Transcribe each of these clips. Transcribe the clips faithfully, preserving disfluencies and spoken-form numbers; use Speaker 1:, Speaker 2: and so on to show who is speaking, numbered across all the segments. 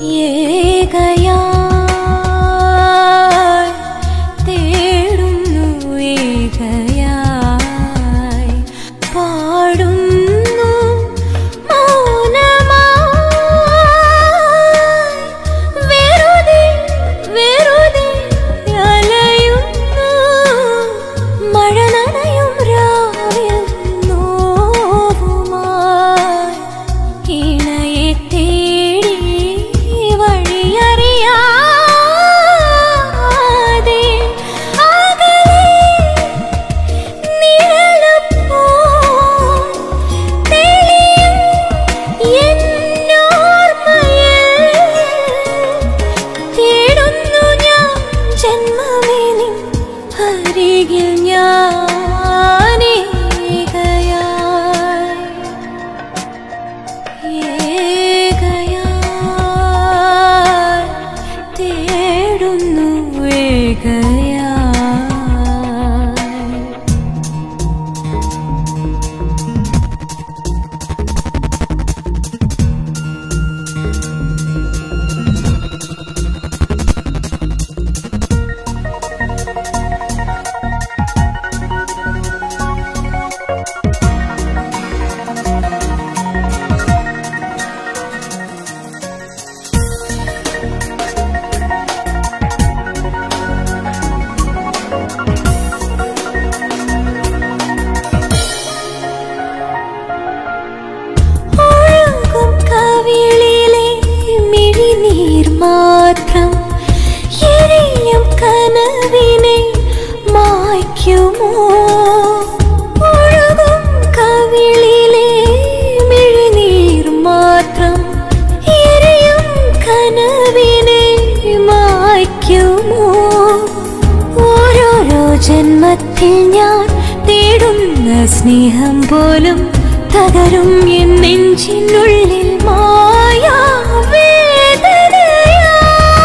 Speaker 1: സ്നേഹം പോലും തകരും എൻ നെഞ്ചിനുള്ളിൽ മായാ വേദനയാ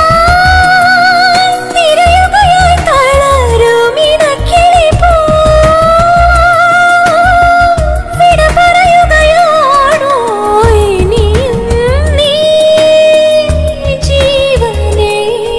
Speaker 1: തിരയുകയായി തളരും ഇടക്കിളി പോ വിട പറയുകയാണോ ഇനിയും നീ ജീവനേ.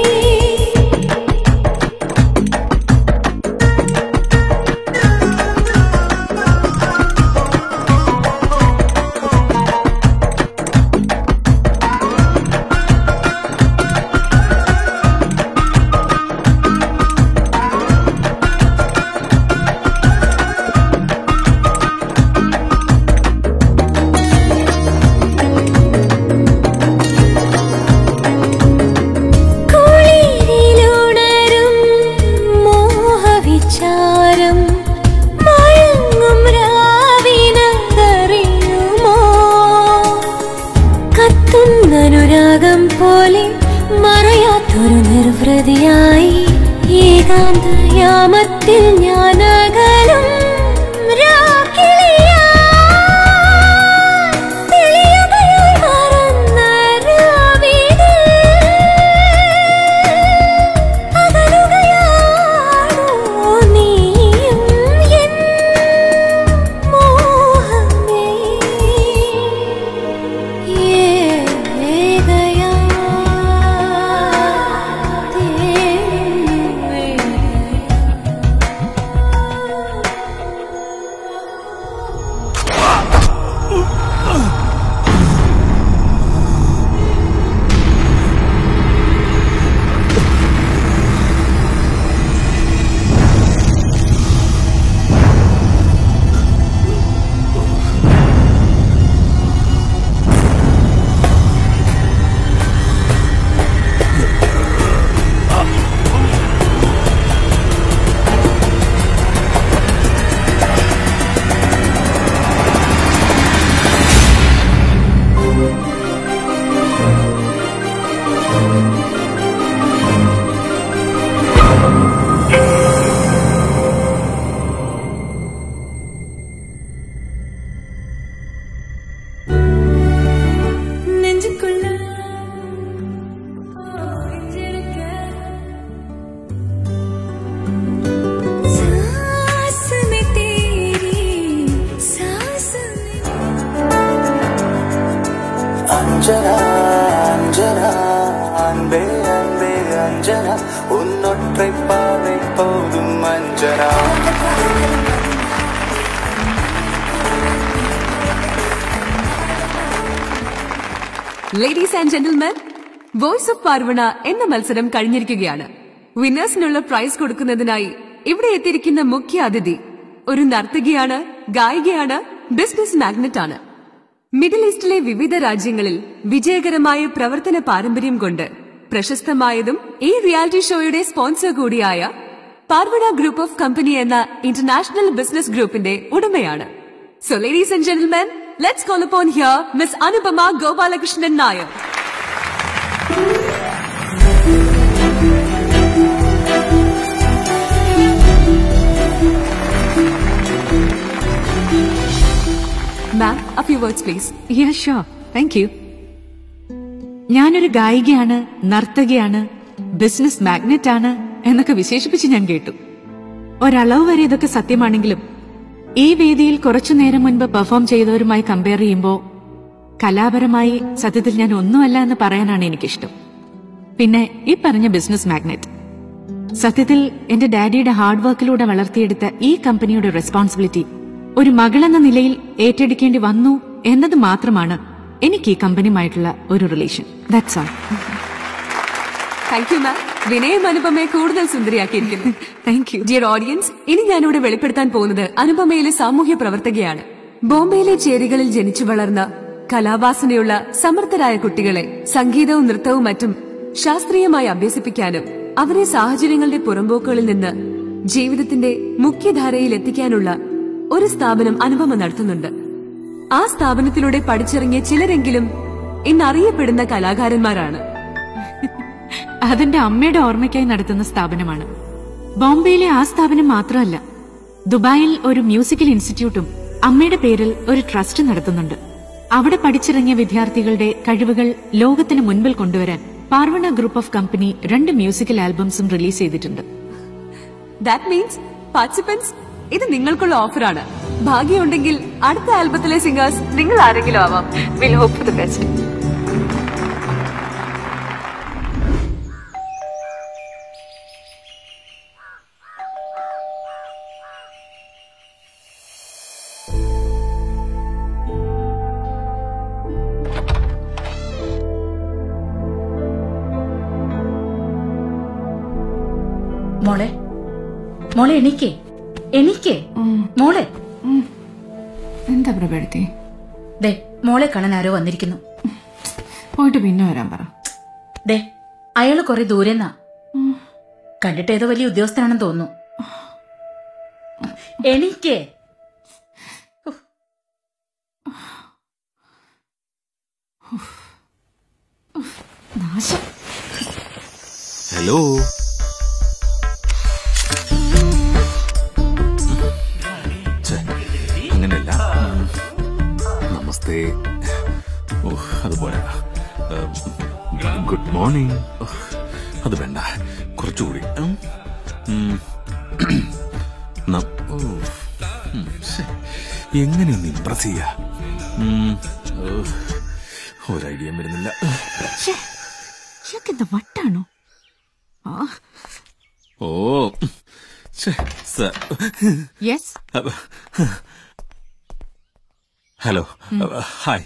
Speaker 1: നിർവൃതിയായി ഏകാന്തയാമത്തിൽ ഞാനകലും രാക്കിളിയാ തെളിയുകയായി മറന്ന രാവിലെ അകലുകയാണോ നീയും എൻ മോഹമേ. ഏകയാ
Speaker 2: Anjana, Anjana. அன்பே அன்பே அஞ்சனா உன்னொற்றை பாவை போதும் Anjana.
Speaker 3: Ladies and gentlemen, voice of Parvana എന്ന മത്സരം കഴിഞ്ഞിരിക്കുകയാണ്. വിന്നേഴ്സിനുള്ള പ്രൈസ് കൊടുക്കുന്നതിനായി ഇവിടെ എത്തിയിരിക്കുന്ന മുഖ്യ അതിഥി ഒരു നർത്തകിയാണ്, ഗായികയാണ്, ബിസിനസ് മാഗ്നറ്റ് ആണ്. മിഡിൽ ഈസ്റ്റിലെ വിവിധ രാജ്യങ്ങളിൽ വിജയകരമായ പ്രവർത്തന പാരമ്പര്യം കൊണ്ട് പ്രശസ്തമായതും ഈ റിയാലിറ്റി ഷോയുടെ സ്പോൺസർ കൂടിയായ പാർവണ ഗ്രൂപ്പ് ഓഫ് കമ്പനി എന്ന ഇന്റർനാഷണൽ ബിസിനസ് ഗ്രൂപ്പിന്റെ ഉടമയാണ്. So ladies and gentlemen, let's call upon here Miss Anupama Gopalakrishnan Nair. Ma'am, a few words please.
Speaker 4: Yeah, sure. Thank you. ഞാനൊരു ഗായികയാണ്, നർത്തകിയാണ്, ബിസിനസ് മാഗ്നറ്റ് ആണ് എന്നൊക്കെ വിശേഷിപ്പിച്ച് ഞാൻ കേട്ടു. ഒരളവ് വരെ ഇതൊക്കെ സത്യമാണെങ്കിലും ഈ വേദിയിൽ കുറച്ചു നേരം മുൻപ് പെർഫോം ചെയ്തവരുമായി കമ്പയർ ചെയ്യുമ്പോൾ കലാപരമായി സത്യത്തിൽ ഞാൻ ഒന്നുമല്ല എന്ന് പറയാനാണ് എനിക്കിഷ്ടം. പിന്നെ ഈ പറഞ്ഞ ബിസിനസ് മാഗ്നറ്റ്, സത്യത്തിൽ എന്റെ ഡാഡിയുടെ ഹാർഡ് വർക്കിലൂടെ വളർത്തിയെടുത്ത ഈ കമ്പനിയുടെ റെസ്പോൺസിബിലിറ്റി ഒരു മകളെന്ന നിലയിൽ ഏറ്റെടുക്കേണ്ടി വന്നു എന്നത് മാത്രമാണ് എനിക്ക് ഈ കമ്പനിയുമായിട്ടുള്ള ഒരു relation. That's all.
Speaker 3: Thank you ma'am. വിനയം അനുപമയെ കൂടുതൽ സുന്ദരിയാക്കിയിരിക്കുന്നു.
Speaker 4: Thank you.
Speaker 3: ഡിയർ ഓഡിയൻസ്, ഇനി ഞാനിവിടെ വെളിപ്പെടുത്താൻ പോകുന്നത് അനുപമയിലെ സാമൂഹ്യ പ്രവർത്തകയാണ്. ബോംബെയിലെ ചേരികളിൽ ജനിച്ചു വളർന്ന കലാവാസനയുള്ള സമർത്ഥരായ കുട്ടികളെ സംഗീതവും നൃത്തവും മറ്റും ശാസ്ത്രീയമായി അഭ്യസിപ്പിക്കാനും അവരെ സാഹചര്യങ്ങളുടെ പുറമ്പോക്കുകളിൽ നിന്ന് ജീവിതത്തിന്റെ മുഖ്യധാരയിൽ എത്തിക്കാനുള്ള ഒരു സ്ഥാപനം അനുപമ നടത്തുന്നുണ്ട്. ആ സ്ഥാപനത്തിലൂടെ പഠിച്ചിറങ്ങിയ ചിലരെങ്കിലും ഇന്നറിയപ്പെടുന്ന കലാകാരന്മാരാണ്.
Speaker 4: അതെന്റെ അമ്മയുടെ ഓർമ്മയ്ക്കായി നടത്തുന്ന സ്ഥാപനമാണ്. ബോംബെയിലെ ആ സ്ഥാപനം മാത്രമല്ല, ദുബായിൽ ഒരു മ്യൂസിക്കൽ ഇൻസ്റ്റിറ്റ്യൂട്ടും അമ്മയുടെ പേരിൽ ഒരു ട്രസ്റ്റ് നടത്തുന്നുണ്ട്. അവിടെ പഠിച്ചിറങ്ങിയ വിദ്യാർത്ഥികളുടെ കഴിവുകൾ ലോകത്തിന് മുൻപിൽ കൊണ്ടുവരാൻ പാർവണ ഗ്രൂപ്പ് ഓഫ് കമ്പനി രണ്ട് മ്യൂസിക്കൽ ആൽബംസും റിലീസ് ചെയ്തിട്ടുണ്ട്.
Speaker 3: ദാറ്റ് മീൻസ് പാർട്ടിസിപ്പൻസ്, ഇത് നിങ്ങൾക്കുള്ള ഓഫറാണ്. ഭാഗ്യമുണ്ടെങ്കിൽ അടുത്ത ആൽബത്തിലെ സിംഗേഴ്സ് നിങ്ങൾ ആരെങ്കിലും ആവാം. Will hope for the best.
Speaker 5: മോളെ മോളെ എണീക്കേ എണീക്കേ മോളെ.
Speaker 4: എന്താ പ്രഭടുത്തി?
Speaker 5: ദേ മോളെ കാണാൻ ആരോ വന്നിരിക്കുന്നു.
Speaker 4: പോയിട്ട് പിന്നെ വരാൻ പറ.
Speaker 5: ദേ അയാള് കൊറേ ദൂരെന്നാ. കണ്ടിട്ട് ഏതോ വലിയ ഉദ്യോഗസ്ഥനാണെന്ന് തോന്നുന്നു. എണീക്കേ.
Speaker 6: ഹലോ, അങ്ങനെയല്ല. നമസ്തേ. ഓഹ് അതുപോലെ. Good morning. അത് വേണ്ട, കുറച്ചുകൂടി. എങ്ങനെയൊന്ന് ഇംപ്രസ് ചെയ്യാ? ഒരു ഐഡിയ വരുന്നില്ല.
Speaker 4: വട്ടാണോ?
Speaker 6: Oh
Speaker 4: yes.
Speaker 6: Hello, hi.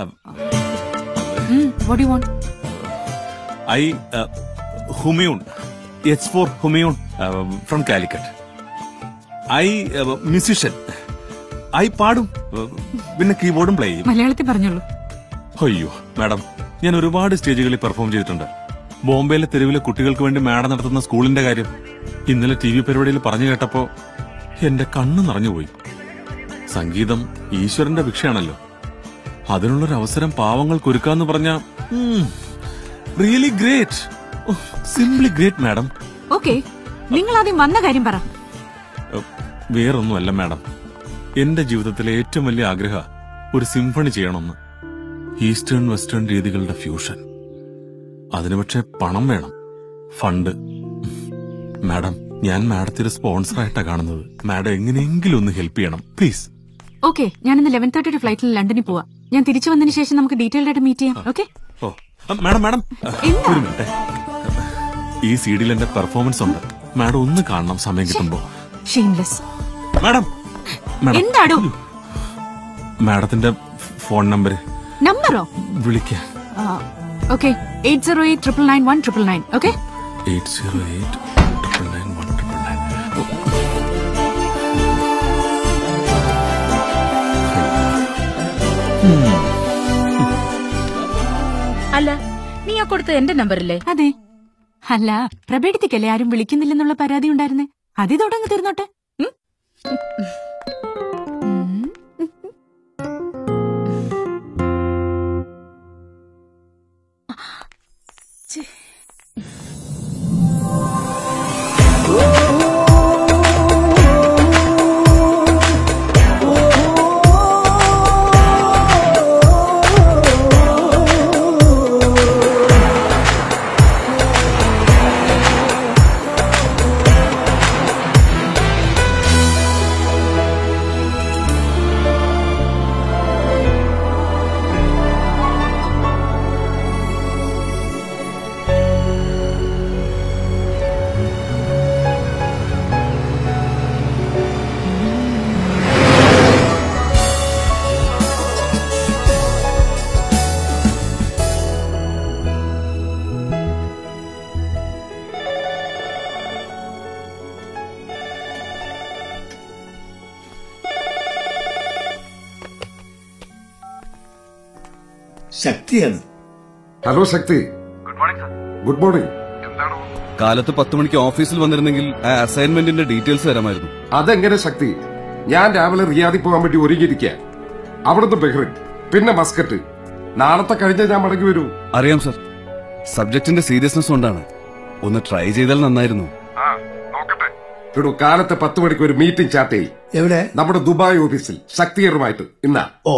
Speaker 4: What do you want?
Speaker 6: I uh, Humayun. It's for Humayun uh, from Calicut. I uh, musician. I പാടും, പിന്നെ കീബോർഡും പ്ലേ ചെയ്യും.
Speaker 4: മലയാളത്തിൽ പറഞ്ഞോളൂ.
Speaker 6: അയ്യോ മാഡം, ഞാൻ ഒരുപാട് സ്റ്റേജുകളിൽ പെർഫോം ചെയ്തിട്ടുണ്ട്. ബോംബെയിലെ തെരുവിലെ കുട്ടികൾക്ക് വേണ്ടി മാഡം നടത്തുന്ന സ്കൂളിന്റെ കാര്യം ഇന്നലെ ടി വി പരിപാടിയിൽ പറഞ്ഞു കേട്ടപ്പോ എന്റെ കണ്ണ് നിറഞ്ഞുപോയി. സംഗീതം ഈശ്വരന്റെ ഭിക്ഷയാണല്ലോ. അതിനുള്ളൊരു അവസരം പാവങ്ങൾക്ക് ഒരുക്കാന്ന് പറഞ്ഞ really great, simply great madam.
Speaker 4: Okay, നിങ്ങൾ ആദ്യം വന്ന കാര്യം പറ.
Speaker 6: വേറൊന്നുമല്ല മാഡം, എന്റെ ജീവിതത്തിലെ ഏറ്റവും വലിയ ആഗ്രഹ ഒരു സിംഫണി ചെയ്യണമെന്ന്. ഈസ്റ്റേൺ വെസ്റ്റേൺ രീതികളുടെ ഫ്യൂഷൻ. അതിന് പക്ഷെ പണം വേണം, ഫണ്ട്. മാഡം, ഞാൻ മാഡത്തിന്റെ സ്പോൺസറായിട്ടാ കാണുന്നത്. മാഡം എങ്ങനെയെങ്കിലും ഒന്ന് ഹെൽപ്പ് ചെയ്യണം പ്ലീസ്.
Speaker 4: ഓക്കെ, ഞാൻ ഇന്ന് ലെവൻ തേർട്ടിയുടെ ഫ്ലൈറ്റിൽ ലണ്ടനിൽ പോവാ. ഞാൻ തിരിച്ചു വന്നതിന് ശേഷം നമുക്ക് ഡീറ്റെയിൽഡ് ആയിട്ട് മീറ്റ് ചെയ്യാം. ഓക്കെ?
Speaker 6: ഓ മാഡം മാഡം ഒരു മിനിറ്റ്. ഈ സീഡിയിൽ എന്റെ പെർഫോമൻസ് ഉണ്ട്. മാഡം ഒന്ന് കാണണം സമയം കിട്ടുമ്പോ. മാഡം
Speaker 4: എന്താടോ
Speaker 6: മാഡത്തിന്റെ ഫോൺ നമ്പർ
Speaker 4: നമ്പറോ
Speaker 6: വിളിക്കാൻ.
Speaker 4: Okay eight zero eight triple nine one triple nine. Okay
Speaker 6: eight zero eight triple nine one triple nine.
Speaker 5: അല്ല, നീ ആ കൊടുത്ത എന്റെ നമ്പറില്ലേ?
Speaker 4: അതെ. അല്ല, പ്രബേടത്തിക്കല്ലേ ആരും വിളിക്കുന്നില്ലെന്നുള്ള പരാതി ഉണ്ടായിരുന്നേ. അത് തുടങ്ങി തീർന്നോട്ടെ.
Speaker 7: ശക്തിയാണ്.
Speaker 8: Hello Shakti. Good morning sir. Good morning.
Speaker 9: കാലത്ത് പത്ത് മണിക്ക് ഓഫീസിൽ വന്നിരുന്നെങ്കിൽ ആ അസൈൻമെന്റിന്റെ ഡീറ്റെയിൽസ് തരാമായിരുന്നു.
Speaker 8: അതെങ്ങനെ ശക്തി? ഞാൻ രാവിലെ റിയാദിൽ പോകാൻ വേണ്ടി ഒരുങ്ങിയിരിക്കുക. അവിടുന്ന് ബഹ്റിൻ, പിന്നെ മസ്കറ്റ്. നാളത്തെ കഴിഞ്ഞ ഞാൻ മടങ്ങി വരൂ.
Speaker 9: അറിയാം സർ, സബ്ജക്റ്റിന്റെ സീരിയസ്നെസ് കൊണ്ടാണ്. ഒന്ന് ട്രൈ ചെയ്താൽ നന്നായിരുന്നു.
Speaker 8: എടോ, കാലത്തെ പത്ത് മണിക്ക് ഒരു മീറ്റിംഗ് ചാർട്ട് ചെയ്യും.
Speaker 7: എവിടെ?
Speaker 8: നമ്മുടെ ദുബായ് ഓഫീസിൽ ശക്തിയറുമായിട്ട്. ഇന്നാ.
Speaker 7: Oh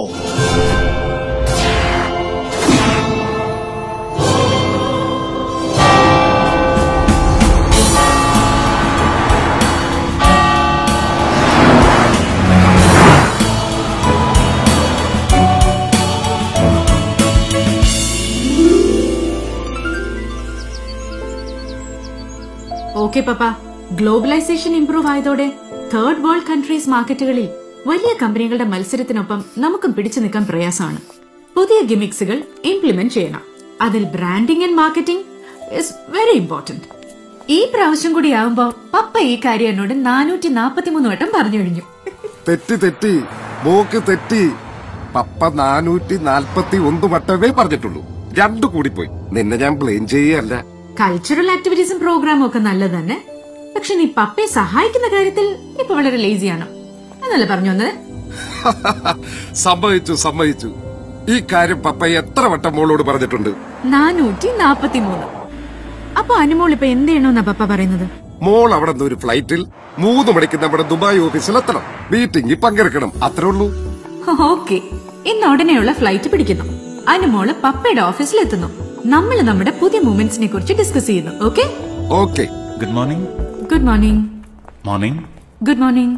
Speaker 4: okay papa, globalisation improve ആയതോടെ തേർഡ് വേൾഡ് കൺട്രീസ് മാർക്കറ്റുകളിൽ വലിയ കമ്പനികളുടെ മത്സരത്തിനൊപ്പം നമുക്കും പിടിച്ചു നിൽക്കാൻ പ്രയാസമാണ്. പുതിയ ഗിമിക്സുകൾ ഇംപ്ലിമെന്റ് ചെയ്യണം. അതിൽ branding and marketing is very important. ഈ പ്രാവശ്യം കൂടി ആവുമ്പോ പപ്പ ഈ കാര്യം എന്നോട് നാനൂറ്റി നാപ്പത്തി മൂന്ന് വട്ടം പറഞ്ഞു കഴിഞ്ഞു.
Speaker 8: തെറ്റി തെറ്റി മോക്ക് തെറ്റി. പപ്പ നാനൂറ്റി നാൽപ്പത്തി ഒന്ന് വട്ടമേ പറഞ്ഞിട്ടുള്ളൂ. രണ്ടു കൂടിപ്പോയി. നിന്നെ ഞാൻ ബ്ലെയിം ചെയ്യല്ല.
Speaker 4: കൾച്ചറൽ ആക്ടിവിറ്റീസും പ്രോഗ്രാമും ഒക്കെ നല്ലത് തന്നെ. പക്ഷെ നീ പപ്പയെ സഹായിക്കുന്ന കാര്യത്തിൽ ഇപ്പൊ വളരെ ലേസിയാണ് എന്നല്ലേ പറഞ്ഞു വന്നത്?
Speaker 8: സമ്മതിച്ചു സമ്മതിച്ചു. ഈ കാര്യം പപ്പ എത്ര വട്ടം മോളോട് പറഞ്ഞിട്ടുണ്ട്?
Speaker 4: നാനൂറ്റി നാപ്പത്തി മൂന്ന്. അപ്പൊ അനുമോൾ ഇപ്പൊ എന്ത് ചെയ്യണമെന്നാ പപ്പ പറയുന്നത്?
Speaker 8: മോൾ അവിടെ നിന്ന് ഒരു ഫ്ലൈറ്റിൽ മൂന്ന് മണിക്ക് നമ്മുടെ ദുബായ് ഓഫീസിൽ എത്തണം. മീറ്റിംഗിൽ പങ്കെടുക്കണം. അത്രേ ഉള്ളൂ.
Speaker 4: ഓക്കെ, ഇന്ന് ഉടനെയുള്ള ഫ്ലൈറ്റ് പിടിക്കുന്നു. അനുമോള് പപ്പയുടെ ഓഫീസിൽ എത്തുന്നു. നമ്മൾ നമ്മുടെ പുതിയ മൂവ്മെന്റ്സിനെ കുറിച്ച് ഡിസ്കസ് ചെയ്യുന്നു. Okay
Speaker 8: okay.
Speaker 9: Good morning.
Speaker 4: Good morning.
Speaker 9: Morning.
Speaker 4: Good morning.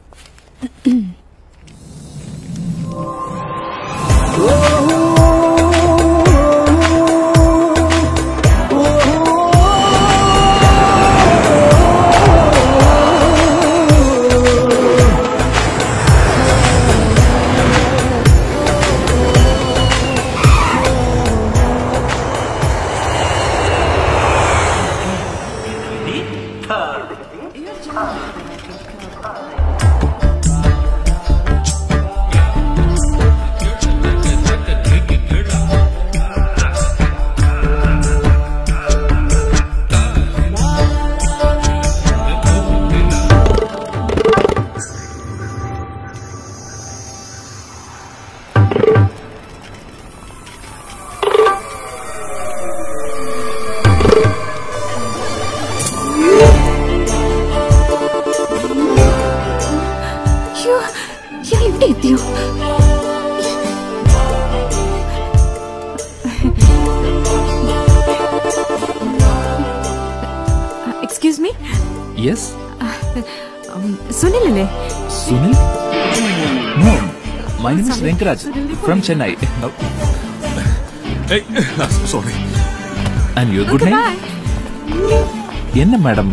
Speaker 4: Excuse me.
Speaker 10: Yes.
Speaker 4: Sunil അല്ലേ?
Speaker 10: Sunil? No, my name is Venkaraj from Chennai.
Speaker 6: Sorry.
Speaker 7: And you good night. என்ன மேடம்?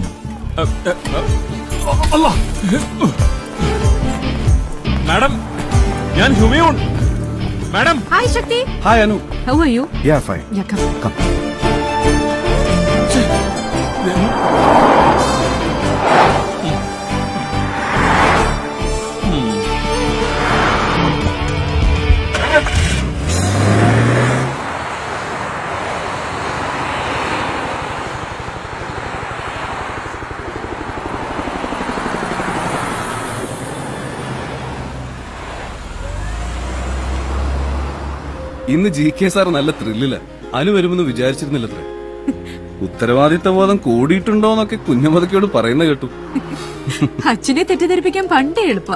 Speaker 6: മാഡം, ഞാൻ Humayun. Madam.
Speaker 4: Hi Shakti.
Speaker 9: Hi Anu.
Speaker 4: How are you?
Speaker 9: Yeah, fine.
Speaker 4: Yeah, come.
Speaker 9: Come. ഇന്ന് G K sir നല്ല ത്രില്ലില്ല. അനു വരുമെന്ന് വിചാരിച്ചിരുന്നില്ലത്രേ. ഉത്തരവാദിത്ത ബോധം കൂടിയിട്ടുണ്ടോന്നൊക്കെ കുഞ്ഞമതക്കയോട് പറയുന്ന കേട്ടു.
Speaker 4: അച്ഛനെ തെറ്റിദ്ധരിപ്പിക്കാൻ പണ്ടേ എളുപ്പ.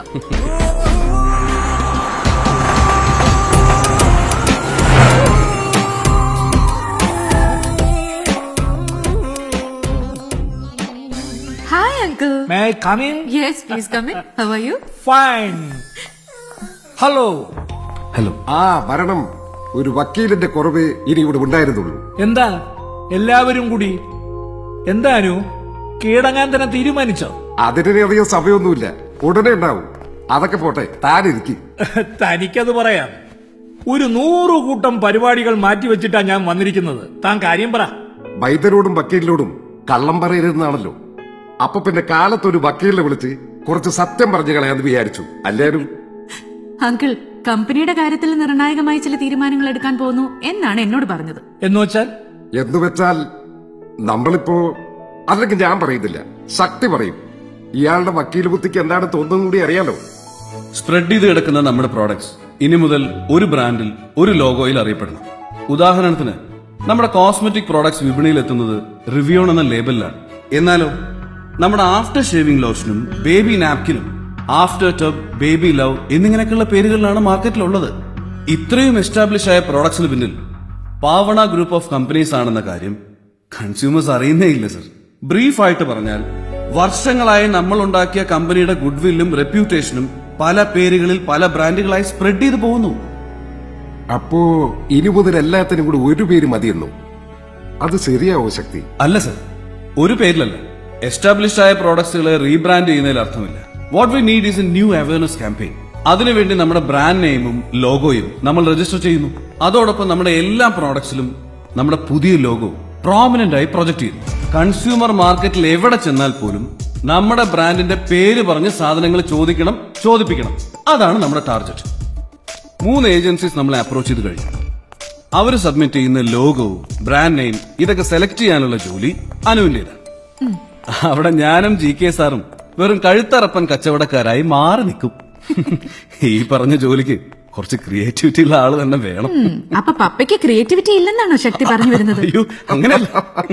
Speaker 4: Hi uncle.
Speaker 10: May I come in?
Speaker 4: Yes, please come in. How are you?
Speaker 10: Fine. Hello.
Speaker 9: Hello.
Speaker 8: ആ വരണം. ഒരു വക്കീലിന്റെ കുറവ് ഇനി ഇവിടെ ഉണ്ടായിരുന്നുള്ളൂ.
Speaker 10: എന്താ എല്ലാവരും കൂടി എന്താനു കീഴടങ്ങാൻ തന്നെ തീരുമാനിച്ചോ?
Speaker 8: അതിനധികം സമയമൊന്നുമില്ല, ഉടനെ ഉണ്ടാവും. അതൊക്കെ പോട്ടെ, താനിരിക്കും.
Speaker 10: തനിക്കത് പറയാം. ഒരു നൂറു കൂട്ടം പരിപാടികൾ മാറ്റിവെച്ചിട്ടാ ഞാൻ വന്നിരിക്കുന്നത്. താൻ കാര്യം പറ.
Speaker 8: വൈദ്യരോടും വക്കീലിനോടും കള്ളം പറയരുതെന്നാണല്ലോ. അപ്പൊ പിന്നെ കാലത്തൊരു വക്കീലിനെ വിളിച്ച് കുറച്ച് സത്യം പറഞ്ഞു കളയാന്ന് വിചാരിച്ചു. അല്ലേലും
Speaker 4: അങ്കിൾ കമ്പനിയുടെ കാര്യത്തിൽ നിർണായകമായ ചില തീരുമാനങ്ങൾ എടുക്കാൻ പോകുന്നു എന്നാണ് എന്നോട് പറഞ്ഞത്.
Speaker 10: എന്ന് വെച്ചാൽ
Speaker 8: എന്ന് വെച്ചാൽ നമ്മളിപ്പോ അല്ലെങ്കിൽ ഞാൻ പറയുന്നില്ല, ശക്തി പറയും. ഇയാളുടെ വക്കീൽ ബുദ്ധിക്ക് എന്താണ് തോന്നുന്നത് കൂടി അറിയാലോ.
Speaker 9: സ്പ്രെഡ് ചെയ്ത് കിടക്കുന്ന നമ്മുടെ പ്രോഡക്ട്സ് ഇനി മുതൽ ഒരു ബ്രാൻഡിൽ ഒരു ലോഗോയിൽ അറിയപ്പെടണം. ഉദാഹരണത്തിന് നമ്മുടെ കോസ്മെറ്റിക് പ്രോഡക്ട്സ് വിപണിയിൽ എത്തുന്നത് റിവ്യോൺ എന്ന ലേബലിലാണ്. എന്നാലോ നമ്മുടെ ആഫ്റ്റർ ഷേവിംഗ് ലോഷനും ബേബി നാപ്കിനും ആഫ്റ്റർ ടബ്, ബേബി ലവ് എന്നിങ്ങനെയൊക്കെയുള്ള പേരുകളിലാണ് മാർക്കറ്റിലുള്ളത്. ഇത്രയും എസ്റ്റാബ്ലിഷ് ആയ പ്രോഡക്ട്സിന് പിന്നിൽ പാവണ ഗ്രൂപ്പ് ഓഫ് കമ്പനീസ് ആണെന്ന കാര്യം കൺസ്യൂമേഴ്സ് അറിയുന്നേ ഇല്ല സർ. ബ്രീഫായിട്ട് പറഞ്ഞാൽ വർഷങ്ങളായി നമ്മൾ ഉണ്ടാക്കിയ കമ്പനിയുടെ ഗുഡ്വില്ലും റെപ്യൂട്ടേഷനും പല പേരുകളിൽ പല ബ്രാൻഡുകളായി സ്പ്രെഡ് ചെയ്തു പോകുന്നു.
Speaker 8: അപ്പോ ഇനി മുതൽ എല്ലാത്തിനും കൂടി ഒരു പേര് മതിയെന്നു. അത് ശരിയാവോ ശക്തി?
Speaker 9: അല്ല സർ, ഒരു പേരിലല്ല. എസ്റ്റാബ്ലിഷ് ആയ പ്രോഡക്ട്സുകളെ റീബ്രാൻഡ് ചെയ്യുന്നതിൽ അർത്ഥമില്ല. What we need is a new awareness campaign. അതിനുവേണ്ടി നമ്മുടെ ബ്രാൻഡ് നെയിമും ലോഗോയും നമ്മൾ രജിസ്റ്റർ ചെയ്യുന്നു. അതോടൊപ്പം നമ്മുടെ എല്ലാ പ്രോഡക്ട്സിലും നമ്മുടെ പുതിയ ലോഗോ പ്രോമിനന്റ് ആയി പ്രൊജക്ട് ചെയ്യുന്നു. കൺസ്യൂമർ മാർക്കറ്റിൽ എവിടെ ചെന്നാൽ പോലും നമ്മുടെ ബ്രാൻഡിന്റെ പേര് പറഞ്ഞ് സാധനങ്ങൾ ചോദിക്കണം, ചോദിപ്പിക്കണം. അതാണ് നമ്മുടെ ടാർഗറ്റ്. മൂന്ന് ഏജൻസീസ് നമ്മളെ അപ്രോച്ച് ചെയ്ത് കഴിഞ്ഞു. അവർ സബ്മിറ്റ് ചെയ്യുന്ന ലോഗോ, ബ്രാൻഡ് നെയിം ഇതൊക്കെ സെലക്ട് ചെയ്യാനുള്ള ജോലി അനുവിന്റേതാണ്. അവിടെ ഞാനും ജി കെ സാറും വെറും കഴുത്തറപ്പൻ കച്ചവടക്കാരായി മാറി നിൽക്കും. ഈ പറഞ്ഞ ജോലിക്ക് കുറച്ച് ക്രിയേറ്റിവിറ്റി ഉള്ള ആള് തന്നെ വേണം.
Speaker 4: അപ്പൊ പപ്പയ്ക്ക് ക്രിയേറ്റിവിറ്റി ഇല്ലെന്നാണോ ശക്തി പറഞ്ഞു വരുന്നത്?
Speaker 9: അയ്യോ, അങ്ങനെയല്ല.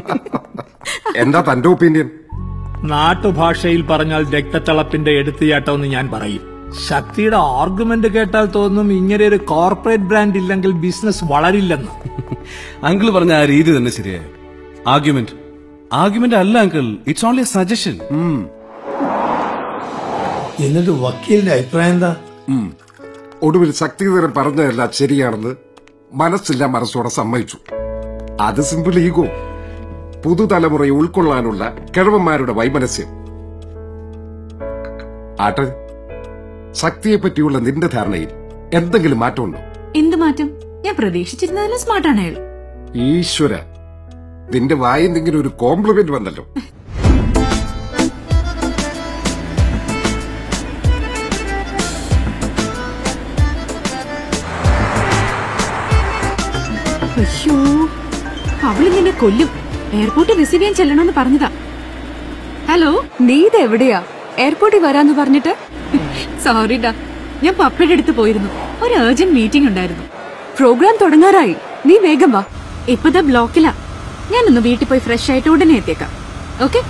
Speaker 8: എന്താ തന്റെ ഒപ്പീനിയൻ?
Speaker 10: നാട്ടുഭാഷയിൽ പറഞ്ഞാൽ രക്തത്തിളപ്പിന്റെ എടുത്തുചാട്ടം എന്ന് ഞാൻ പറയും. ശക്തിയുടെ ആർഗ്യുമെന്റ് കേട്ടാൽ തോന്നും ഇങ്ങനെ ഒരു കോർപ്പറേറ്റ് ബ്രാൻഡ് ഇല്ലെങ്കിൽ ബിസിനസ് വളരില്ലെന്ന്.
Speaker 9: അങ്കിൾ പറഞ്ഞ ആ രീതി തന്നെ ശരിയായ ആർഗ്യുമെന്റ് ആർഗ്യുമെന്റ് അല്ല uncle, it's only a suggestion.
Speaker 10: എന്നിട്ട് വക്കീലിന്റെ അഭിപ്രായം എന്താ?
Speaker 8: ഒടുവിൽ ശക്തിധരൻ പറഞ്ഞതെല്ലാം ശരിയാണെന്ന് മനസ്സില്ല മനസ്സോടെ സമ്മതിച്ചു. അത് സിമ്പിൾ ഈഗോ. പുതുതലമുറയെ ഉൾക്കൊള്ളാനുള്ള കിഴവന്മാരുടെ വൈമനസ്യം. ആട്ടെ, ശക്തിയെ പറ്റിയുള്ള നിന്റെ ധാരണയിൽ എന്തെങ്കിലും മാറ്റമുണ്ടോ?
Speaker 4: എന്ത് മാറ്റം? ഞാൻ പ്രതീക്ഷിച്ചിരുന്നതിലും സ്മാർട്ടാണ് അയാൾ.
Speaker 8: ഈശ്വര, നിന്റെ വായിൽ എന്തെങ്കിലും ഒരു കോംപ്ലിമെന്റ് വന്നല്ലോ.
Speaker 4: അയ്യോ, അവള് നിന്നെ കൊല്ലും. എയർപോർട്ടിൽ റിസീവ് ചെയ്യാൻ ചെല്ലണമെന്ന് പറഞ്ഞതാ. ഹലോ,
Speaker 3: നീ ഇത് എവിടെയാ? എയർപോർട്ടിൽ വരാന്ന് പറഞ്ഞിട്ട്?
Speaker 4: സോറിടാ, ഞാൻ പപ്പയുടെ അടുത്ത് പോയിരുന്നു. ഒരു അർജന്റ് മീറ്റിംഗ് ഉണ്ടായിരുന്നു.
Speaker 3: പ്രോഗ്രാം തുടങ്ങാറായി, നീ വേഗം വാ.
Speaker 4: ഇപ്പതാ ബ്ലോക്കിലാ. ഞാനൊന്ന് വീട്ടിൽ പോയി ഫ്രഷ് ആയിട്ട് ഉടനെ എത്തിയേക്കാം. ഓക്കെ?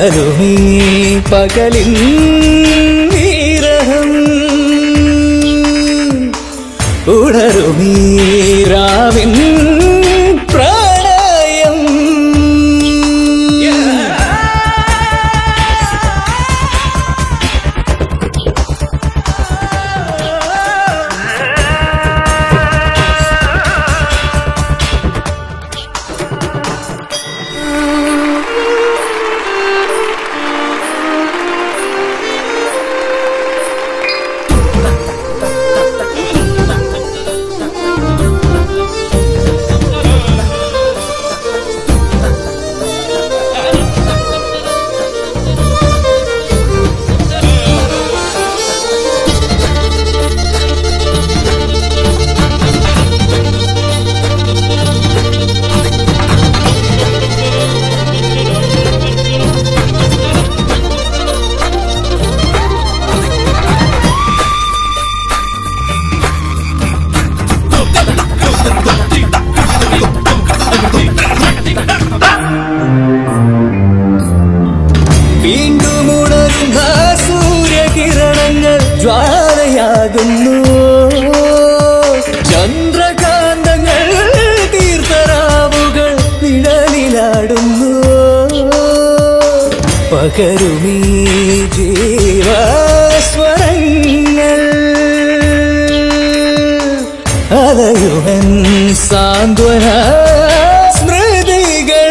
Speaker 11: ഉണരുമീ പകലിൻ വിരഹം ഉണരുമീ രാവിൻ പ്രണയം ജ്വാലയാകുന്നു ചന്ദ്രകാന്തങ്ങൾ തീർത്ഥരാവുകൾ നിഴലിലാടുന്നു പകരുമീ ജീവസ്വരങ്ങൾ അലയുവൻ സാന്ത്വന സ്മൃതികൾ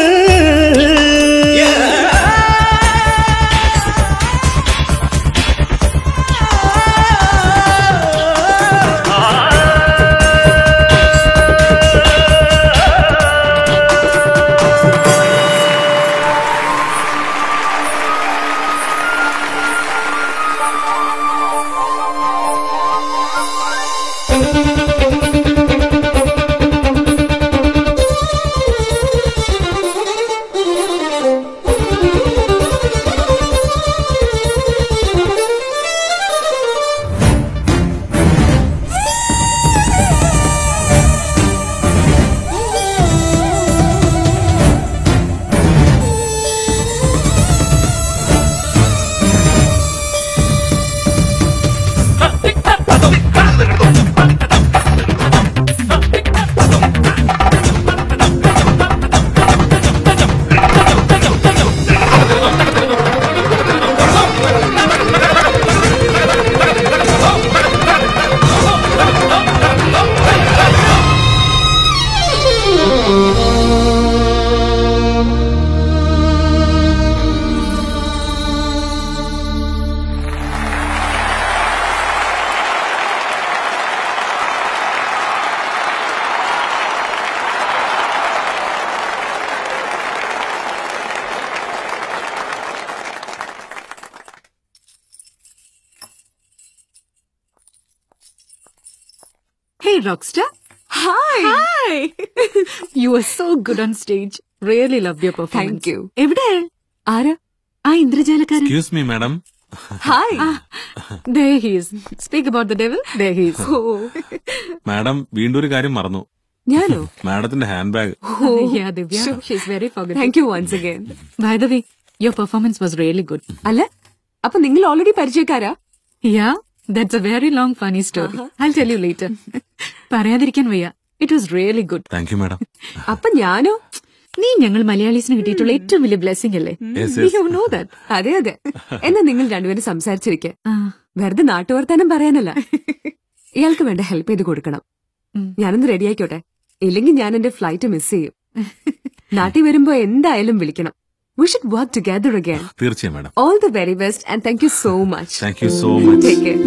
Speaker 4: Hey, Rockstar.
Speaker 3: Hi.
Speaker 4: Hi. You were so good on stage. Really loved your performance.
Speaker 3: Thank you.
Speaker 4: എവിടെ
Speaker 3: ആരാ?
Speaker 4: ആ ഇന്ദ്രജാലക്കാരൻ.
Speaker 6: Excuse me, madam.
Speaker 3: Hi.
Speaker 4: There he is. Speak about the devil. There he is.
Speaker 6: Madam വീണ്ടും ഒരു കാര്യം മറന്നു.
Speaker 3: ഞാനോ?
Speaker 6: മാഡത്തിന്റെ hand bag.
Speaker 4: Yeah, Divya. She's very forgetful.
Speaker 3: Thank you once again.
Speaker 4: By the way, your performance was really good.
Speaker 3: അല്ല, അപ്പൊ നിങ്ങൾ already പരിചയക്കാരാ?
Speaker 4: Yeah, that's a very long funny story. I'll tell you later. പറയാതിരിക്കാൻ വയ്യ. It was really good.
Speaker 6: Thank you, madam.
Speaker 3: അപ്പൊ ഞാനോ?
Speaker 4: നീ ഞങ്ങൾ മലയാളീസിന് കിട്ടിയിട്ടുള്ള ഏറ്റവും വലിയ ബ്ലെസ്സിംഗ് അല്ലേ? You know that.
Speaker 3: അതെ അതെ. എന്നാ നിങ്ങൾ രണ്ടുപേരും സംസാരിച്ചിരിക്കെ. വെറുതെ നാട്ടുവർത്താനം പറയാനല്ല. ഇയാൾക്ക് വേണ്ട ഹെൽപ്പ് ചെയ്ത് കൊടുക്കണം. ഞാനൊന്ന് റെഡി ആയിക്കോട്ടെ. ഇല്ലെങ്കിൽ ഞാൻ എന്റെ ഫ്ലൈറ്റ് മിസ് ചെയ്യും. നാട്ടിൽ വരുമ്പോ എന്തായാലും വിളിക്കണം. We should work together again.
Speaker 6: തീർച്ചയായും madam.
Speaker 3: All the very best and thank you so much.
Speaker 6: Thank you so much.
Speaker 3: Take care.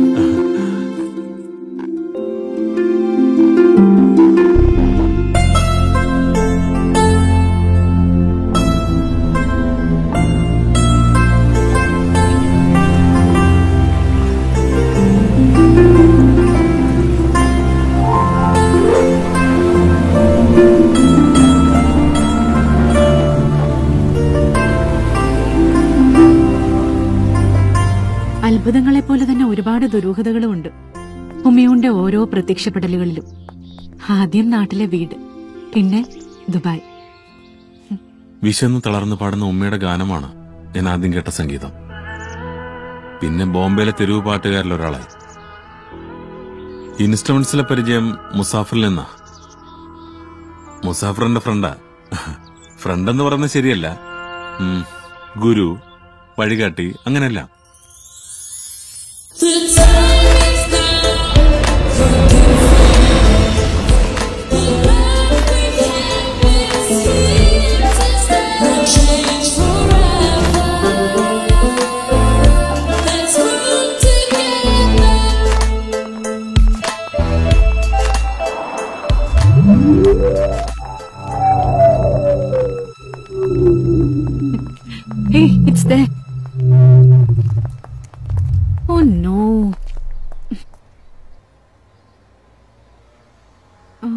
Speaker 4: അത്ഭുതങ്ങളെപ്പോലെ തന്നെ ഒരുപാട് ദുരൂഹതകളുമുണ്ട് ഉമ്മയുടെ ഓരോ പ്രത്യക്ഷപ്പെടലുകളിലും. ആദ്യം നാട്ടിലെ വീട്, പിന്നെ ദുബായ്.
Speaker 6: വിശന്ന് തളർന്നു പാടുന്ന ഉമ്മയുടെ ഗാനമാണ് ഞാൻ ആദ്യം കേട്ട സംഗീതം. പിന്നെ ബോംബെയിലെ തെരുവ് പാട്ടുകാരിൽ ഒരാളായി. ഇൻസ്ട്രുമെന്റ്സിലെ പരിചയം മുസാഫറിൽ നിന്നാ. മുസാഫറിന്റെ ഫ്രണ്ടാ. ഫ്രണ്ട് എന്ന് പറയുന്നത് ശരിയല്ല, ഗുരു, വഴികാട്ടി, അങ്ങനെയല്ല.
Speaker 4: Hey, it's there. Oh no. Oh.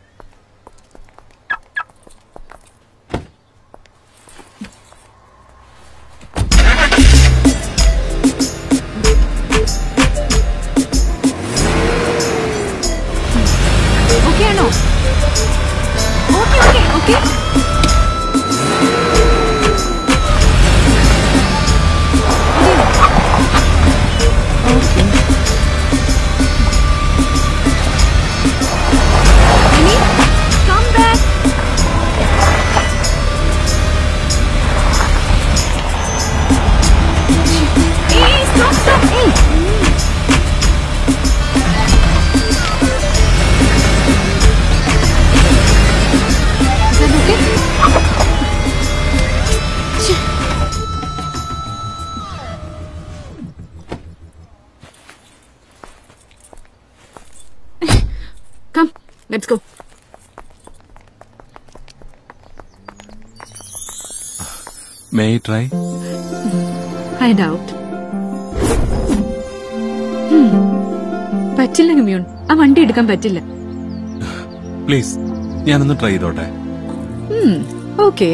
Speaker 4: Okay, no. Okay, okay, okay. Come, let's go.
Speaker 6: May I try?
Speaker 4: I doubt. Hmm. പറ്റില്ല ഹ്യൂമൻ, ആ വണ്ടി എടുക്കാൻ പറ്റില്ല.
Speaker 6: പ്ലീസ്, ഞാനൊന്ന് ട്രൈ ചെയ്തോട്ടെ.
Speaker 4: ഓക്കെ.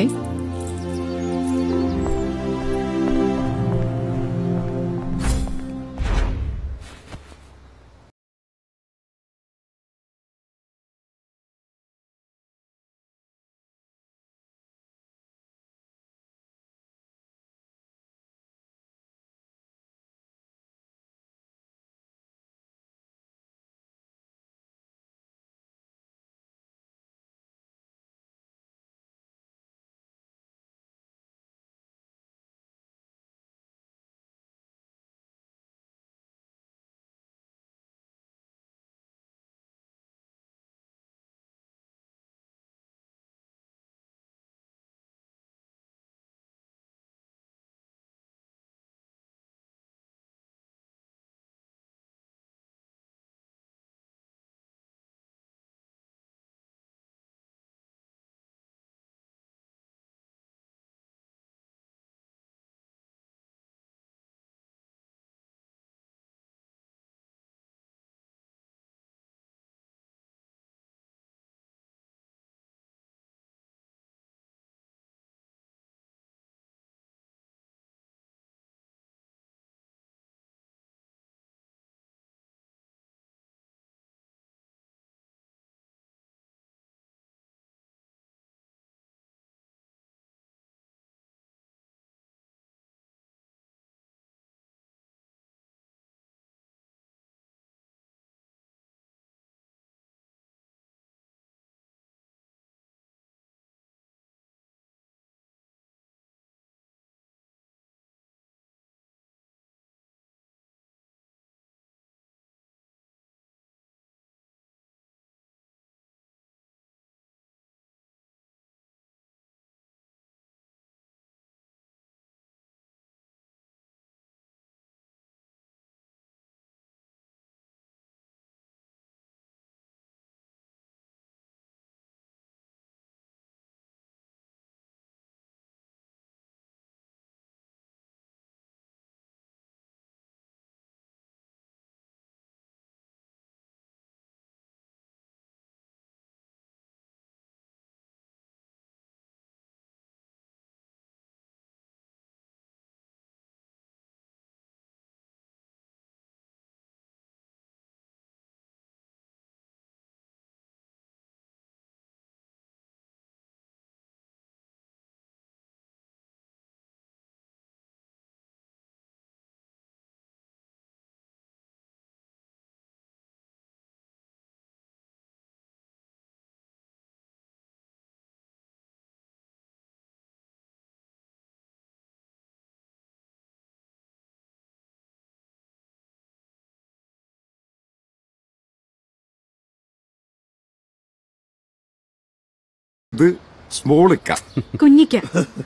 Speaker 8: ഇത് സ്മോളിക്ക
Speaker 4: കുഞ്ഞിക്ക.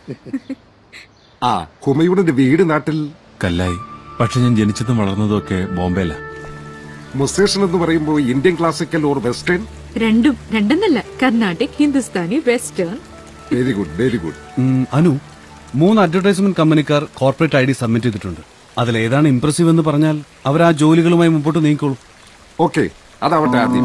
Speaker 8: ആ ഹുമയൂണിന്റെ വീട് നാട്ടിൽ
Speaker 6: കല്ലായി. പക്ഷെ ഞാൻ ജനിച്ചതും വളർന്നതും ഒക്കെ ബോംബെയില.
Speaker 8: മുസേഷൻ എന്ന് പറയുമ്പോൾ ഇന്ത്യൻ ക്ലാസിക്കൽ ഓർ വെസ്റ്റേൺ?
Speaker 4: രണ്ടും. രണ്ടെന്നല്ല, Carnatic, Hindustani, western.
Speaker 8: Very good very good.
Speaker 9: Anu, മൂന്ന് അഡ്വർടൈസ്മെന്റ് കമ്പനിക്കാർ കോർപ്പറേറ്റ് ഐ ഡി സബ്മിറ്റ് ചെയ്തിട്ടുണ്ട്. അതിലേതാണ് ഇംപ്രസീവ് എന്ന് പറഞ്ഞാൽ അവർ ആ ജോലികളുമായി മുമ്പോട്ട് നീങ്ങിക്കോളൂ.
Speaker 8: ഓക്കെ, അതാവട്ടെ ആദ്യം.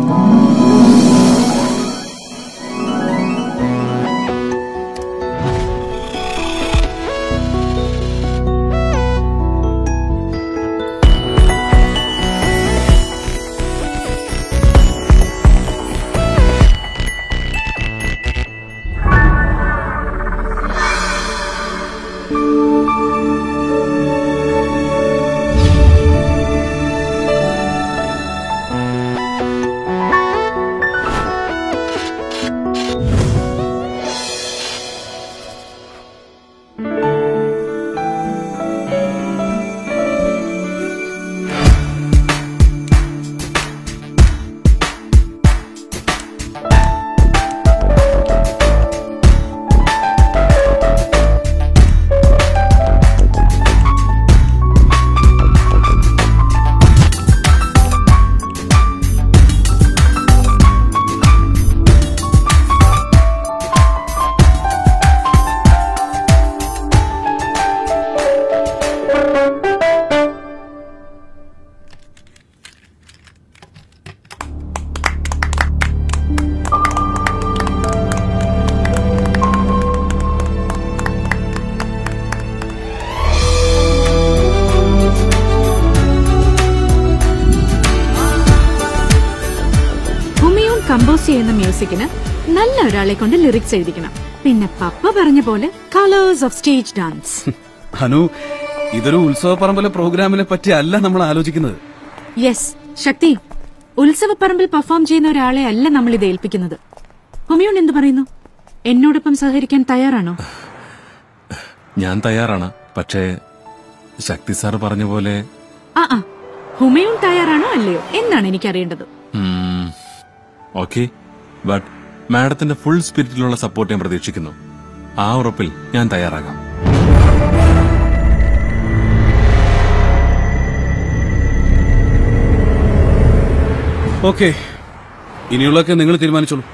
Speaker 4: കമ്പോസ് ചെയ്യുന്ന മ്യൂസിക്കിന് നല്ല ഒരാളെ കൊണ്ട് ലിറിക്സ് എഴുതിക്കണം. പിന്നെ പപ്പ പറഞ്ഞ പോലെ colours of stage dance.
Speaker 9: Anu, ഇതൊരു ഉത്സവപ്പറമ്പിലെ പ്രോഗ്രാമിനെ പറ്റി അല്ല നമ്മൾ ആലോചിക്കുന്നത്.
Speaker 4: യെസ് ശക്തി, ഉത്സവപ്പറമ്പിൽ പെർഫോം ചെയ്യുന്ന ഒരാളെ അല്ല നമ്മൾ ഇത് ഏൽപ്പിക്കുന്നത്. ഹുമയൂൺ എന്ത് പറയുന്നു? എന്നോടൊപ്പം സഹകരിക്കാൻ തയ്യാറാണോ?
Speaker 6: ഞാൻ തയ്യാറാണ്. പക്ഷേ ശക്തി സാർ പറഞ്ഞ പോലെ
Speaker 4: ആ ആ ഹുമയൂൺ തയ്യാറാണോ അല്ലയോ എന്നാണ് എനിക്കറിയേണ്ടത്.
Speaker 6: ഓക്കെ, ബട്ട് മാഡത്തിന്റെ ഫുൾ സ്പിരിറ്റിലുള്ള സപ്പോർട്ട് ഞാൻ പ്രതീക്ഷിക്കുന്നു. ആ ഉറപ്പിൽ ഞാൻ തയ്യാറാകാം.
Speaker 9: ഓക്കെ, ഇനിയുള്ളതൊക്കെ നിങ്ങൾ തീരുമാനിച്ചോളൂ.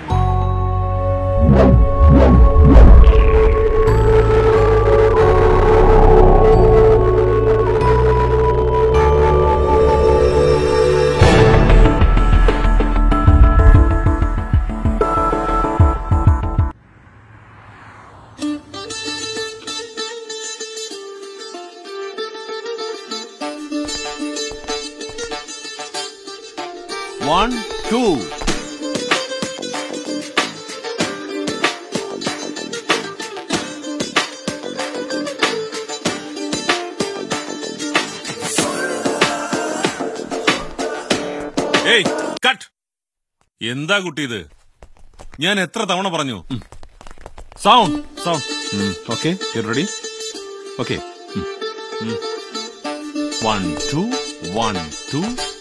Speaker 6: One, two. ഏയ് കട്ട്. എന്താ കുട്ടി ഇത്? ഞാൻ എത്ര തവണ പറഞ്ഞു? Sound sound. Okay, you ready? Okay, one two one two.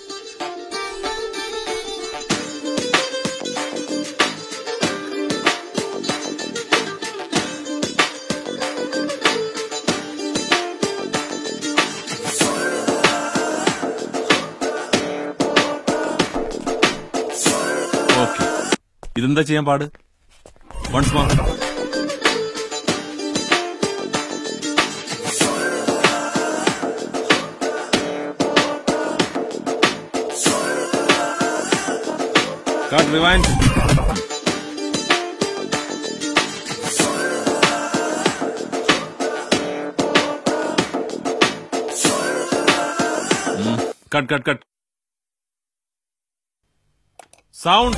Speaker 6: ഇതെന്താ ചെയ്യാൻ പാട്? Once more. Cut, rewind. Cut cut cut. Sound.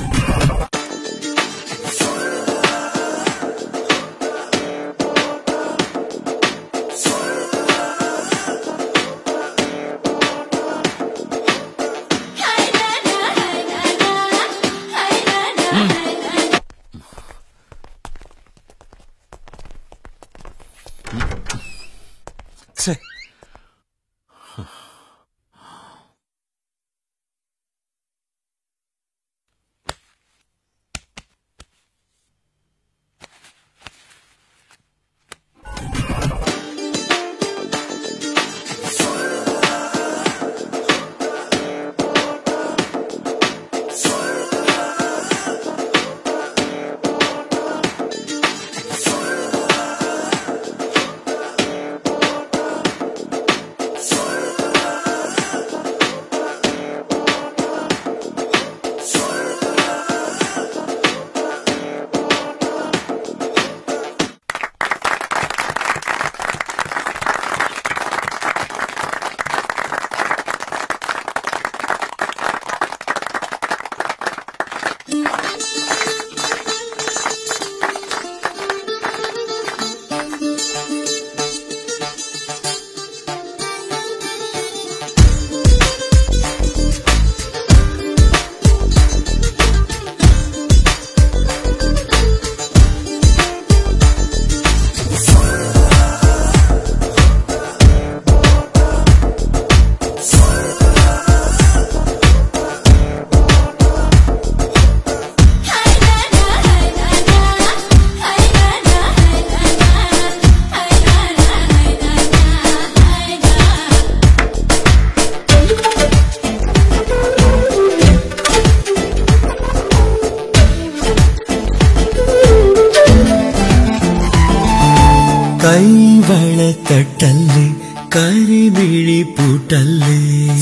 Speaker 11: കൈവളത്തട്ടല്ലേ കരിമിഴി പൂട്ടല്ലേ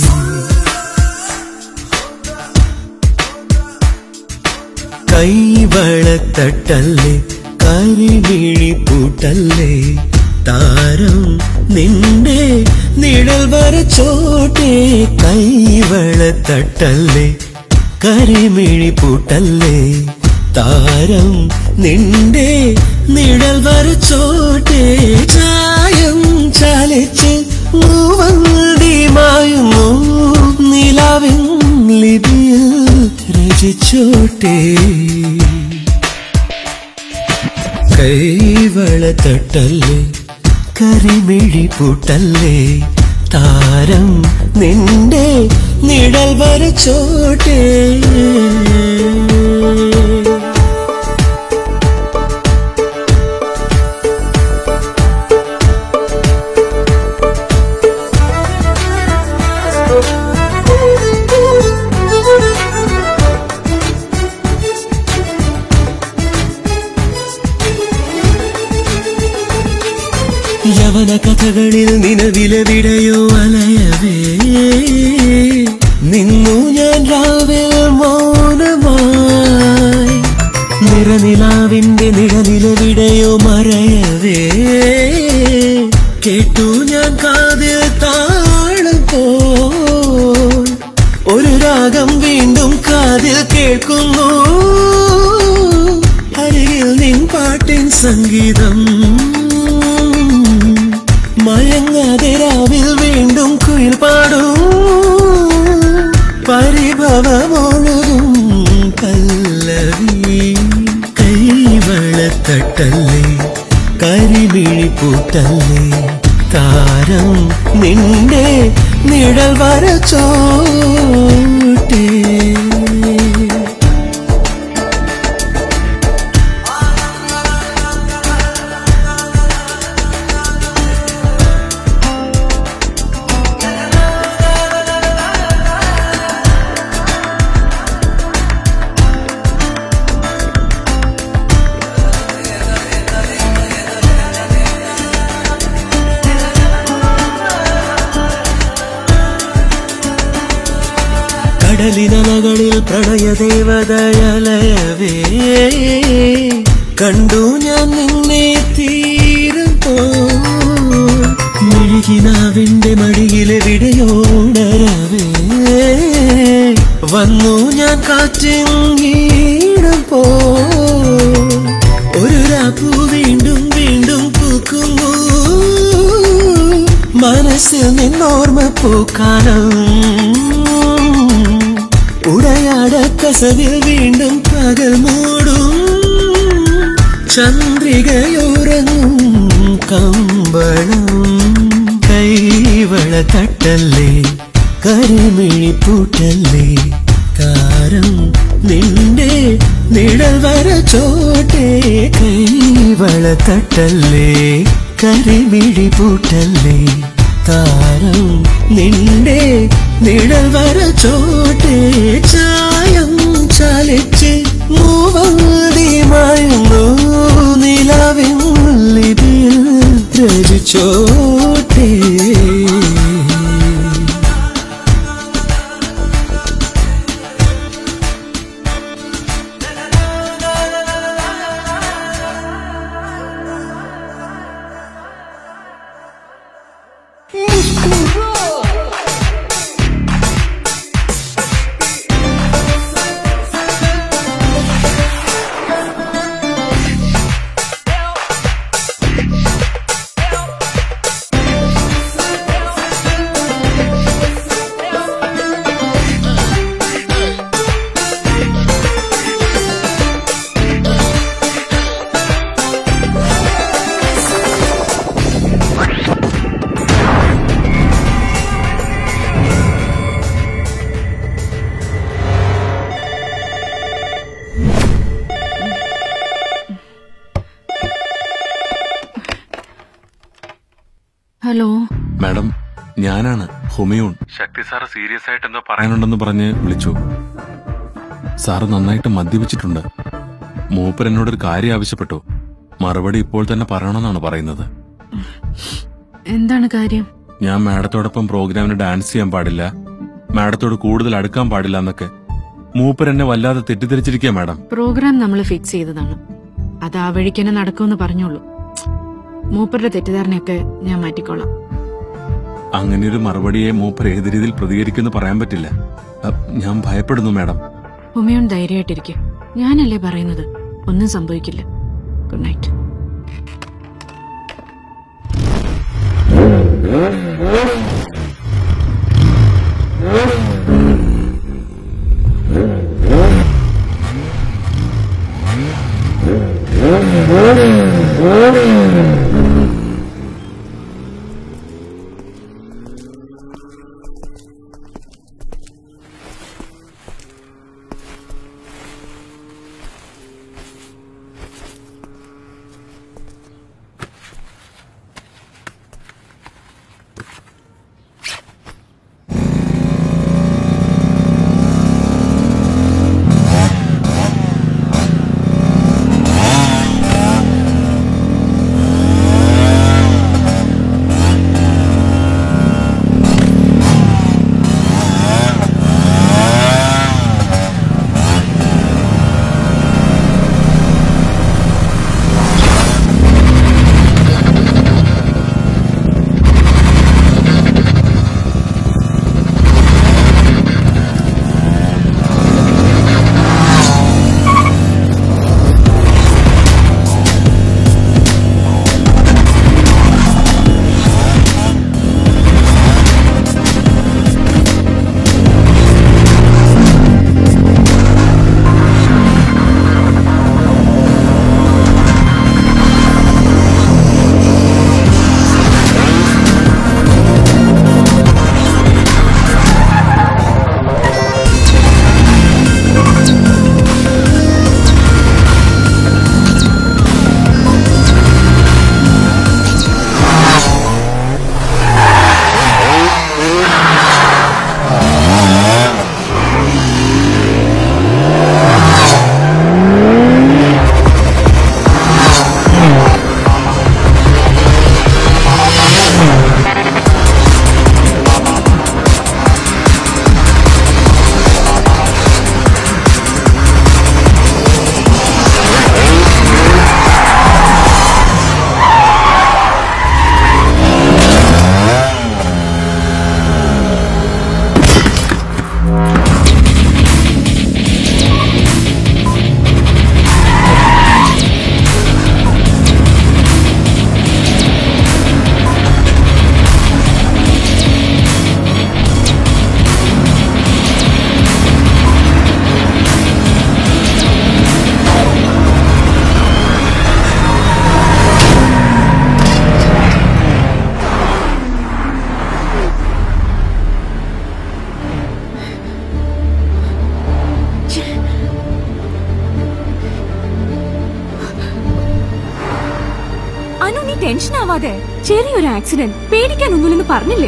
Speaker 11: കൈവളത്തട്ടല്ലേ കരിമിഴി പൂട്ടല്ലേ താരം നിന്റെ നിഴൽ വരച്ചോട്ടെ കൈവളത്തട്ടല്ലേ കരിമിഴി പൂട്ടല്ലേ താരം നിന്റെ നിഴൽ വരച്ചോട്ടെ ചായം ചാലിച്ച് മൂവന്തി മായുന്നു നിലാവിൻ ലിപിയിൽ രചിച്ചോട്ടെ കൈവളത്തട്ടല്ലേ കരിമിഴി പൂട്ടല്ലേ താരം നിന്റെ നിഴൽ വരച്ചോട്ടെ യവന കഥകളിൽ നിലവിലെവിടെയോ അലയവേ നിന്നു ഞാൻ രാവിൽ മൗനമായി നിറനിലാവിന്റെ നിഴലിലെവിടെയോ മറയവേ കേട്ടു ഞാൻ കാതിൽ താളം പോൽ ഒരു രാഗം വീണ്ടും കാതിൽ കേൾക്കുന്നു അരികിൽ നിൻ പാട്ടിൻ സംഗീതം മയങ്ങാതെ രാവിൽ വീണ്ടും കുയിൽ പാടും പരിഭവമൊഴുകും പല്ലവി കൈവളത്തട്ടല്ലേ കരിമിഴി പൂട്ടല്ലേ താരം നിന്റെ നിഴൽ വരച്ചോട്ടെ കടലിനലകളിൽ പ്രണയദേവതയലയവേ കണ്ടു ഞാൻ നിന്നെ തീരം പോൽ മിഴികിനാവിന്റെ മടിയിലെവിടെയോടരവേ വന്നു ഞാൻ കാറ്റിങ്ങീടം പോൽ ഒരു രാപ്പൂ വീണ്ടും വീണ്ടും പൂക്കുന്നു മനസ്സിൽ നിന്നോർമ്മ പൂക്കാലം ഉടയാട കസവിൽ വീണ്ടും പകൽ മൂടും ചന്ദ്രികയുറങ്ങും കമ്പളം കൈവളത്തട്ടല്ലേ കരിമിഴി പൂട്ടല്ലേ താരം നിന്റെ നിഴൽ വരച്ചോട്ടെ കൈവളത്തട്ടല്ലേ കരിമിഴി പൂട്ടല്ലേ താരം നിന്റെ നിഴൽ വരച്ചോട്ടെ ചായം ചാലിച്ച് മൂവന്തി മായുന്നു നിലാവിൻ ലിപിയിൽ രചിച്ചോട്ടെ
Speaker 4: ഹലോ
Speaker 6: മാഡം, ഞാനാണ് ഹുമയൂൺ. ശക്തി സാറ് സീരിയസ് ആയിട്ട് എന്തോ പറയാനുണ്ടെന്ന് പറഞ്ഞ് വിളിച്ചു. സാറ് നന്നായിട്ട് മദ്യപിച്ചിട്ടുണ്ട്. മൂപ്പർ എന്നോടൊരു കാര്യം ആവശ്യപ്പെട്ടു. മറുപടി ഇപ്പോൾ തന്നെ പറയണമെന്നാണ് പറയുന്നത്.
Speaker 4: എന്താണ് കാര്യം?
Speaker 6: ഞാൻ മാഡത്തോടൊപ്പം പ്രോഗ്രാമിന് ഡാൻസ് ചെയ്യാൻ പാടില്ല, മാഡത്തോട് കൂടുതൽ അടുക്കാൻ പാടില്ല എന്നൊക്കെ മൂപ്പരെന്നെ വല്ലാതെ തെറ്റിദ്ധരിച്ചിരിക്കുക മാഡം.
Speaker 4: പ്രോഗ്രാം നമ്മൾ ഫിക്സ് ചെയ്തതാണ്, അത് ആ വഴിക്ക് തന്നെ നടക്കുമെന്ന് പറഞ്ഞോളൂ. മൂപ്പരുടെ തെറ്റിദ്ധാരണയൊക്കെ ഞാൻ മാറ്റിക്കോളാം.
Speaker 6: അങ്ങനെയൊരു മറുപടിയെ മൂപ്പർ ഏത് രീതിയിൽ പ്രതികരിക്കുമെന്ന് പറയാൻ പറ്റില്ല. ഞാൻ ഭയപ്പെടുന്നു മാഡം.
Speaker 4: ഉമയോൺ ധൈര്യമായിട്ടിരിക്കും, ഞാനല്ലേ പറയുന്നത്, ഒന്നും സംഭവിക്കില്ല. Good night.
Speaker 3: ടെൻഷൻ ആവാതെ, ചെറിയൊരു ആക്സിഡന്റ്, പേടിക്കാനൊന്നുമില്ലെന്ന് പറഞ്ഞില്ലേ?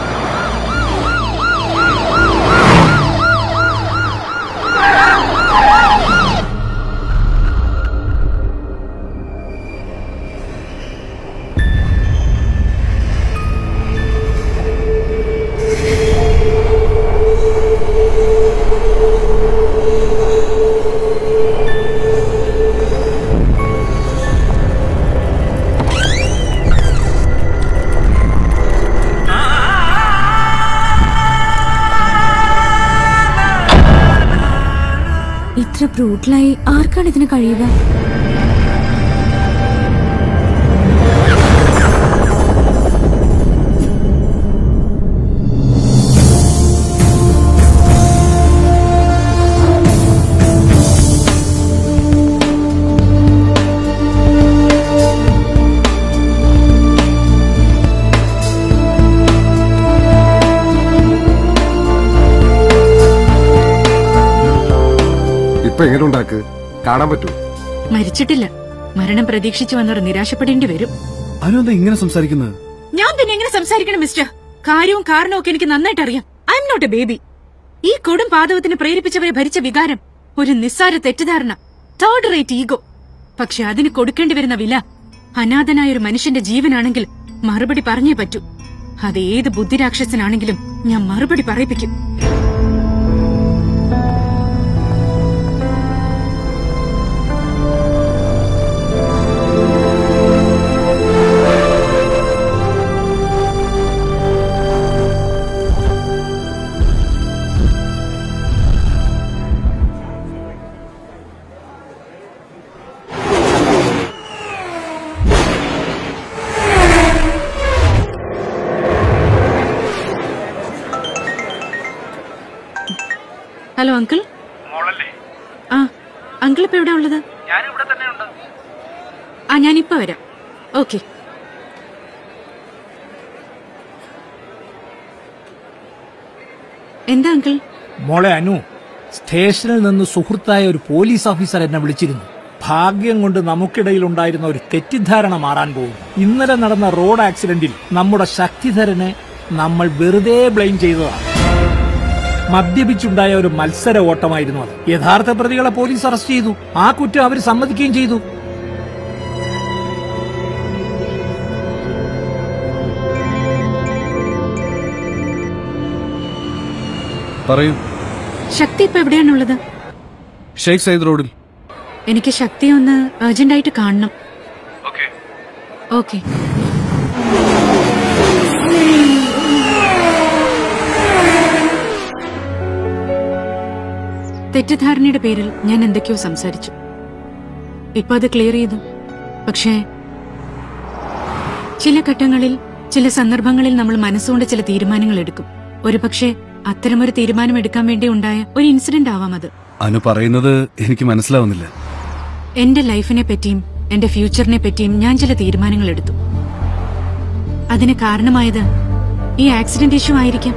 Speaker 3: ഇത്ര ബ്രൂട്ടലായി ആർക്കാണ് ഇതിന് കഴിയുക?
Speaker 8: ഇപ്പൊ എങ്ങനെ ഉണ്ടാക്ക് കാണാൻ പറ്റൂ?
Speaker 4: മരിച്ചിട്ടില്ല. മരണം പ്രതീക്ഷിച്ചു വന്നവർ നിരാശപ്പെടേണ്ടി വരും.
Speaker 9: അനു ഇങ്ങനെ സംസാരിക്കുന്നത്?
Speaker 4: ഞാൻ പിന്നെ എങ്ങനെ സംസാരിക്കണം മിസ്റ്റർ? കാര്യവും കാരണവും ഒക്കെ എനിക്ക് നന്നായിട്ട് അറിയാം. I'm not a baby. ഈ കൊടും പാതകത്തിന് പ്രേരിപ്പിച്ചവരെ ഭരിച്ച വികാരം ഒരു നിസ്സാര തെറ്റിദ്ധാരണ, തേർഡ് റേറ്റ് ഈഗോ. പക്ഷെ അതിന് കൊടുക്കേണ്ടി വരുന്ന വില അനാഥനായ ഒരു മനുഷ്യന്റെ ജീവനാണെങ്കിൽ മറുപടി പറഞ്ഞേ പറ്റൂ. അത് ഏത് ബുദ്ധിരാക്ഷസനാണെങ്കിലും ഞാൻ മറുപടി പറയിപ്പിക്കും. Hello uncle. ആ അങ്കിൾ ഇപ്പൊ എവിടെ ഉള്ളത്? ആ ഞാനിപ്പോ വരാം. ഓക്കെ. എന്താ അങ്കിൾ?
Speaker 10: മോളെ അനു, സ്റ്റേഷനിൽ നിന്ന് സുഹൃത്തായ ഒരു പോലീസ് ഓഫീസർ എന്നെ വിളിച്ചിരുന്നു. ഭാഗ്യം കൊണ്ട് നമുക്കിടയിൽ ഉണ്ടായിരുന്ന ഒരു തെറ്റിദ്ധാരണ മാറാൻ പോകുന്നു. ഇന്നലെ നടന്ന റോഡ് ആക്സിഡന്റിൽ നമ്മുടെ ശക്തിധരനെ നമ്മൾ വെറുതെ ബ്ലെയിം ചെയ്തതാണ്. മദ്യപിച്ചുണ്ടായ ഒരു മത്സര ഓട്ടമായിരുന്നു അത്. യഥാർത്ഥ പ്രതികളെ പോലീസ് അറസ്റ്റ് ചെയ്തു. ആ കുറ്റം അവർ സമ്മതിക്കുകയും ചെയ്തു.
Speaker 9: പറയൂ.
Speaker 4: ശക്തി ഇപ്പൊ എവിടെയാണുള്ളത്?
Speaker 9: ഷെയ്ഖ് സയ്യിദ് റോഡിൽ.
Speaker 4: എനിക്ക് ശക്തി ഒന്ന് അർജന്റായിട്ട് കാണണം. ഓക്കെ. തെറ്റിദ്ധാരണയുടെ പേരിൽ ഞാൻ എന്തൊക്കെയോ സംസാരിച്ചു. ഇപ്പൊ അത് ക്ലിയർ ചെയ്തു. പക്ഷേ ചില ഘട്ടങ്ങളിൽ, ചില സന്ദർഭങ്ങളിൽ നമ്മൾ മനസ്സുകൊണ്ട് ചില തീരുമാനങ്ങൾ എടുക്കും. ഒരുപക്ഷെ അത്തരമൊരു തീരുമാനം എടുക്കാൻ വേണ്ടി ഉണ്ടായ ഒരു ഇൻസിഡന്റ് ആവാം അത്.
Speaker 9: അനു പറയുന്നത് എനിക്ക് മനസ്സിലാവുന്നില്ല.
Speaker 4: എന്റെ ലൈഫിനെ പറ്റിയും എന്റെ ഫ്യൂച്ചറിനെ പറ്റിയും ഞാൻ ചില തീരുമാനങ്ങൾ എടുത്തു. അതിന് കാരണമായത് ഈ ആക്സിഡന്റ് ഇഷ്യൂ ആയിരിക്കാം.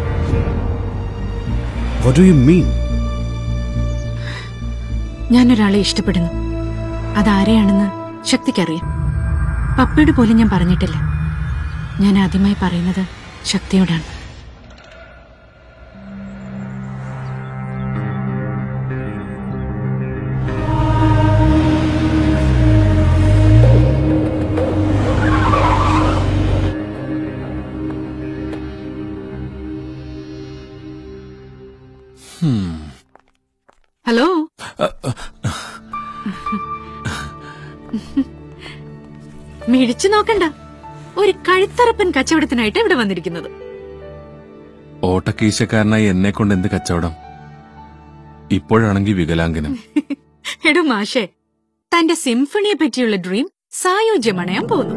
Speaker 9: What do you mean?
Speaker 4: ഞാനൊരാളെ ഇഷ്ടപ്പെടുന്നു. അതാരെയാണെന്ന് ശക്തിക്കറിയാം. പപ്പയോട് പോലും ഞാൻ പറഞ്ഞിട്ടില്ല. ഞാൻ ആദ്യമായി പറയുന്നത് ശക്തിയോടാണ്. ഹലോ. മിഴിച്ചു നോക്കണ്ട. ഒരു കഴുത്തറപ്പൻ കച്ചവടത്തിനായിട്ട് ഇവിടെ വന്നിരിക്കുന്നത്.
Speaker 6: ഓട്ടക്കീശക്കാരനായി എന്നെ കൊണ്ട് എന്ത് കച്ചവടം? ഇപ്പോഴാണെങ്കിൽ വികലാംഗനം.
Speaker 4: എടോ മാഷേ, തന്റെ സിംഫണിയെ പറ്റിയുള്ള ഡ്രീം സായോജ്യമണയാൻ പോകുന്നു.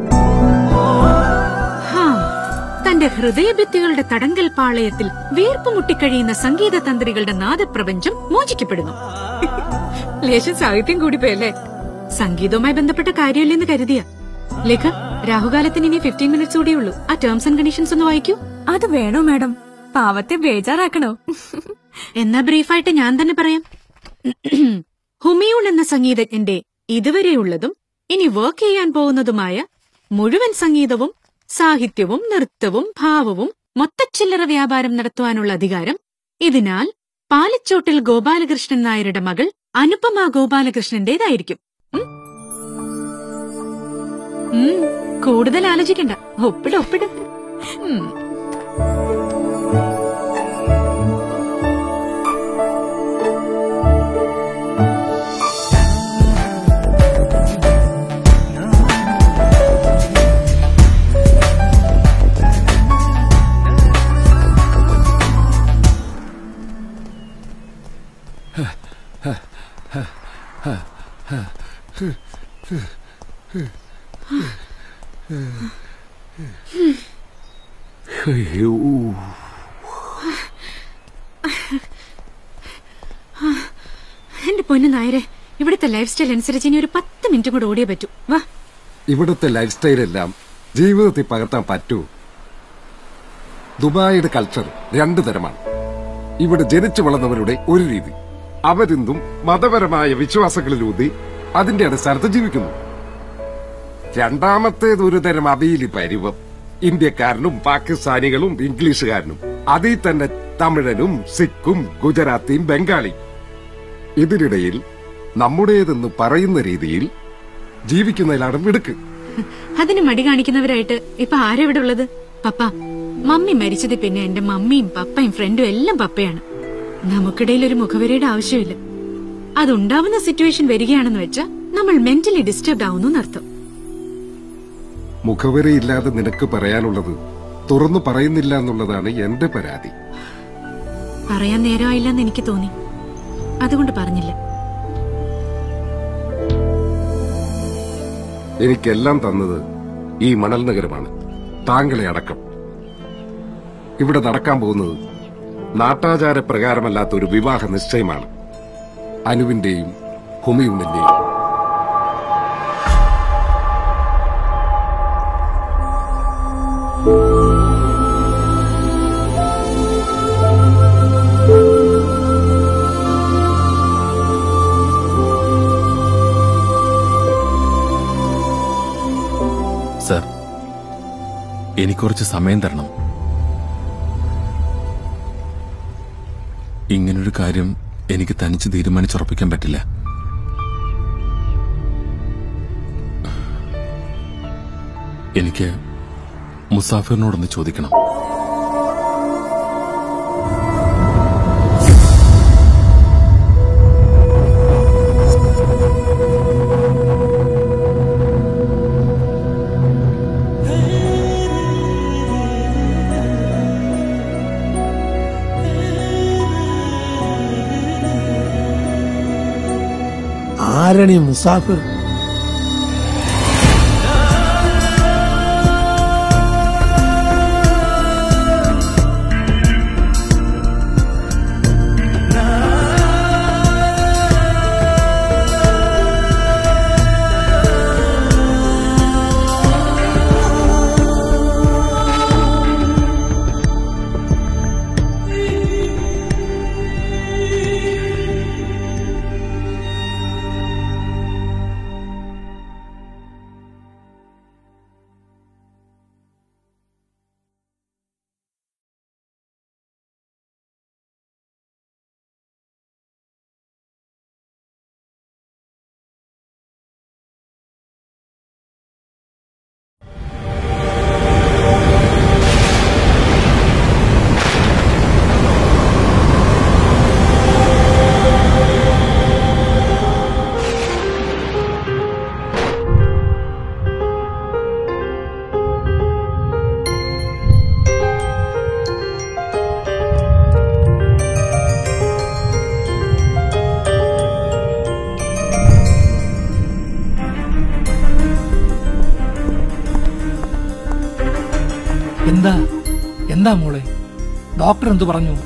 Speaker 4: തന്റെ ഹൃദയഭിത്തികളുടെ തടങ്കൽ പാളയത്തിൽ വീർപ്പ് മുട്ടിക്കഴിയുന്ന സംഗീത തന്ത്രികളുടെ നാദപ്രപഞ്ചം മോചിക്കപ്പെടുന്നു. ലേശം സാഹിത്യം കൂടിപ്പോയല്ലേ? സംഗീതവുമായി ബന്ധപ്പെട്ട കാര്യമില്ലെന്ന് കരുതിയ ലേഖ. രാഹുകാലത്തിന് ഇനി ഫിഫ്റ്റീൻ മിനിറ്റ്സ് കൂടിയുള്ളൂ. ആ ടേംസ് ആൻഡ് കണ്ടീഷൻസ് ഒന്ന് വായിക്കൂ.
Speaker 3: അത് വേണോ മാഡം? പാവത്തെ ബേജാറാക്കണോ?
Speaker 4: എന്നാ ബ്രീഫായിട്ട് ഞാൻ തന്നെ പറയാം. ഹുമയൂൺ എന്ന സംഗീതജ്ഞന്റെ ഇതുവരെയുള്ളതും ഇനി വർക്ക് ചെയ്യാൻ പോകുന്നതുമായ മുഴുവൻ സംഗീതവും സാഹിത്യവും നൃത്തവും ഭാവവും മൊത്തച്ചില്ലറ വ്യാപാരം നടത്തുവാനുള്ള അധികാരം ഇതിനാൽ പാലച്ചോട്ടിൽ ഗോപാലകൃഷ്ണൻ നായരുടെ മകൾ അനുപമ ഗോപാലകൃഷ്ണന്റേതായിരിക്കും. കൂടുതൽ ആലോചിക്കണ്ട. ഒപ്പിട ഒപ്പിട. എന്റെ പൊന്നു നായരെ, ഇവിടുത്തെ ലൈഫ് സ്റ്റൈൽ അനുസരിച്ച് ഇനി ഒരു പത്ത് മിനിറ്റ് കൂടെ ഓടിയേ പറ്റൂ. വാ.
Speaker 8: ഇവിടുത്തെ ലൈഫ് സ്റ്റൈൽ എല്ലാം ജീവിതത്തിൽ പകർത്താൻ പറ്റൂ. ദുബായിയുടെ കൾച്ചർ രണ്ടു തരമാണ്. ഇവിടെ ജനിച്ചു വളർന്നവരുടെ ഒരു രീതി. അവരിന്നും മതപരമായ വിശ്വാസങ്ങളിലൂന്നി അതിന്റെ അടിസ്ഥാനത്ത് ജീവിക്കുന്നു. രണ്ടാമത്തേത് ഒരു തരം അബീലി പരിവം. ഇന്ത്യക്കാരനും പാകിസ്ഥാനികളും ഇംഗ്ലീഷുകാരനും, അതിൽ തന്നെ തമിഴനും സിഖും ഗുജറാത്തിയും ബംഗാളിയും. ഇതിനിടയിൽ നമ്മുടേതെന്ന് പറയുന്ന രീതിയിൽ ജീവിക്കുന്നതിലാണ് മിടുക്ക്.
Speaker 4: അതിന് മടി കാണിക്കുന്നവരായിട്ട് ഇപ്പൊ ആരെവിടെ ഉള്ളത്? പപ്പ, മമ്മി മരിച്ചത് പിന്നെ എന്റെ മമ്മിയും പപ്പയും ഫ്രണ്ടും എല്ലാം പപ്പയാണ്. നമുക്കിടയിൽ ഒരു മുഖവരയുടെ ആവശ്യമില്ല. അതുണ്ടാവുന്ന സിറ്റുവേഷൻ വരികയാണെന്ന് വെച്ചാൽ നമ്മൾ മെന്റലി ഡിസ്റ്റർബ്ഡ് ആവുന്നു എന്നർത്ഥം.
Speaker 8: മുഖവരയില്ലാതെ നിനക്ക് പറയാനുള്ളത് തുറന്നു പറയുന്നില്ല എന്നുള്ളതാണ് എന്റെ പരാതി.
Speaker 4: പറയാൻ നേരമായില്ലെന്ന് എനിക്ക് തോന്നി, അതുകൊണ്ട് പറഞ്ഞില്ല.
Speaker 8: എനിക്കെല്ലാം തന്നത് ഈ മണൽ നഗരമാണ്, താങ്കളെ അടക്കം. ഇവിടെ നടക്കാൻ പോകുന്നത് നാട്ടാചാര പ്രകാരമല്ലാത്ത ഒരു വിവാഹ നിശ്ചയമാണ്. അനുവിന്റെയും ഹുമയുണിന്റെയും.
Speaker 6: സർ, എനിക്ക് കുറച്ച് സമയം തരണം. ഇങ്ങനൊരു കാര്യം എനിക്ക് തനിച്ച് തീരുമാനിച്ചുറപ്പിക്കാൻ പറ്റില്ല. എനിക്ക് മുസാഫിറിനോടൊന്ന് ചോദിക്കണം.
Speaker 10: ആരണി മുസാഫിർ? എന്താ എന്താ മോളെ, ഡോക്ടർ എന്തു പറഞ്ഞു?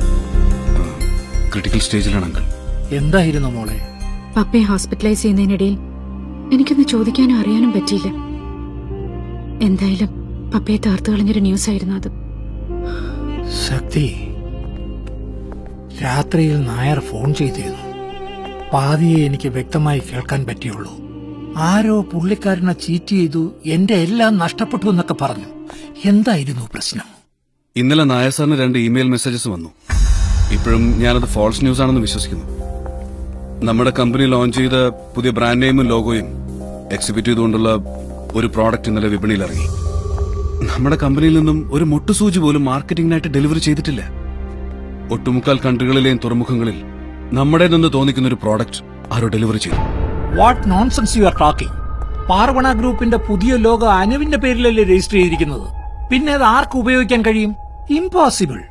Speaker 9: ക്രിട്ടിക്കൽ സ്റ്റേജിലാണ് അങ്കിൾ.
Speaker 10: എന്തായിരുന്നു മോളെ?
Speaker 4: പപ്പയെ ഹോസ്പിറ്റലൈസ് ചെയ്യുന്നതിനിടയിൽ എനിക്കൊന്ന് ചോദിക്കാനും അറിയാനും പറ്റിയില്ല. എന്തായാലും പപ്പയെ താർത്തു കളഞ്ഞൊരു ന്യൂസ് ആയിരുന്നു അത്.
Speaker 10: ശക്തി, രാത്രിയിൽ നായർ ഫോൺ ചെയ്തിരുന്നു. പാതിയെ എനിക്ക് വ്യക്തമായി കേൾക്കാൻ പറ്റിയുള്ളൂ. ആരോ പുള്ളിക്കാരനെ ചീറ്റ് ചെയ്തു, എന്റെ എല്ലാം നഷ്ടപ്പെട്ടു എന്നൊക്കെ പറഞ്ഞു. എന്തായിരുന്നു പ്രശ്നം?
Speaker 9: ഇന്നലെ നായർ സാറിന് രണ്ട് ഇമെയിൽ മെസ്സേജസ് വന്നു. ഇപ്പോഴും ഞാനത് ഫോൾസ് ന്യൂസ് ആണെന്ന് വിശ്വസിക്കുന്നു. നമ്മുടെ കമ്പനി ലോഞ്ച് ചെയ്ത പുതിയ ബ്രാൻഡ് നെയിമും ലോഗോയും എക്സിബിറ്റ് ചെയ്തുകൊണ്ടുള്ള ഒരു പ്രോഡക്റ്റ് ഇന്നലെ വിപണിയിൽ ഇറങ്ങി. നമ്മുടെ കമ്പനിയിൽ നിന്നും ഒരു മുട്ടുസൂചി പോലും മാർക്കറ്റിംഗിനായിട്ട് ഡെലിവറി ചെയ്തിട്ടില്ല. ഒട്ടുമുക്കാൽ കൺട്രികളിലെയും തുറമുഖങ്ങളിൽ നമ്മുടേതെന്ന് തോന്നിക്കുന്ന ഒരു പ്രോഡക്റ്റ് ആരോ ഡെലിവറി ചെയ്തു.
Speaker 10: What nonsense you are talking? Parvana ഗ്രൂപ്പിന്റെ പുതിയ ലോഗോ അനുവിന്റെ പേരിലല്ലേ രജിസ്റ്റർ ചെയ്തിരിക്കുന്നത്? പിന്നെ അത് ആർക്ക് ഉപയോഗിക്കാൻ കഴിയും? ഇംപോസിബിൾ.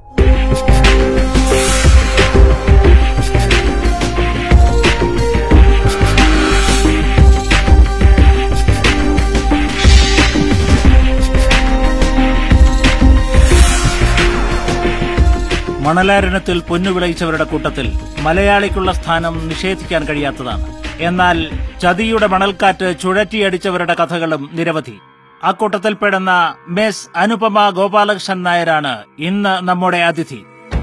Speaker 12: മണലാരണ്യത്തിൽ പൊന്നു വിളയിച്ചവരുടെ കൂട്ടത്തിൽ മലയാളിക്കുള്ള സ്ഥാനം നിഷേധിക്കാൻ കഴിയാത്തതാണ്. എന്നാൽ ചതിയുടെ മണൽക്കാറ്റ് ചുഴറ്റിയടിച്ചവരുടെ കഥകളും നിരവധി. അക്കൂട്ടത്തിൽപ്പെടുന്ന മിസ് അനുപമ ഗോപാലകൃഷ്ണൻ നായരാണ് ഇന്ന് നമ്മുടെ അതിഥി.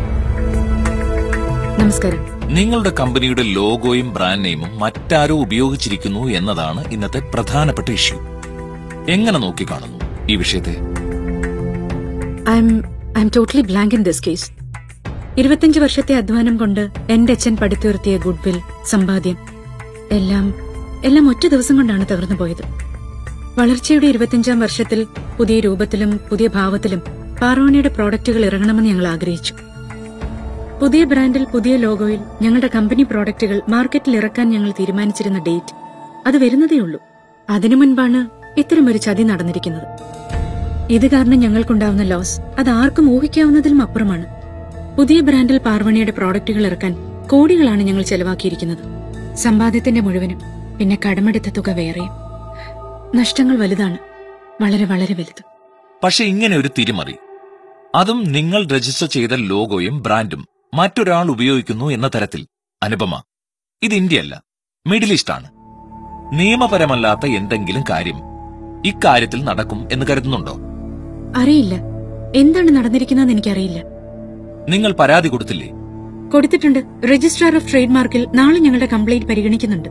Speaker 4: നമസ്കാരം.
Speaker 7: നിങ്ങളുടെ കമ്പനിയുടെ ലോഗോയും ബ്രാൻഡ് നെയിമും മറ്റാരോ ഉപയോഗിച്ചിരിക്കുന്നു എന്നതാണ് ഇന്നത്തെ പ്രധാനപ്പെട്ട ഇഷ്യൂ. എങ്ങനെ നോക്കിക്കാണുന്നു ഈ വിഷയത്തെ?
Speaker 4: I'm I'm totally blank in this case. ഇരുപത്തിയഞ്ച് വർഷത്തെ അധ്വാനം കൊണ്ട് എന്റെ അച്ഛൻ പടുത്തുയർത്തിയ ഗുഡ്വിൽ, സമ്പാദ്യം എല്ലാം എല്ലാം ഒറ്റ ദിവസം കൊണ്ടാണ് തകർന്നു പോയത്.
Speaker 5: വളർച്ചയുടെ ഇരുപത്തിയഞ്ചാം വർഷത്തിൽ പുതിയ രൂപത്തിലും പുതിയ ഭാവത്തിലും പാർവണിയുടെ പ്രോഡക്റ്റുകൾ ഇറങ്ങണമെന്ന് ഞങ്ങൾ ആഗ്രഹിച്ചു. പുതിയ ബ്രാൻഡിൽ പുതിയ ലോഗോയിൽ ഞങ്ങളുടെ കമ്പനി പ്രോഡക്റ്റുകൾ മാർക്കറ്റിൽ ഇറക്കാൻ ഞങ്ങൾ തീരുമാനിച്ചിരുന്ന ഡേറ്റ് അത് വരുന്നതേയുള്ളൂ. അതിനു മുൻപാണ് ഇത്തരമൊരു ചതി നടന്നിരിക്കുന്നത്. ഇത് കാരണം ഞങ്ങൾക്കുണ്ടാവുന്ന ലോസ് അത് ആർക്കും ഊഹിക്കാവുന്നതിലും അപ്പുറമാണ്. പുതിയ ബ്രാൻഡിൽ പാർവണിയുടെ പ്രോഡക്റ്റുകൾ ഇറക്കാൻ കോടികളാണ് ഞങ്ങൾ ചെലവാക്കിയിരിക്കുന്നത്. സമ്പാദ്യത്തിന്റെ മുഴുവനും പിന്നെ കടമെടുത്ത തുക വേറെയും. നഷ്ടങ്ങൾ വലുതാണ്, വളരെ വളരെ വലുത്.
Speaker 7: പക്ഷെ ഇങ്ങനെ ഒരു തിരിമറി, അതും നിങ്ങൾ രജിസ്റ്റർ ചെയ്ത ലോഗോയും ബ്രാൻഡും മറ്റൊരാൾ ഉപയോഗിക്കുന്നു എന്ന തരത്തിൽ. അനുപമ, ഇത് ഇന്ത്യയല്ല, മിഡിൽ ഈസ്റ്റ് ആണ്. നിയമപരമല്ലാത്ത എന്തെങ്കിലും കാര്യം ഇക്കാര്യത്തിൽ നടക്കും എന്ന് കരുതുന്നുണ്ടോ?
Speaker 5: അറിയില്ല, എന്താണ് നടന്നിരിക്കുന്നതെന്ന് എനിക്കറിയില്ല.
Speaker 7: നിങ്ങൾ പരാതി കൊടുത്തില്ലേ?
Speaker 5: കൊടുത്തിട്ടുണ്ട്. രജിസ്ട്രാർ ഓഫ് ട്രേഡ് മാർക്കിൽ നാളെ ഞങ്ങളുടെ കംപ്ലയിന്റ് പരിഗണിക്കുന്നുണ്ട്.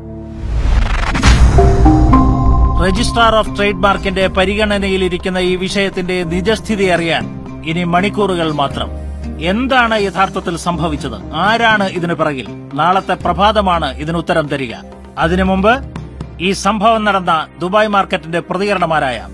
Speaker 12: രജിസ്ട്രാർ ഓഫ് ട്രേഡ് മാർക്കിന്റെ പരിഗണനയിലിരിക്കുന്ന ഈ വിഷയത്തിന്റെ നിജസ്ഥിതി അറിയാൻ ഇനി മണിക്കൂറുകൾ മാത്രം. എന്താണ് യഥാർത്ഥത്തിൽ സംഭവിച്ചത്? ആരാണ് ഇതിനു പിറകിൽ? നാളത്തെ പ്രഭാതമാണ് ഇതിന് ഉത്തരം തരിക. അതിനു മുമ്പ് ഈ സംഭവം നടന്ന ദുബായ് മാർക്കറ്റിന്റെ പ്രതികരണമാരായ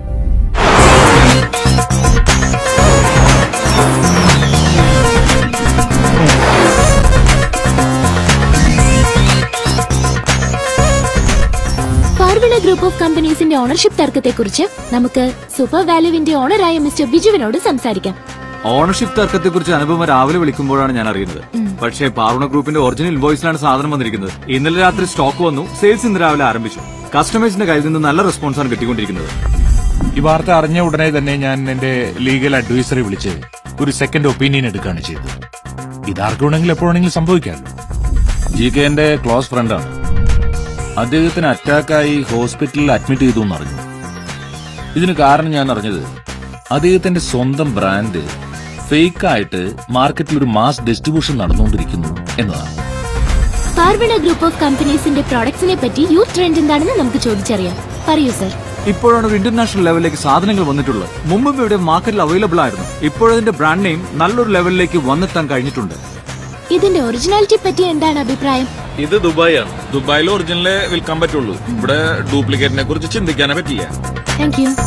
Speaker 1: പാർവണ ഗ്രൂപ്പ് ഓഫ് കമ്പനീസിന്റെ ഓണർഷിപ്പ് തർക്കത്തെക്കുറിച്ച് നമുക്ക് സൂപ്പർ വാല്യുവിന്റെ ഓണറായ മിസ്റ്റർ ബിജുവിനോട് സംസാരിക്കാം.
Speaker 13: ഓണർഷിപ്പ് തർക്കത്തെക്കുറിച്ച് അനുപമ രാവിലെ വിളിക്കുമ്പോഴാണ് ഞാൻ അറിയുന്നത്. പക്ഷേ പാർവണ ഗ്രൂപ്പിന്റെ ഒറിജിനൽ ഇൻവോയ്സിലാണ് സാധനം വന്നിരിക്കുന്നത്. ഇന്നലെ രാത്രി സ്റ്റോക്ക് വന്നു, സെയിൽസ് ഇന്ന് രാവിലെ ആരംഭിച്ചു. കസ്റ്റമേഴ്സിന്റെ കയ്യിൽ നിന്ന് നല്ല റെസ്പോൺസാണ് കിട്ടിക്കൊണ്ടിരിക്കുന്നത്.
Speaker 14: ഈ വാർത്ത അറിഞ്ഞ ഉടനെ തന്നെ ഞാൻ എന്റെ ലീഗൽ അഡ്വൈസറെ വിളിച്ച് ഒരു സെക്കൻഡ് ഒപ്പീനിയൻ എടുക്കുകയാണ് ചെയ്തത്. ഇതാർക്ക് വേണമെങ്കിലും എപ്പോഴെങ്കിലും സംഭവിക്കാമല്ലോ.
Speaker 7: ജി കെ എന്റെ ക്ലോസ് ഫ്രണ്ടാണ്. അദ്ദേഹത്തിന് അറ്റാക്കായി ഹോസ്പിറ്റലിൽ അഡ്മിറ്റ് ചെയ്തു എന്നറിഞ്ഞു. ഇതിന് കാരണം ഞാൻ അറിഞ്ഞത് അദ്ദേഹത്തിന്റെ സ്വന്തം ബ്രാൻഡ് ഫേക്കായിട്ട് മാർക്കറ്റിൽ ഒരു മാസ് ഡിസ്ട്രിബ്യൂഷൻ നടന്നുകൊണ്ടിരിക്കുന്നു എന്നതാണ്.
Speaker 1: പാർവണ ഗ്രൂപ്പ് ഓഫ് കമ്പനീസിന്റെ പ്രോഡക്ട്സിനെ പറ്റി യൂത്ത് ട്രെൻഡ് എന്താണെന്ന് നമുക്ക് ചോദിച്ചറിയാം. പറയൂ സർ.
Speaker 13: ഇപ്പോഴാണ് ഒരു ഇന്റർനാഷണൽ ലെവലിലേക്ക് സാധനങ്ങൾ വന്നിട്ടുള്ളത്. മുമ്പ് ഇവിടെ മാർക്കറ്റിൽ അവൈലബിൾ ആയിരുന്നു. ഇപ്പോഴതിന്റെ ബ്രാൻഡ് നെയിം നല്ലൊരു ലെവലിലേക്ക് വന്നെത്താൻ കഴിഞ്ഞിട്ടുണ്ട്.
Speaker 1: ഇതിന്റെ ഒറിജിനാലിറ്റി പറ്റി എന്താണ് അഭിപ്രായം?
Speaker 7: ഇത് ദുബായ് ആണ്. ദുബായിൽ ഒറിജിനലേ വിൽക്കാൻ പറ്റുള്ളൂ. ഇവിടെ ഡ്യൂപ്ലിക്കേറ്റിനെ കുറിച്ച് ചിന്തിക്കാനേ പറ്റില്ല.
Speaker 1: Thank you.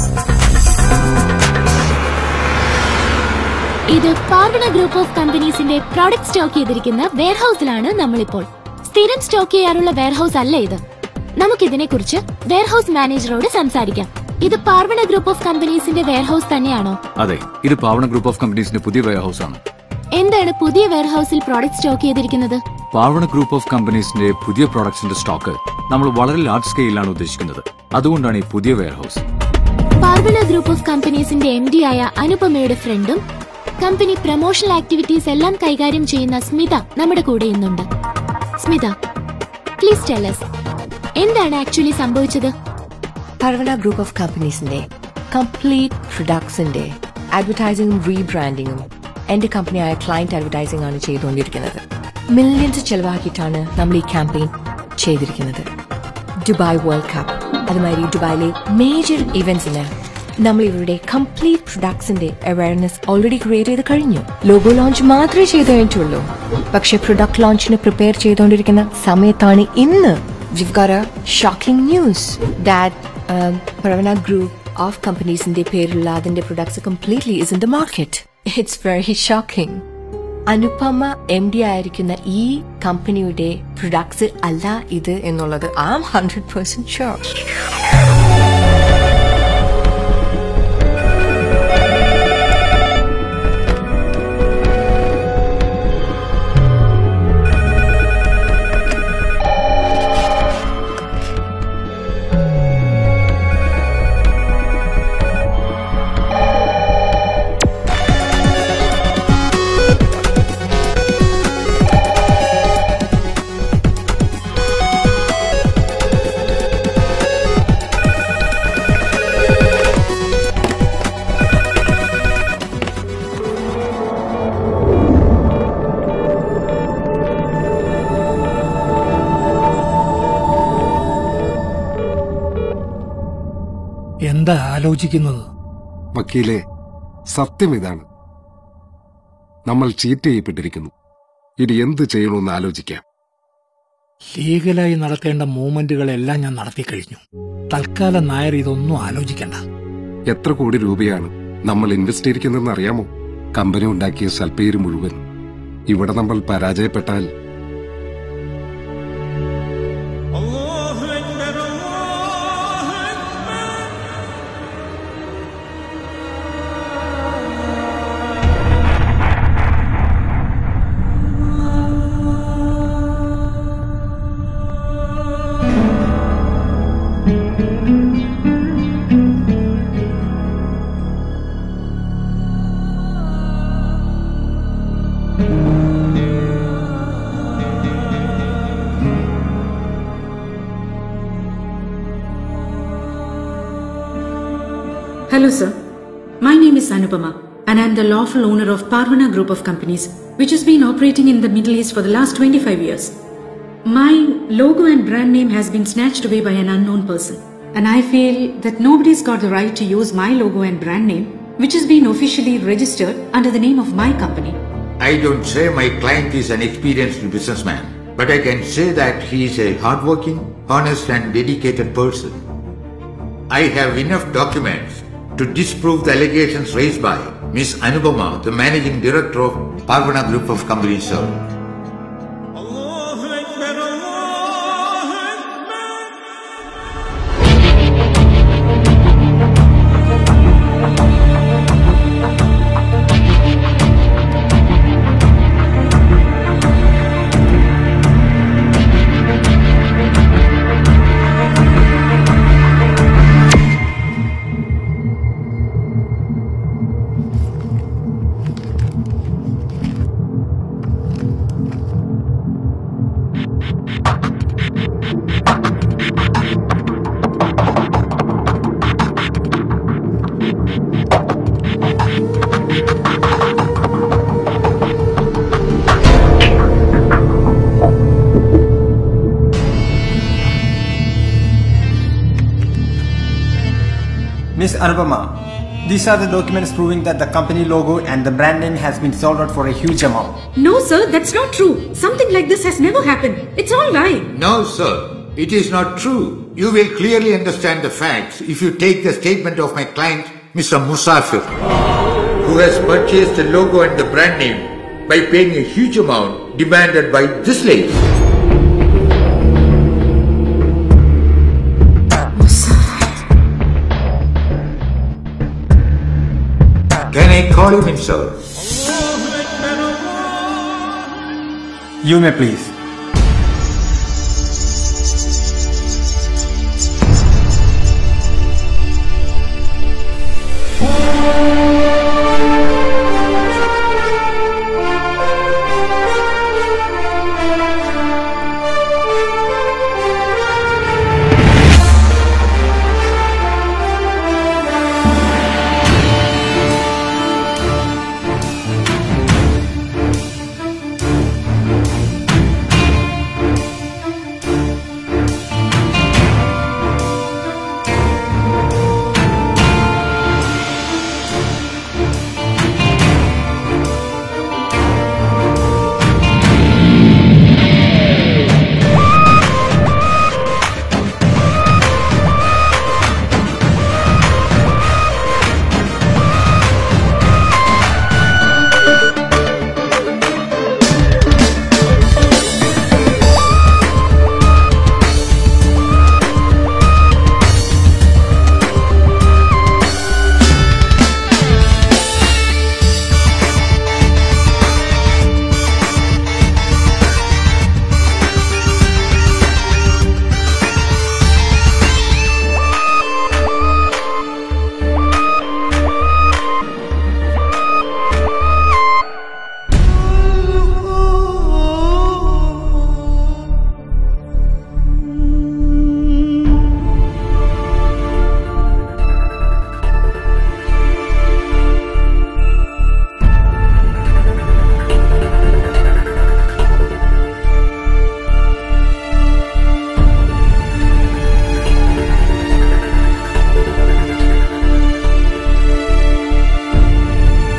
Speaker 1: ഇത് പാർവണ ഗ്രൂപ്പ് ഓഫ് കമ്പനീസിന്റെ പ്രോഡക്റ്റ് സ്റ്റോക്ക് ചെയ്തിരിക്കുന്ന വെയർഹൌസിലാണ് നമ്മളിപ്പോൾ. സ്ഥിരം സ്റ്റോക്ക് ചെയ്യാറുള്ള വെയർഹൌസ് അല്ല ഇത്. നമുക്കിതിനെ കുറിച്ച് വെയർഹൌസ് മാനേജറോട് സംസാരിക്കാം. ഇത് പാർവണ ഗ്രൂപ്പ് ഓഫ് കമ്പനീസിന്റെ വെയർഹൌസ് തന്നെയാണോ?
Speaker 13: അതെ, ഇത് പാർവണ ഗ്രൂപ്പ് ഓഫ് കമ്പനീസിന്റെ പുതിയ വെയർഹൌസ് ആണ്.
Speaker 1: എന്താണ് പുതിയ വെയർഹൌസിൽ പ്രോഡക്റ്റ് സ്റ്റോക്ക് ചെയ്തിരിക്കുന്നത്?
Speaker 13: പാർവണ ഗ്രൂപ്പ് ഓഫ് കമ്പനീസിന്റെ പുതിയ പ്രോഡക്ട്സിന്റെ സ്റ്റോക്ക് നമ്മൾ വളരെ ലാർജ് സ്കെയിലാണ് ഉദ്ദേശിക്കുന്നത്. അതുകൊണ്ടാണ് ഈ പുതിയ വെയർഹൌസ്.
Speaker 1: പാർവണ ഗ്രൂപ്പ് ഓഫ് കമ്പനീസിന്റെ എം ഡി ആയ അനുപമയുടെ ഫ്രണ്ടും കമ്പനി പ്രൊമോഷണൽ ആക്ടിവിറ്റീസ് എല്ലാം കൈകാര്യം ചെയ്യുന്ന സ്മിത നമ്മുടെ കൂടെ ഇന്നുണ്ട്. സ്മിത, പ്ലീസ് ടെൽ us, എന്താണ് ആക്ച്വലി സംഭവിച്ചത്?
Speaker 15: പാർവണ ഗ്രൂപ്പ് ഓഫ് കമ്പനീസിന്റെ കംപ്ലീറ്റ് പ്രൊഡക്ട്സിന്റെ അഡ്വർടൈസിംഗും റീബ്രാൻഡിങ്ങും എന്റെ കമ്പനിയായ ക്ലയന്റ് അഡ്വർടൈസിംഗ് ആണ് ചെയ്തുകൊണ്ടിരിക്കുന്നത്. മില്യൺസ് ചെലവാക്കിയിട്ടാണ് നമ്മൾ ഈ ക്യാമ്പയിൻ ചെയ്തിരിക്കുന്നത്. ദുബായ് വേൾഡ് കപ്പ്, അതുമാതിരി ദുബായിലെ മേജർ ഇവന്റ്സിന് നമ്മൾ ഇവരുടെ കംപ്ലീറ്റ് പ്രൊഡക്ട്സിന്റെ അവയർനെസ് ഓൾറെഡി ക്രിയേറ്റ് ചെയ്ത് കഴിഞ്ഞു. ലോഗോ ലോഞ്ച് മാത്രമേ ചെയ്തു കഴിഞ്ഞിട്ടുള്ളൂ. പക്ഷെ പ്രൊഡക്ട് ലോഞ്ചിന് പ്രിപ്പയർ ചെയ്തുകൊണ്ടിരിക്കുന്ന സമയത്താണ് ഇന്ന് we've got a shocking news that um, Pravana Group of companies in the പേരിലുള്ള അതിന്റെ products completely is in the market. It's very shocking. Anupama M D ആയിരിക്കുന്ന ഈ കമ്പനിയുടെ പ്രൊഡക്ട്സ് അല്ല ഇത് എന്നുള്ളത് I am hundred percent sure.
Speaker 10: എന്താ ആലോചിക്കുന്നത്?
Speaker 8: വക്കീലെ, സത്യം ഇതാണ്. നമ്മൾ ചീറ്റ് ചെയ്യപ്പെട്ടിരിക്കുന്നു. ഇനി എന്ത് ചെയ്യണമെന്ന് ആലോചിക്കാം.
Speaker 10: ലീഗലായി നടത്തേണ്ട മൂവ്മെന്റുകളെല്ലാം ഞാൻ നടത്തി കഴിഞ്ഞു. തൽക്കാലം നായർ ഇതൊന്നും ആലോചിക്കണ്ട.
Speaker 8: എത്ര കോടി രൂപയാണ് നമ്മൾ ഇൻവെസ്റ്റ് ചെയ്തിരിക്കുന്നതെന്ന് അറിയാമോ? കമ്പനി ഉണ്ടാക്കിയ സൽപ്പേര് മുഴുവൻ. ഇവിടെ നമ്മൾ പരാജയപ്പെട്ടാൽ
Speaker 5: Hello, sir. My name is Anupama, and I am the lawful owner of Parvana Group of Companies, which has been operating in the Middle East for the last twenty-five years. My logo and brand name has been snatched away by an unknown person, and I feel that nobody's got the right to use my logo and brand name, which has been officially registered under the name of my company.
Speaker 16: I don't say my client is an experienced businessman, but I can say that he is a hardworking, honest and dedicated person. I have enough documents to disprove the allegations raised by Miss Anupama, the Managing Director of Parvana Group of Companies, sir.
Speaker 17: Miss Anupama, these are the documents proving that the company logo and the brand name has been sold out for a huge amount.
Speaker 5: No, sir, that's not true. Something like this has never happened. It's all lie.
Speaker 16: No, sir, it is not true. You will clearly understand the facts if you take the statement of my client, Mister Musafir, who has purchased the logo and the brand name by paying a huge amount demanded by this lady. Can I call him in, sir?
Speaker 17: You may please.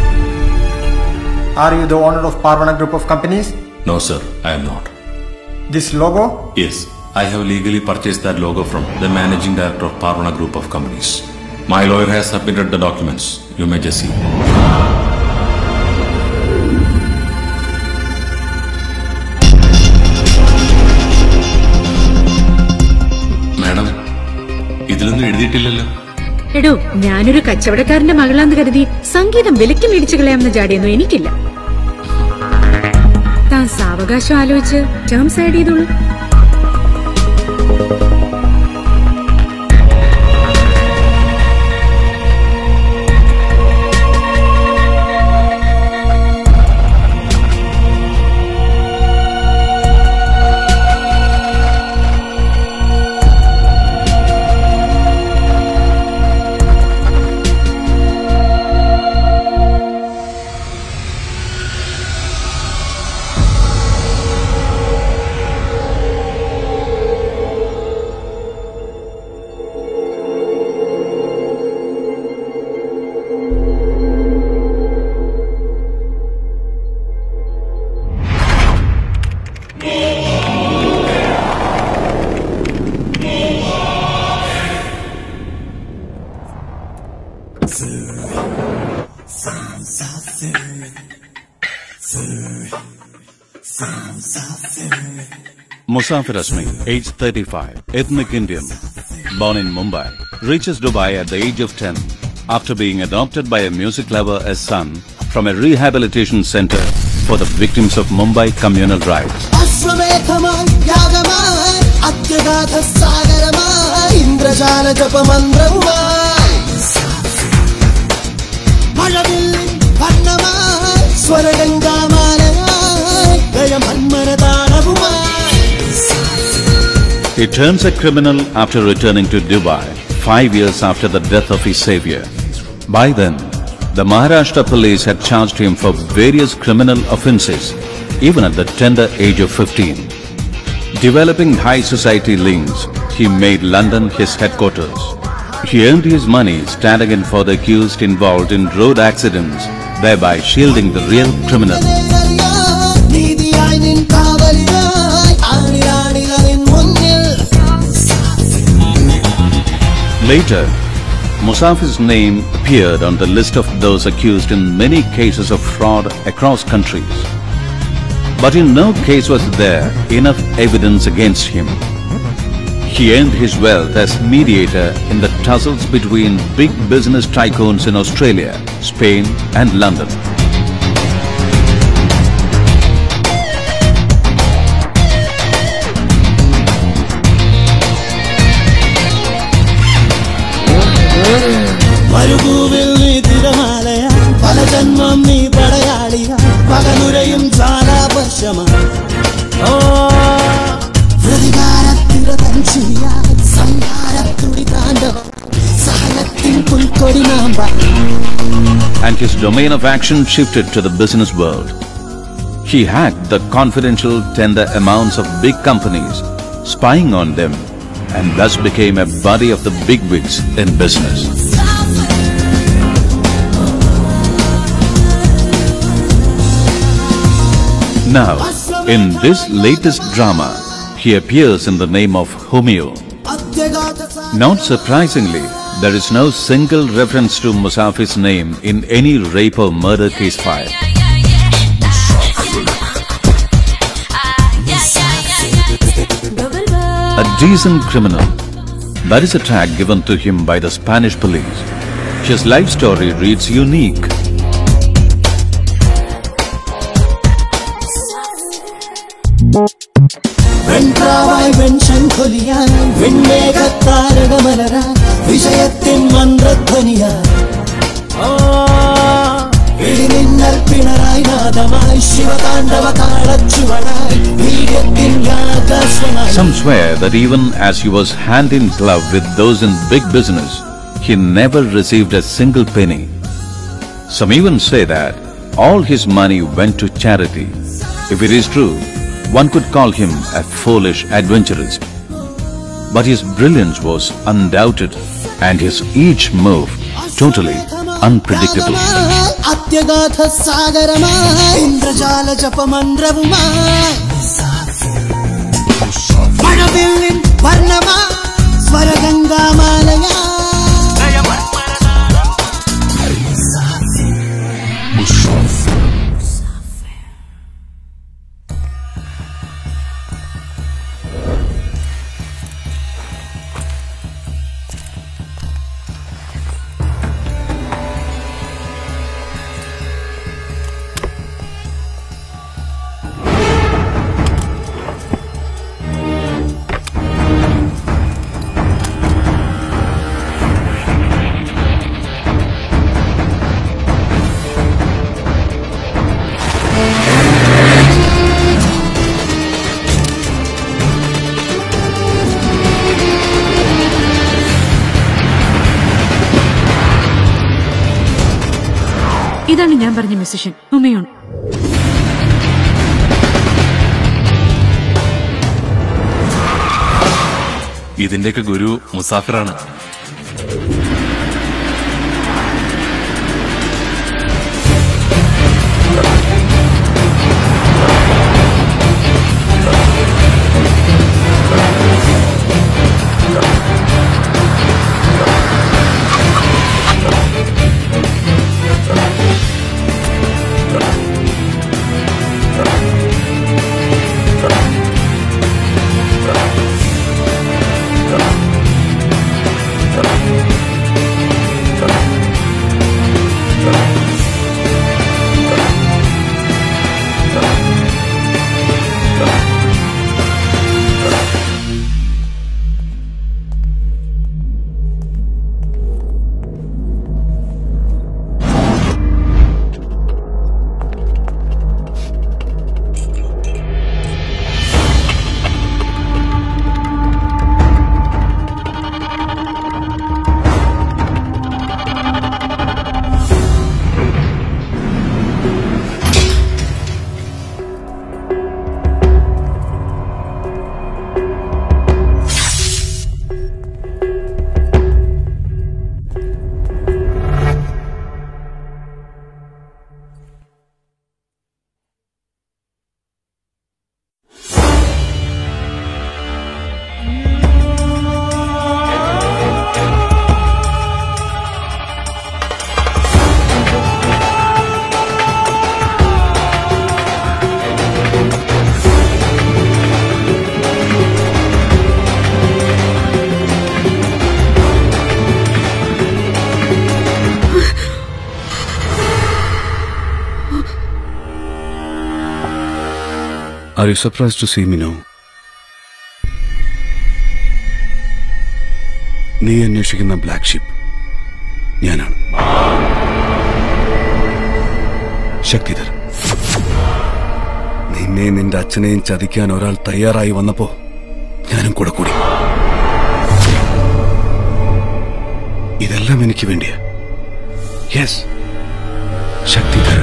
Speaker 17: Are you the owner of Parvana Group of Companies?
Speaker 6: No, sir, I am not.
Speaker 17: This logo?
Speaker 6: Yes, I have legally purchased that logo from the managing director of Parvana Group of Companies. My lawyer has submitted the documents. You may just see. Madam, ഇതിലൊന്നും എഴുതിയിട്ടില്ലല്ലോ.
Speaker 5: എടോ, ഞാനൊരു കച്ചവടക്കാരന്റെ മകളാന്ന് കരുതി സംഗീതം വിലക്ക് മേടിച്ചു കളയാമെന്ന ജാടിയൊന്നും എനിക്കില്ല. താൻ സാവകാശം ആലോചിച്ച് ടേംസ് ആഡ് ചെയ്തോളൂ.
Speaker 18: Musafir Malayalam, age thirty-five, ethnic Indian, born in Mumbai, reaches Dubai at the age of ten after being adopted by a music lover as son from a rehabilitation center for the victims of Mumbai communal riots. He turns a criminal after returning to Dubai, five years after the death of his savior. By then, the Maharashtra police had charged him for various criminal offences, even at the tender age of fifteen. Developing high society links, he made London his headquarters. He earned his money standing in for the accused involved in road accidents, thereby shielding the real criminal. Later, Musafir's name appeared on the list of those accused in many cases of fraud across countries. But in no case was there enough evidence against him. He earned his wealth as mediator in the tussles between big business tycoons in Australia, Spain and London. And his domain of action shifted to the business world. He hacked the confidential tender amounts of big companies, spying on them, and thus became a buddy of the bigwigs in business. Now, in this latest drama, he appears in the name of Homeo. Not surprisingly, there is no single reference to Musafir's name in any rape or murder case file. A decent criminal. That is a tag given to him by the Spanish police. His life story reads unique. Some swear that even as he was hand in glove with those in big business, he never received a single penny. Some even say that all his money went to charity. If it is true, one could call him a foolish adventurist. But his brilliance was undoubted and his each move totally unpredictable.
Speaker 11: വില്ലിൻ വർണ്ണമാ സ്വരഗംഗാമാലയാ
Speaker 5: ഇതാണ് ഞാൻ പറഞ്ഞ musician Humayun.
Speaker 6: ഇതിന്റെയൊക്കെ ഗുരു മുസാഫിറാണ്.
Speaker 9: Are you surprised to see me now? നീ അന്വേഷിക്കുന്ന black ship ഞാനാണ്. ശക്തിധർ, നിന്നെയും നിന്റെ അച്ഛനെയും ചതിക്കാൻ ഒരാൾ തയ്യാറായി വന്നപ്പോ ഞാനും കൂടെ കൂടി. ഇതെല്ലാം എനിക്ക് വേണ്ടിയാ. Yes, Shaktidhar.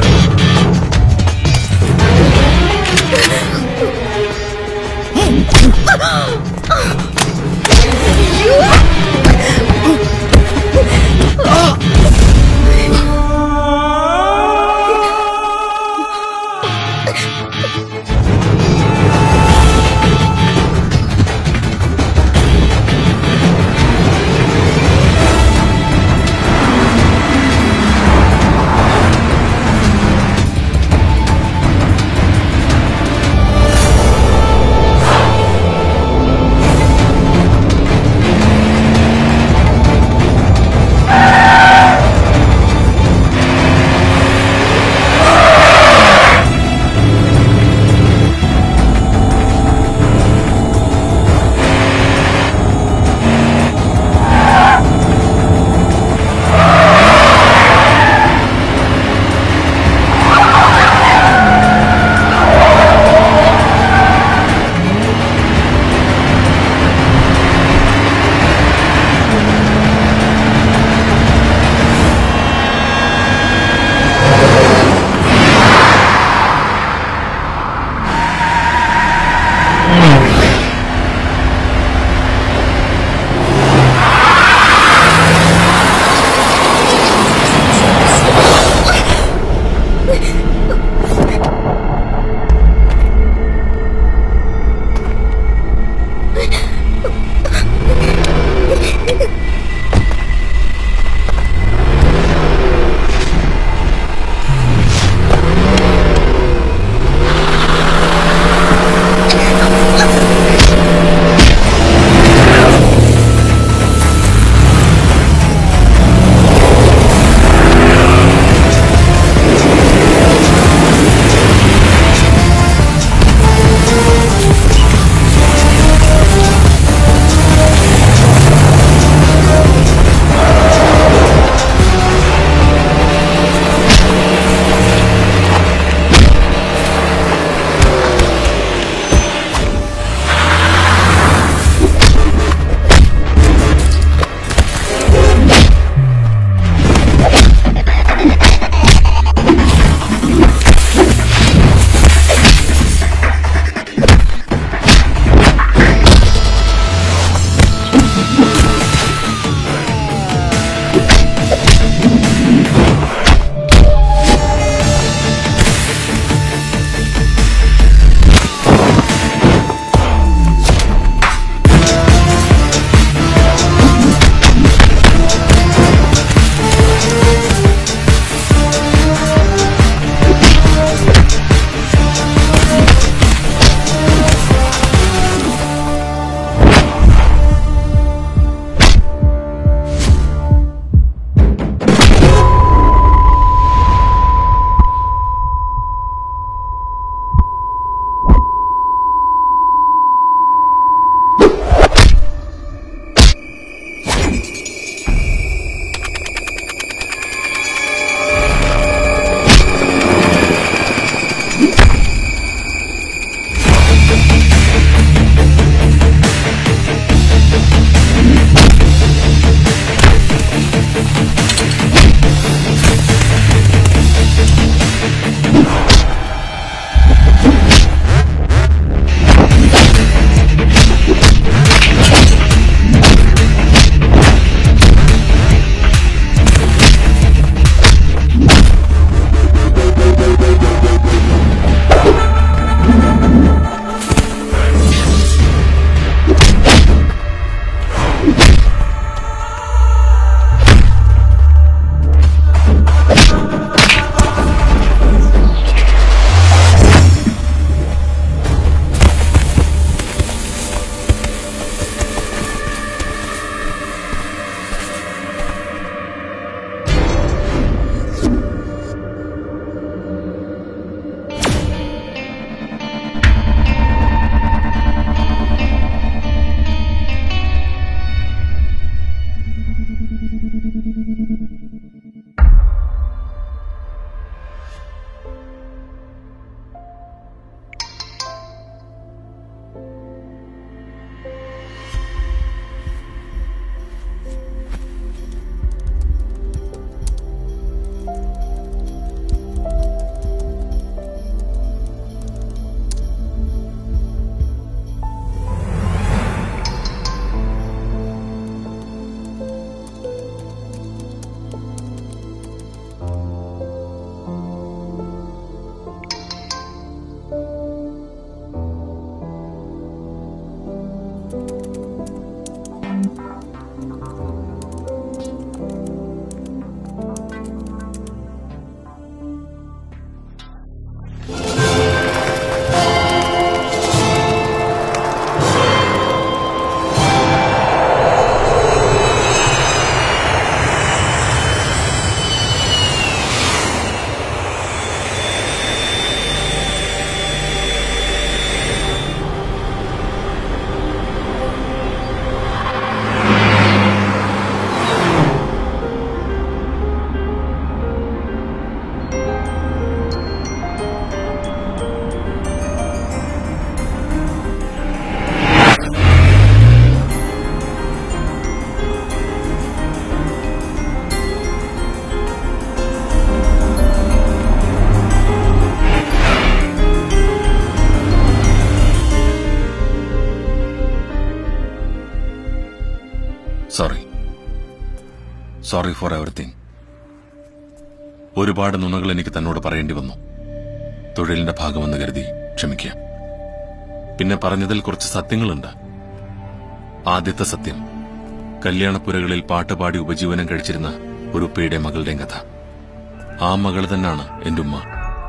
Speaker 6: Sorry for everything. ഒരുപാട് നുണകൾ എനിക്ക് തന്നോട് പറയേണ്ടി വന്നു. തൊഴിലിന്റെ ഭാഗമെന്ന് കരുതി ക്ഷമിക്കുക. പിന്നെ പറഞ്ഞതിൽ കുറച്ച് സത്യങ്ങളുണ്ട്. ആദ്യത്തെ സത്യം, കല്യാണപ്പുരകളിൽ പാട്ടുപാടി ഉപജീവനം കഴിച്ചിരുന്ന ഒരു ഉപ്പയുടെ മകളുടെയും കഥ. ആ മകൾ തന്നെയാണ് എന്റെ ഉമ്മ.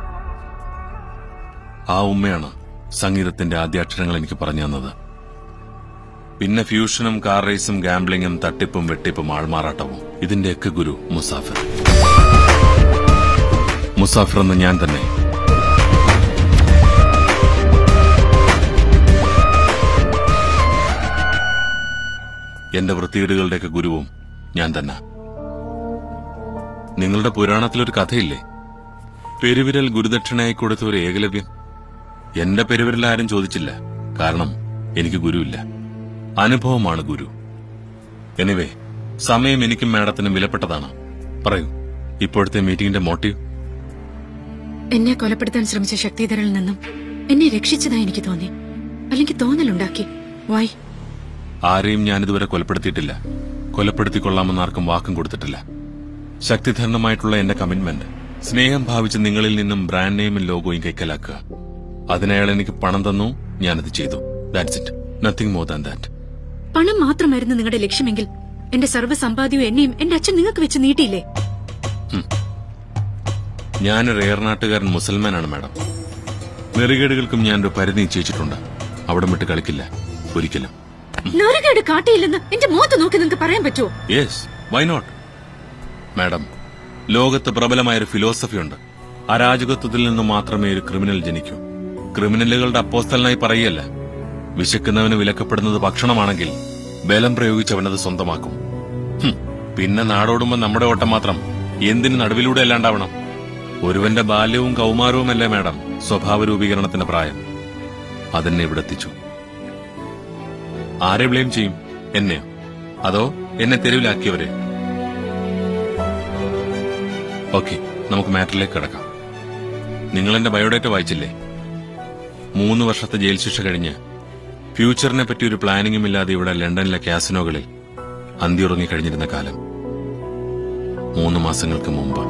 Speaker 6: ആ ഉമ്മയാണ് സംഗീതത്തിന്റെ ആദ്യാക്ഷരങ്ങൾ എനിക്ക് പറഞ്ഞു തന്നത്. പിന്നെ ഫ്യൂഷനും കാർ റേസും ഗാംബ്ലിങ്ങും തട്ടിപ്പും വെട്ടിപ്പും ആൾമാറാട്ടവും ഇതിന്റെയൊക്കെ ഗുരു മുസാഫിർ. മുസാഫിർ എന്ന് ഞാൻ തന്നെ. എന്റെ വൃത്തികേടുകളുടെയൊക്കെ ഗുരുവും ഞാൻ തന്നെ. നിങ്ങളുടെ പുരാണത്തിലൊരു കഥയില്ലേ, പെരുവിരൽ ഗുരുദക്ഷിണയായി കൊടുത്ത ഒരു ഏകലവ്യം? എന്റെ പെരുവിരൽ ആരും ചോദിച്ചില്ല, കാരണം എനിക്ക് ഗുരുവില്ല. അനുഭവമാണ് ഗുരു. എനിവേ, സമയം എനിക്കും മാഡത്തിനും വിലപ്പെട്ടതാണ്. പറയൂ, ഇപ്പോഴത്തെ മീറ്റിംഗിന്റെ മോട്ടീവ്?
Speaker 5: എന്നെ കൊലപ്പെടുത്താൻ ശ്രമിച്ച ശക്തിധരനിൽ നിന്നും എന്നെ രക്ഷിച്ചതായി എനിക്ക് തോന്നി, അല്ലെങ്കിൽ തോന്നലുണ്ടാക്കി. വൈ?
Speaker 6: ആരെയും ഞാനിതുവരെ കൊലപ്പെടുത്തിയിട്ടില്ല. കൊലപ്പെടുത്തിക്കൊള്ളാമെന്ന് ആർക്കും വാക്കും കൊടുത്തിട്ടില്ല. ശക്തിധരനുമായിട്ടുള്ള എന്റെ കമ്മിറ്റ്മെന്റ് സ്നേഹം ഭാവിച്ച് നിങ്ങളിൽ നിന്നും ബ്രാൻഡ് നെയിമും ലോഗോയും കൈക്കലാക്കുക. അതിനയാൾ എനിക്ക് പണം തന്നു, ഞാനത് ചെയ്തു. That's it, nothing more than that.
Speaker 5: പണം മാത്രമായിരുന്നു നിങ്ങളുടെ ലക്ഷ്യമെങ്കിൽ എന്റെ സർവ്വസമ്പാദ്യവും എന്നെയും എന്റെ അച്ഛൻ നിങ്ങൾക്ക് വെച്ച് നീട്ടിയില്ലേ?
Speaker 6: ഞാനൊരു ഏറനാട്ടുകാരൻ മുസൽമാനാണ് മാഡം. നെറുകേടുകൾക്കും ഞാനൊരു പരിധി നിശ്ചയിച്ചിട്ടുണ്ട്. അവിടെ വിട്ട് കളിക്കില്ല ഒരിക്കലും.
Speaker 5: നെറുകേട് കാട്ടിയില്ലെന്ന് എന്റെ മുഖത്ത് നോക്കി നിങ്ങൾക്ക് പറയാൻ പറ്റുമോ?
Speaker 6: Yes, why not madam. ലോകത്ത് പ്രബലമായൊരു ഫിലോസഫിയുണ്ട്. അരാജകത്വത്തിൽ നിന്ന് മാത്രമേ ഒരു ക്രിമിനൽ ജനിക്കൂ. ക്രിമിനലുകളുടെ അപ്പോസ്തലനായി പറയല്ല. വിശക്കുന്നവന് വിലക്കപ്പെടുന്നത് ഭക്ഷണമാണെങ്കിൽ ബലം പ്രയോഗിച്ചവനത് സ്വന്തമാക്കും. പിന്നെ നാടോടുമ്പോ നമ്മുടെ ഓട്ടം മാത്രം എന്തിന് നടുവിലൂടെ അല്ലാണ്ടാവണം? ഒരുവന്റെ ബാല്യവും കൗമാരവുമല്ലേ മാഡം സ്വഭാവ രൂപീകരണത്തിന്റെ പ്രായം. അതെന്നെ ഇവിടെ എത്തിച്ചു. ആരെ ബ്ലെയിം ചെയ്യും? എന്നെയോ, അതോ എന്നെ തെരുവിലാക്കിയവരെ? ഓക്കെ, നമുക്ക് മാറ്ററിലേക്ക് കിടക്കാം. നിങ്ങൾ എന്റെ ബയോഡേറ്റ വായിച്ചില്ലേ? മൂന്ന് വർഷത്തെ ജയിൽ ശിക്ഷ കഴിഞ്ഞ് ഫ്യൂച്ചറിനെ പറ്റി ഒരു പ്ലാനിങ്ങും ഇല്ലാതെ ഇവിടെ ലണ്ടനിലെ കാസിനോകളിൽ അന്തിയുറങ്ങി കഴിഞ്ഞിരുന്ന കാലം മൂന്ന് മാസങ്ങൾക്ക് മുമ്പ്.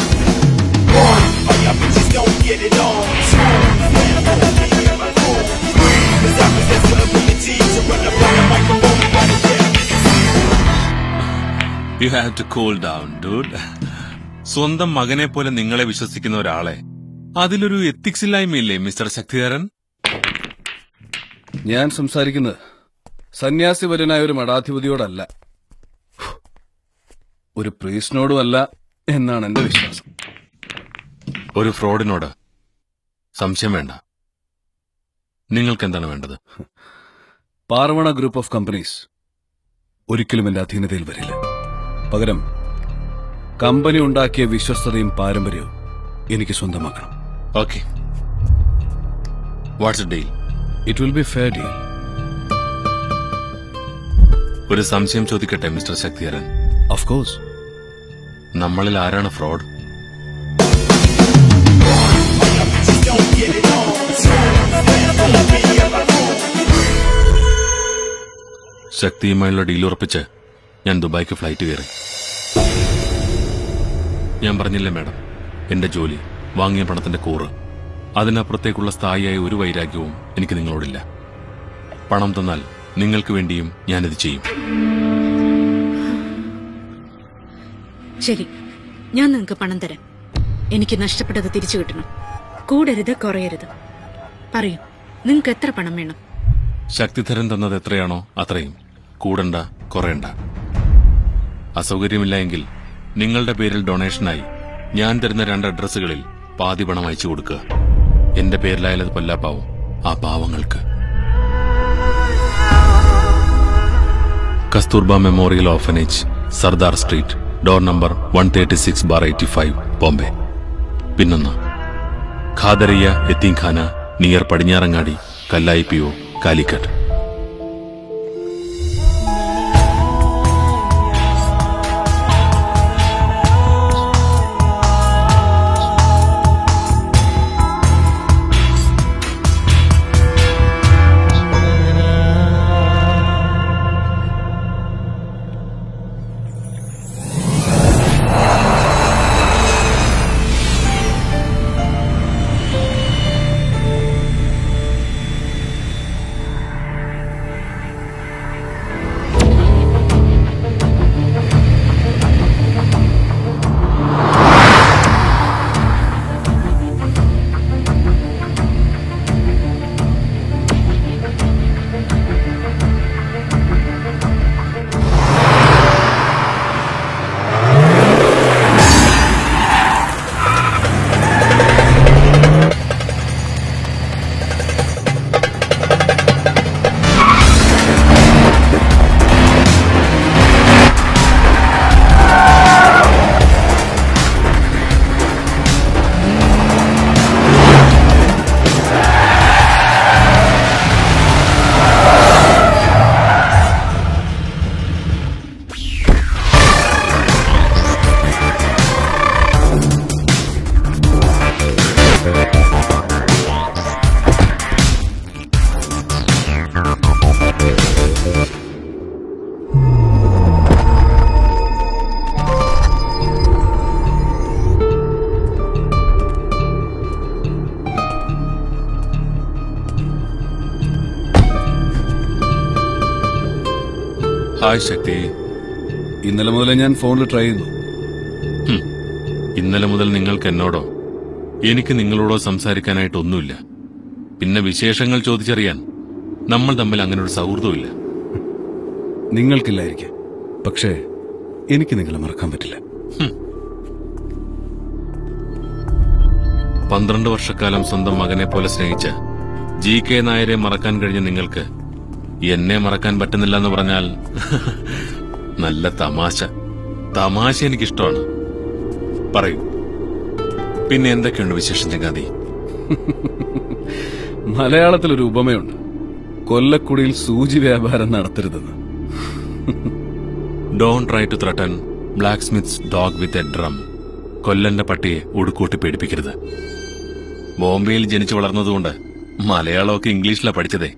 Speaker 6: You have to cool down dude. സ്വന്തം മകനെ പോലെ നിങ്ങളെ വിശ്വസിക്കുന്ന ഒരാളെ അതിലൊരു എത്തിക്സ് ഇല്ലായ്മയില്ലേ മിസ്റ്റർ ശക്തിധരൻ?
Speaker 9: ഞാൻ സംസാരിക്കുന്നത് സന്യാസിവരനായ ഒരു മഠാധിപതിയോടല്ല, ഒരു പ്രീസ്റ്റിനോടുമല്ല എന്നാണ് എന്റെ വിശ്വാസം.
Speaker 6: ഒരു ഫ്രോഡിനോട് സംശയം വേണ്ട. നിങ്ങൾക്ക് എന്താണ് വേണ്ടത്?
Speaker 9: പാർവണ ഗ്രൂപ്പ് ഓഫ് കമ്പനീസ് ഒരിക്കലും എന്റെ അധീനതയിൽ വരില്ല. പകരം കമ്പനി ഉണ്ടാക്കിയ വിശ്വസ്തതയും പാരമ്പര്യവും എനിക്ക് സ്വന്തമാക്കണം.
Speaker 6: Okay, what's a deal?
Speaker 9: It will be fair deal.
Speaker 6: ഒരു സംശയം ചോദിക്കട്ടെ മിസ്റ്റർ ശക്തിധരൻ?
Speaker 9: Of course.
Speaker 6: നമ്മളിൽ ആരാണ് ഫ്രോഡ്? ശക്തിയുമായുള്ള ഡീൽ ഉറപ്പിച്ച് ഞാൻ ദുബായ്ക്ക് ഫ്ലൈറ്റ് കയറി. ഞാൻ പറഞ്ഞില്ലേ മാഡം, എന്റെ ജോലി, വാങ്ങിയ പണത്തിന്റെ കൂറ്, അതിനപ്പുറത്തേക്കുള്ള സ്ഥായിയായ ഒരു വൈരാഗ്യവും എനിക്ക് നിങ്ങളോടില്ല. പണം തന്നാൽ നിങ്ങൾക്ക് വേണ്ടിയും ഞാനിത് ചെയ്യും.
Speaker 5: ശരി, ഞാൻ നിങ്ങൾക്ക് പണം തരാം. എനിക്ക് നഷ്ടപ്പെട്ടത് തിരിച്ചു കിട്ടണം. കൂടരുത്, കുറയരുത്. പറയൂ, നിങ്ങൾക്ക് എത്ര പണം വേണം?
Speaker 6: ശക്തിധരൻ തന്നത് എത്രയാണോ അത്രയും. കൂടണ്ട, കുറയണ്ട. അസൗകര്യമില്ല എങ്കിൽ നിങ്ങളുടെ പേരിൽ ഡൊണേഷനായി ഞാൻ തരുന്ന രണ്ട് അഡ്രസ്സുകളിൽ പാതി പണം അയച്ചു കൊടുക്കുക. എന്റെ പേരിലായാലത് പൊല്ലാപ്പാവും ആ പാവങ്ങൾക്ക്. Kasturba memorial orphanage, Sardar street, door number one thirty six bar eighty five, Bombay. പിന്നൊന്ന്, Khadariya Yatheemkhana, near Padinjarangadi, Kallayi P O, Calicut. Hi Shakti.
Speaker 9: ഇന്നലെ മുതലേ ഞാൻ ഫോണിൽ ട്രൈ ചെയ്യുന്നു.
Speaker 6: ഇന്നലെ മുതൽ നിങ്ങൾക്ക് എന്നോടോ എനിക്ക് നിങ്ങളോടോ സംസാരിക്കാനായിട്ടൊന്നുമില്ല. പിന്നെ വിശേഷങ്ങൾ ചോദിച്ചറിയാൻ നമ്മൾ തമ്മിൽ അങ്ങനെ ഒരു സൗഹൃദമില്ല.
Speaker 9: നിങ്ങൾക്കില്ലായിരിക്കും, പക്ഷേ എനിക്ക് നിങ്ങളെ മറക്കാൻ പറ്റില്ല.
Speaker 6: പന്ത്രണ്ട് വർഷക്കാലം സ്വന്തം മകനെ പോലെ സ്നേഹിച്ച ജി കെ നായരെ മറക്കാൻ കഴിഞ്ഞ നിങ്ങൾക്ക് എന്നെ മറക്കാൻ പറ്റുന്നില്ല എന്ന് പറഞ്ഞാൽ നല്ല തമാശ. തമാശ എനിക്കിഷ്ടമാണ്. പറയൂ, പിന്നെ എന്തൊക്കെയുണ്ട് വിശേഷം ചങ്ങാതി?
Speaker 9: മലയാളത്തിലൊരു ഉപമയുണ്ട്, കൊല്ലക്കുടിയിൽ സൂചി വ്യാപാരം നടത്തരുതെന്ന്.
Speaker 6: Don't try to threaten blacksmith's dog with a drum. കൊല്ലന്റെ പട്ടിയെ ഉടുക്കൂട്ടി പേടിപ്പിക്കരുത്. ബോംബെയിൽ ജനിച്ചു വളർന്നതുകൊണ്ട് മലയാളമൊക്കെ ഇംഗ്ലീഷിലാ പഠിച്ചതേ.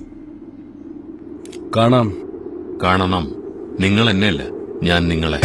Speaker 9: കാണാം,
Speaker 6: കാണണം. നിങ്ങൾ എന്നെയല്ല, ഞാൻ നിങ്ങളെ.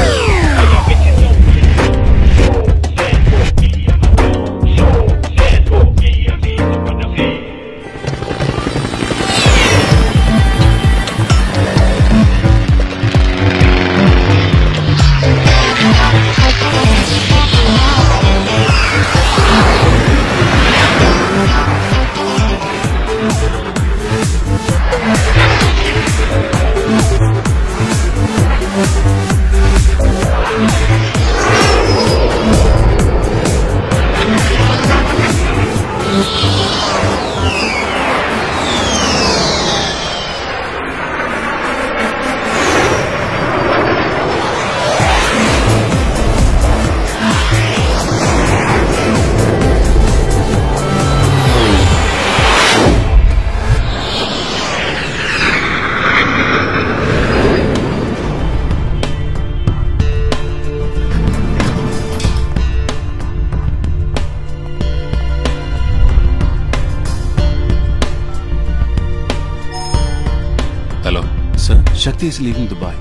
Speaker 9: Shakti is leaving Dubai.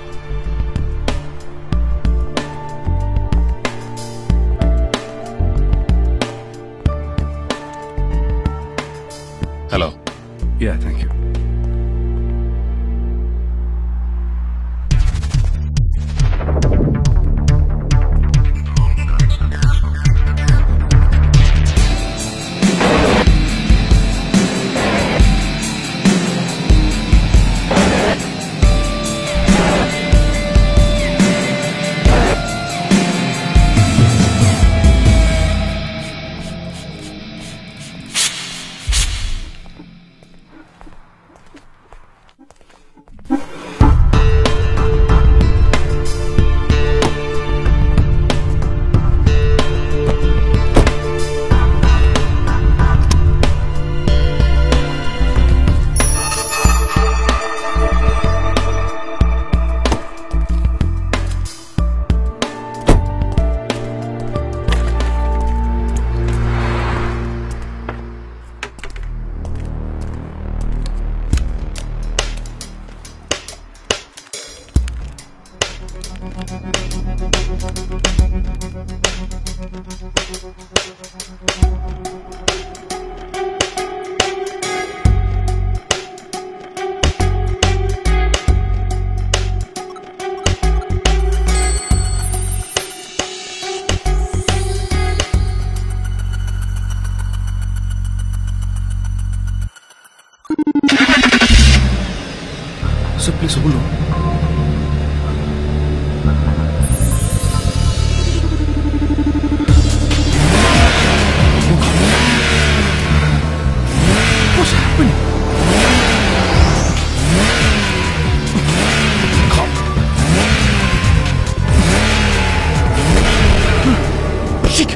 Speaker 6: Hello.
Speaker 9: Yeah, thank you. Sir, please hold on. What's happening? Come. Shit.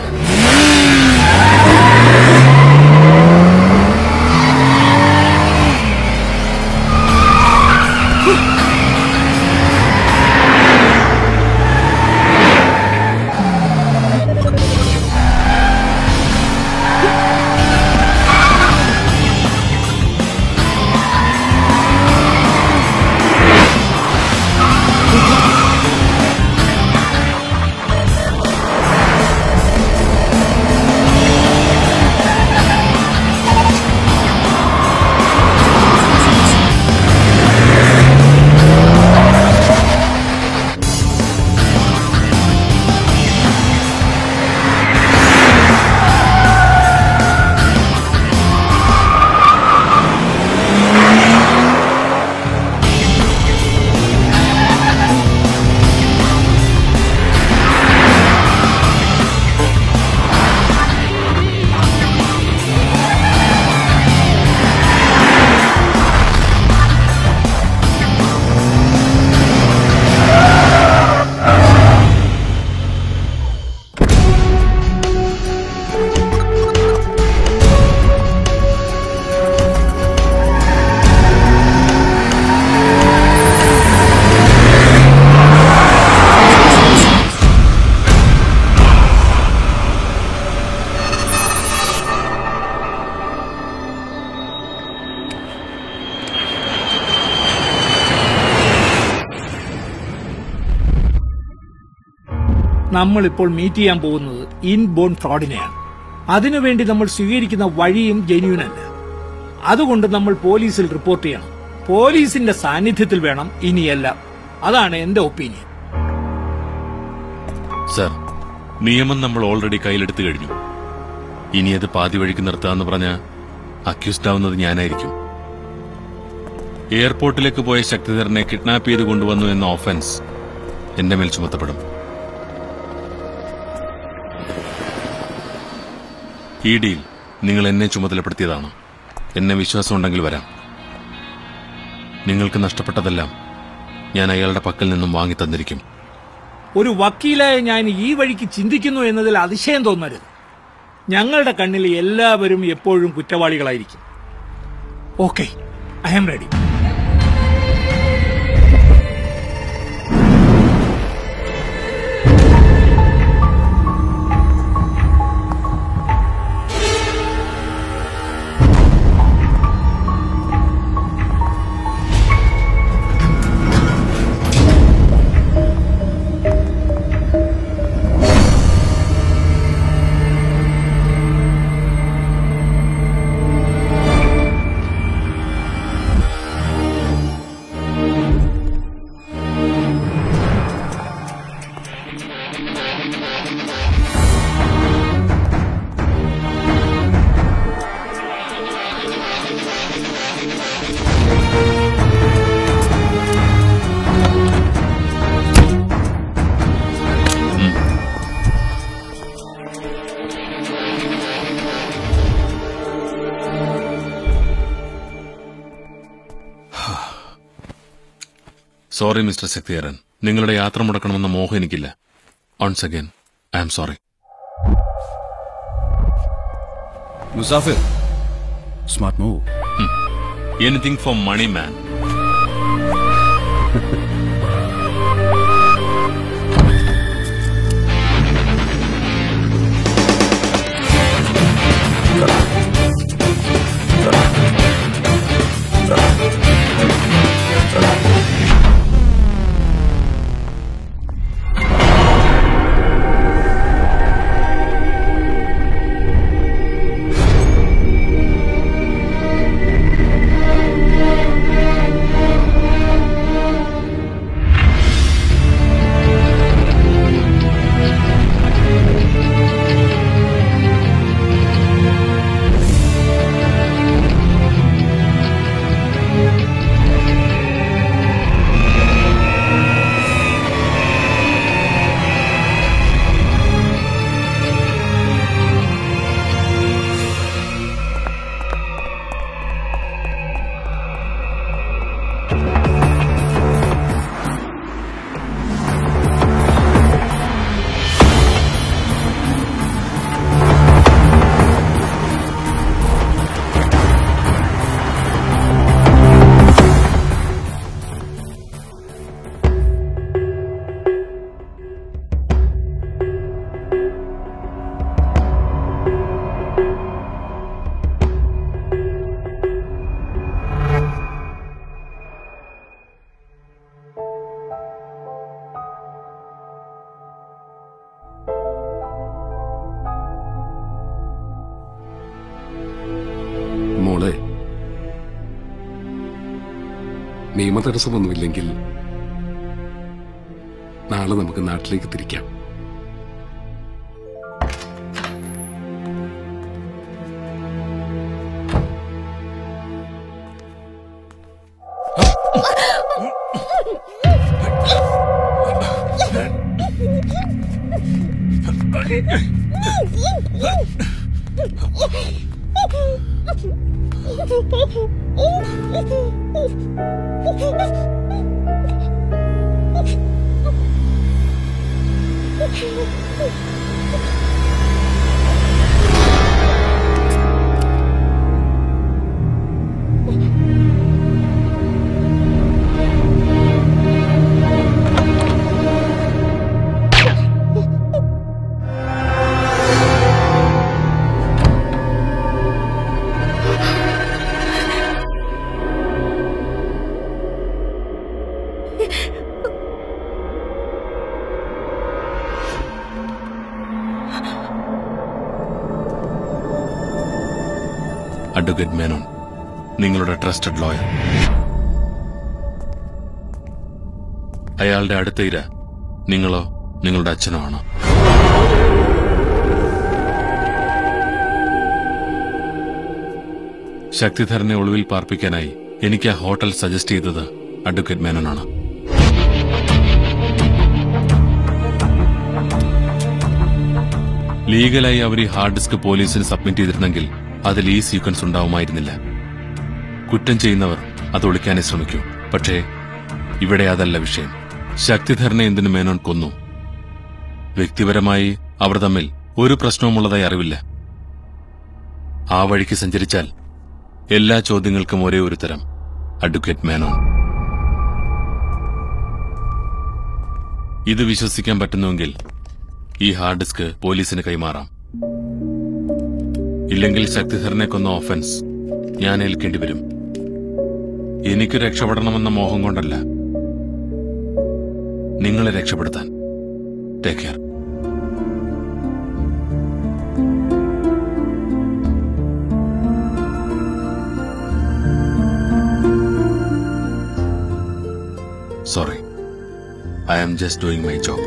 Speaker 10: നമ്മളിപ്പോൾ മീറ്റ് ചെയ്യാൻ പോകുന്നത് ഇൻബോൺ ഫ്രോഡിനെയാണ്. അതിനുവേണ്ടി നമ്മൾ സ്വീകരിക്കുന്ന വഴിയും ജെന്യൂൻ അല്ല. അതുകൊണ്ട് നമ്മൾ പോലീസിൽ റിപ്പോർട്ട് ചെയ്യണം. പോലീസിന്റെ സാന്നിധ്യത്തിൽ വേണം ഇനിയെല്ലാം. അതാണ് എന്റെ ഒപ്പീനിയൻ.
Speaker 6: സർ, നിയമം നമ്മൾ ഓൾറെഡി കയ്യിലെടുത്തു കഴിഞ്ഞു. ഇനി അത് പാതി വഴിക്ക് നിർത്താന്ന് പറഞ്ഞ അക്യൂസ്ഡ് ആവുന്നത് ഞാനായിരിക്കും. എയർപോർട്ടിലേക്ക് പോയ ശക്തിധരനെ കിഡ്നാപ്പ് ചെയ്ത് കൊണ്ടുവന്നു എന്ന ഓഫൻസ് എന്റെ മേൽ ചുമത്തപ്പെടും. ഈ ഡീൽ നിങ്ങൾ എന്നെ ചുമതലപ്പെടുത്തിയതാണ്. എന്നെ വിശ്വാസമുണ്ടെങ്കിൽ വരാം. നിങ്ങൾക്ക് നഷ്ടപ്പെട്ടതെല്ലാം ഞാൻ അയാളുടെ പക്കൽ നിന്നും വാങ്ങി തന്നിരിക്കും.
Speaker 10: ഒരു വക്കീലായ ഞാൻ ഈ വഴിക്ക് ചിന്തിക്കുന്നു എന്നതിൽ അതിശയം തോന്നരുത്. ഞങ്ങളുടെ കണ്ണിൽ എല്ലാവരും എപ്പോഴും കുറ്റവാളികളായിരിക്കും. Okay, I am ready.
Speaker 6: Sorry mister Shaktidharan, നിങ്ങളുടെ യാത്ര മുടക്കണമെന്ന മോഹം എനിക്കില്ല. Once again I am sorry.
Speaker 9: Musafir, smart move.
Speaker 6: Anything for money man.
Speaker 8: മോളെ, നിയമ തടസ്സമൊന്നുമില്ലെങ്കിൽ നാളെ നമുക്ക് നാട്ടിലേക്ക് തിരിക്കാം.
Speaker 6: അഡ്വക്കേറ്റ് മേനോൻ, നിങ്ങളുടെ ട്രസ്റ്റഡ് ലോയർ. അയാളുടെ അടുത്ത ഇര നിങ്ങളോ നിങ്ങളുടെ അച്ഛനോ ആണോ? ശക്തിധരനെ ഒളിവിൽ പാർപ്പിക്കാനായി എനിക്ക് ആ ഹോട്ടൽ സജസ്റ്റ് ചെയ്തത് അഡ്വക്കേറ്റ് മേനോനാണ്. ലീഗലായി അവർ ഈ ഹാർഡ് ഡിസ്ക് പോലീസിന് സബ്മിറ്റ് ചെയ്തിരുന്നെങ്കിൽ അതിൽ ഈ സീക്വൻസ് ഉണ്ടാവുമായിരുന്നില്ല. കുറ്റം ചെയ്യുന്നവർ അത് ഒളിക്കാനേ ശ്രമിക്കൂ. പക്ഷേ ഇവിടെ അതല്ല വിഷയം. ശക്തിധരനെ എന്തിനു മേനോൻ കൊന്നു? വ്യക്തിപരമായി അവർ തമ്മിൽ ഒരു പ്രശ്നവുമുള്ളതായി അറിവില്ല. ആ വഴിക്ക് സഞ്ചരിച്ചാൽ എല്ലാ ചോദ്യങ്ങൾക്കും ഒരേ ഒരു തരം, അഡ്വക്കേറ്റ് മേനോൻ. ഇത് വിശ്വസിക്കാൻ പറ്റുന്നുവെങ്കിൽ ഈ ഹാർഡ് ഡിസ്ക് പോലീസിന് കൈമാറാം. ഇല്ലെങ്കിൽ ശക്തിധരനെ കൊന്ന ഓഫൻസ് ഞാൻ ഏൽക്കേണ്ടി വരും. എനിക്ക് രക്ഷപ്പെടണമെന്ന മോഹം കൊണ്ടല്ല, നിങ്ങളെ രക്ഷപ്പെടുത്താൻ. Take care. Sorry, I am just doing my job.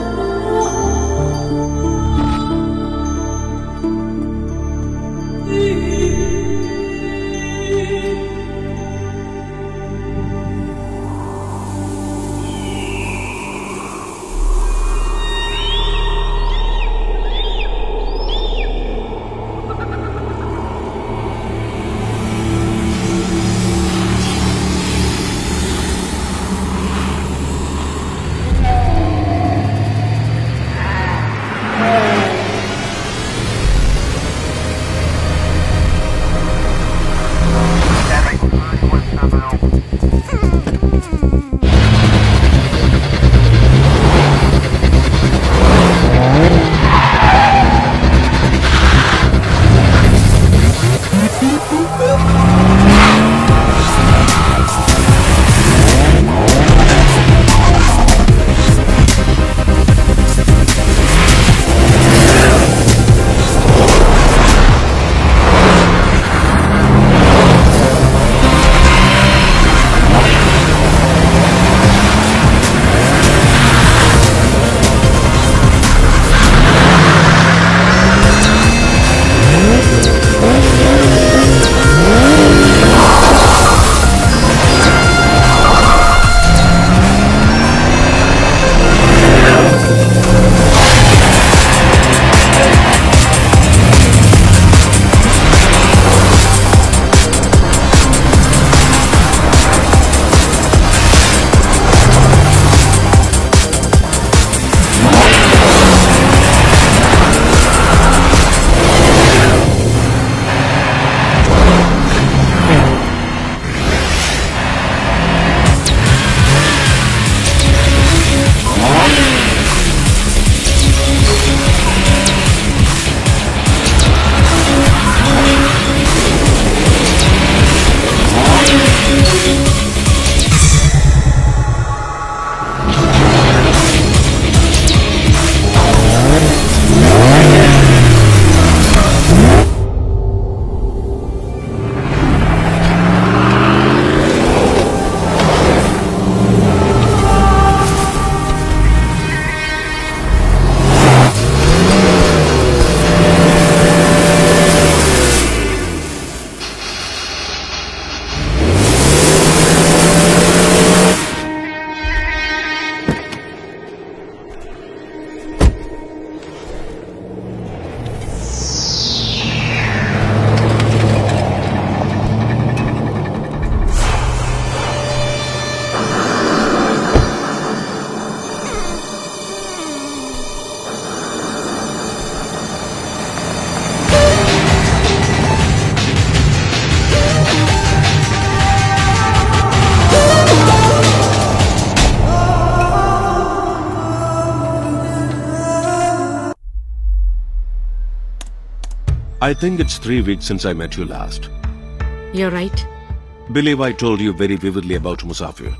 Speaker 19: I think it's three weeks since I met you last.
Speaker 5: You're right.
Speaker 19: Believe I told you very vividly about Musafir.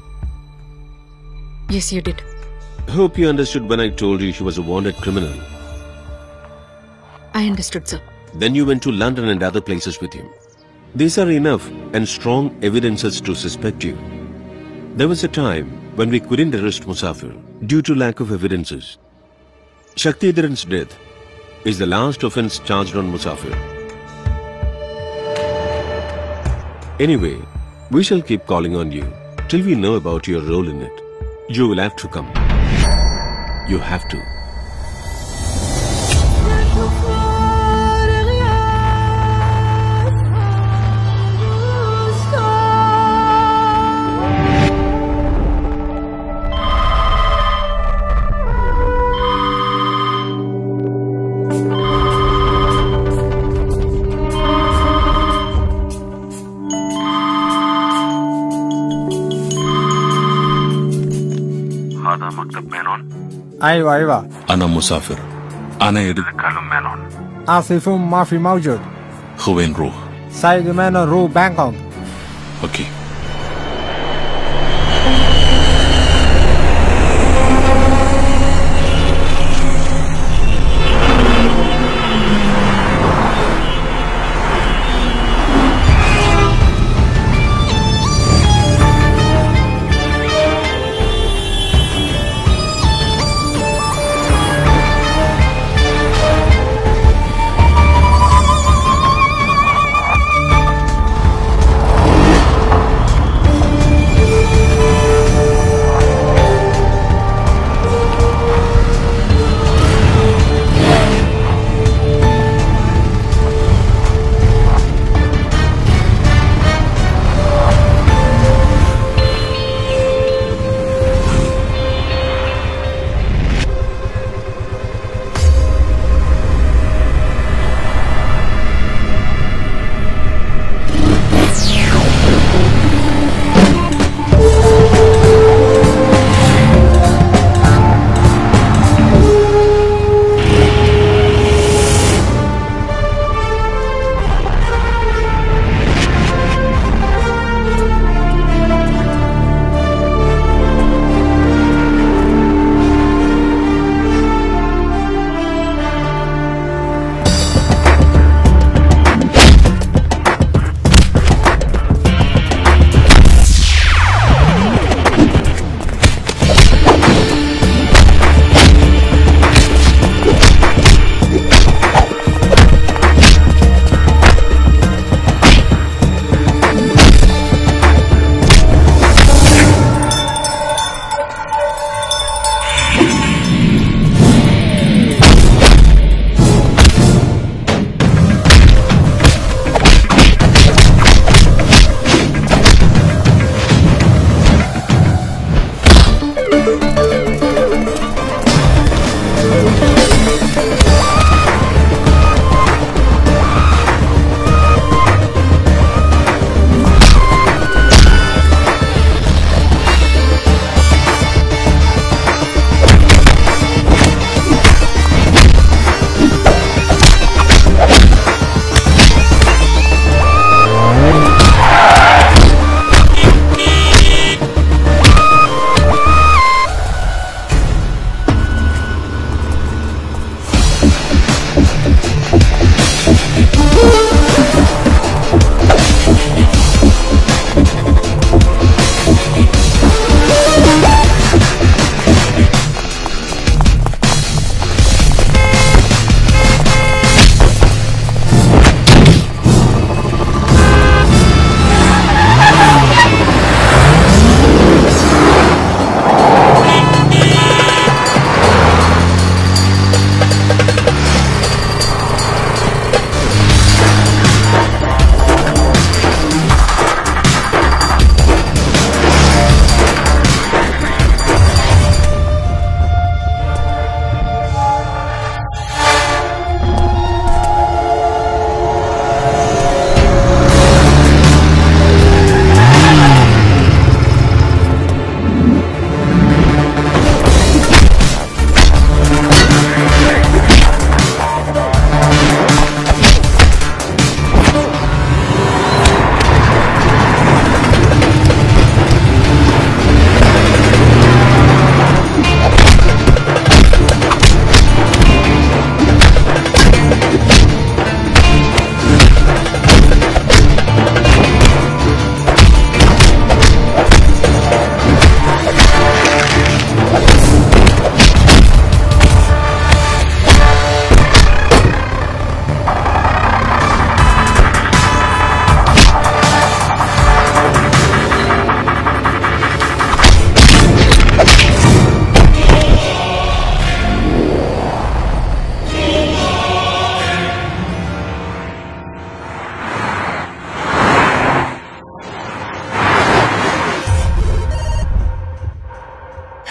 Speaker 5: Yes, you did.
Speaker 19: Hope you understood when I told you he was a wanted criminal.
Speaker 5: I understood, sir.
Speaker 19: Then you went to London and other places with him. These are enough and strong evidences to suspect you. There was a time when we couldn't arrest Musafir due to lack of evidences. Shaktidharan's death is the last offense charged on Musafir. Anyway, we shall keep calling on you till we know about your role in it. You will have to come. You have to.
Speaker 17: ايوه ايوه
Speaker 6: أنا مسافر. أنا يريد أكلم مانون.
Speaker 17: آسف ما في موجود.
Speaker 6: وين نروح؟
Speaker 17: سيد مانون رو بانكوك.
Speaker 6: أوكي.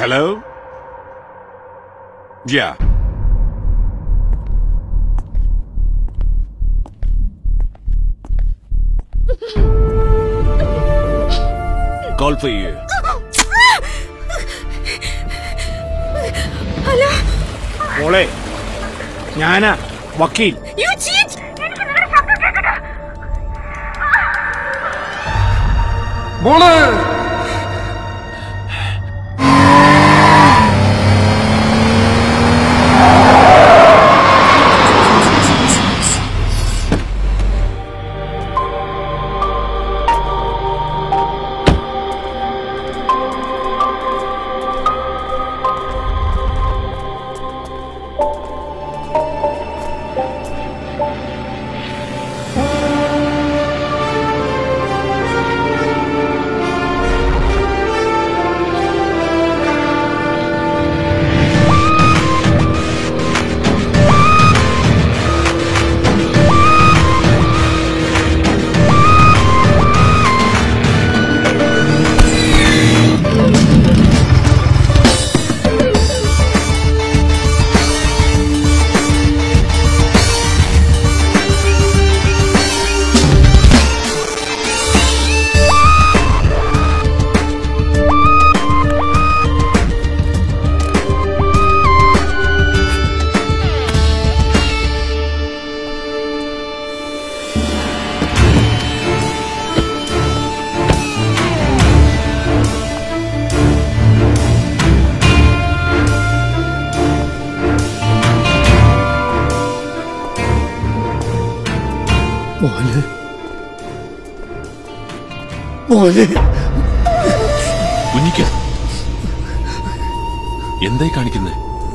Speaker 19: Hello? Yeah. Call for you.
Speaker 10: Hello മോളെ, ഞാനാ വക്കീൽ.
Speaker 1: You cheat!
Speaker 8: മോളെ മോനെ മോനെ
Speaker 6: കുഞ്ഞിക്ക എന്തായി കാണിക്കുന്നേ?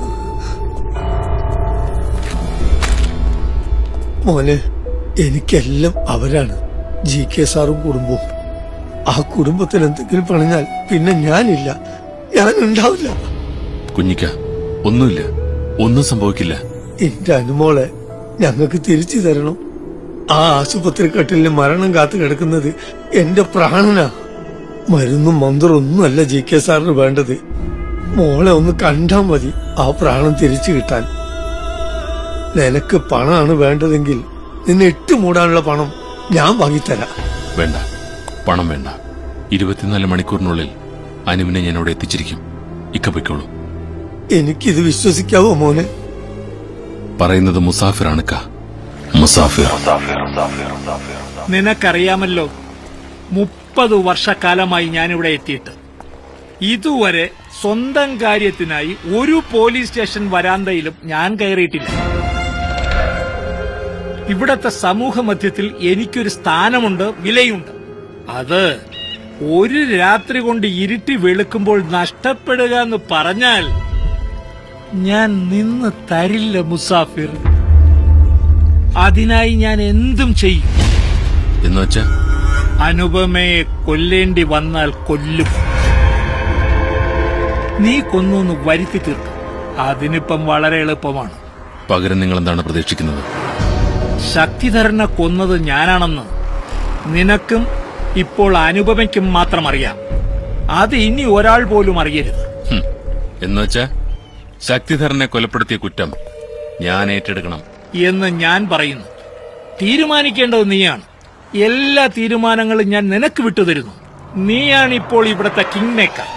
Speaker 20: മോനെ, എനിക്കെല്ലാം അവരാണ്, ജി കെ സാറും കുടുംബവും. ആ കുടുംബത്തിന് എന്തെങ്കിലും പണിഞ്ഞാൽ പിന്നെ ഞാനില്ല, ഞാൻ ഉണ്ടാവില്ല.
Speaker 6: കുഞ്ഞിക്ക ഒന്നുമില്ല, ഒന്നും സംഭവിക്കില്ല.
Speaker 20: എന്റെ അനുമോളെ ഞങ്ങൾക്ക് തിരിച്ചു തരണം. ആ ആശുപത്രി കട്ടിലിന് മരണം കാത്തു കിടക്കുന്നത് എന്റെ പ്രാണനാ. മരുന്നും മന്ത്രമൊന്നുമല്ല ജി കെ സാറിന് വേണ്ടത്. മോളെ ഒന്ന് കണ്ടാ മതി ആ പ്രാണം തിരിച്ചു കിട്ടാൻ. നിനക്ക് പണമാണ് വേണ്ടതെങ്കിൽ നിന്നെ ഇട്ട് മൂടാനുള്ള പണം ഞാൻ വാങ്ങിത്തരാം.
Speaker 6: വേണ്ട, പണം വേണ്ട. ഇരുപത്തിനാല് മണിക്കൂറിനുള്ളിൽ അനുവിനെ ഞാൻ അവിടെ എത്തിച്ചിരിക്കും. ഇക്ക പൊയ്ക്കോളൂ.
Speaker 20: എനിക്കിത് വിശ്വസിക്കാവോ മോനെ?
Speaker 6: പറയുന്നത് മുസാഫിറാണ് ക. മുസാഫിർ.
Speaker 10: നിനക്കറിയാമല്ലോ, മുപ്പത് വർഷക്കാലമായി ഞാനിവിടെ എത്തിയിട്ട് ഇതുവരെ സ്വന്തം കാര്യത്തിനായി ഒരു പോലീസ് സ്റ്റേഷൻ വരാന്തയിലും ഞാൻ കയറിയിട്ടില്ല. ഇവിടത്തെ സമൂഹ മധ്യത്തിൽ എനിക്കൊരു സ്ഥാനമുണ്ട്, വിലയുണ്ട്. അത് ഒരു രാത്രി കൊണ്ട് ഇരുട്ടി വെളുക്കുമ്പോൾ നഷ്ടപ്പെടുക എന്ന് പറഞ്ഞാൽ ഞാൻ നിന്ന് തരില്ല മുസാഫിർ. അതിനായി ഞാൻ എന്തും ചെയ്യും.
Speaker 6: എന്നുവെച്ചാ
Speaker 10: അനുപമയെ കൊല്ലേണ്ടി വന്നാൽ കൊല്ലും. നീ കൊന്നൊന്ന് വരുത്തി തീർക്കും. അതിനിപ്പം വളരെ എളുപ്പമാണ്.
Speaker 6: പകരം നിങ്ങൾ എന്താണ് പ്രതീക്ഷിക്കുന്നത്?
Speaker 10: ശക്തിധരനെ കൊന്നത് ഞാനാണെന്ന് നിനക്കും ഇപ്പോൾ അനുപമയ്ക്കും മാത്രം അറിയാം. അത് ഇനി ഒരാൾ പോലും അറിയരുത്.
Speaker 6: എന്നുവെച്ചാ ശക്തിധരനെ കൊലപ്പെടുത്തിയ കുറ്റം ഞാൻ ഏറ്റെടുക്കണം
Speaker 10: എന്ന് ഞാൻ പറയുന്നു. തീരുമാനിക്കേണ്ടത് നീയാണ്. എല്ലാ തീരുമാനങ്ങളും ഞാൻ നിനക്ക് വിട്ടുതരുന്നു. നീയാണ് ഇപ്പോൾ ഇവിടുത്തെ കിങ് മേക്കർ.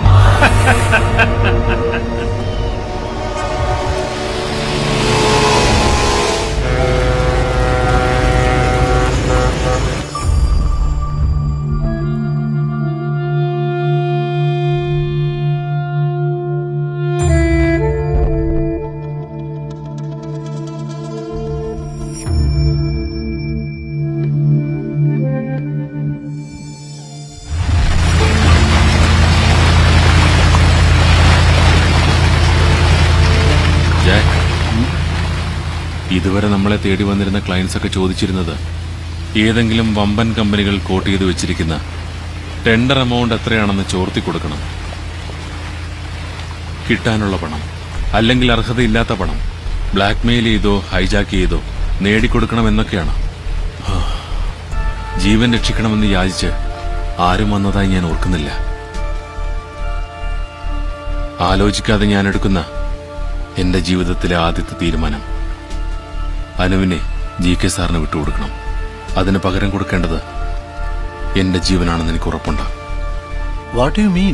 Speaker 6: ഇതുവരെ നമ്മളെ തേടി വന്നിരുന്ന ക്ലയൻസ് ഒക്കെ ചോദിച്ചിരുന്നത് ഏതെങ്കിലും വമ്പൻ കമ്പനികൾ കോട്ട് ചെയ്ത് വെച്ചിരിക്കുന്ന ടെൻഡർ എമൗണ്ട് എത്രയാണെന്ന് ചോർത്തി കൊടുക്കണം. കിട്ടാനുള്ള പണം, അല്ലെങ്കിൽ അർഹതയില്ലാത്ത പണം ബ്ലാക്ക്മെയിൽ ചെയ്തോ ഹൈജാക്ക് ചെയ്തോ നേടിക്കൊടുക്കണമെന്നൊക്കെയാണ്. ജീവൻ രക്ഷിക്കണമെന്ന് യാചിച്ച് ആരും വന്നതായി ഞാൻ ഓർക്കുന്നില്ല. ആലോചിക്കാതെ ഞാൻ എടുക്കുന്ന എന്റെ ജീവിതത്തിലെ ആദ്യത്തെ തീരുമാനം അനുവിനെ ജി കെ സാറിന് വിട്ടുകൊടുക്കണം. അതിന് പകരം കൊടുക്കേണ്ടത് എന്റെ ജീവനാണെന്ന് എനിക്ക് ഉറപ്പുണ്ട്.
Speaker 19: What you mean?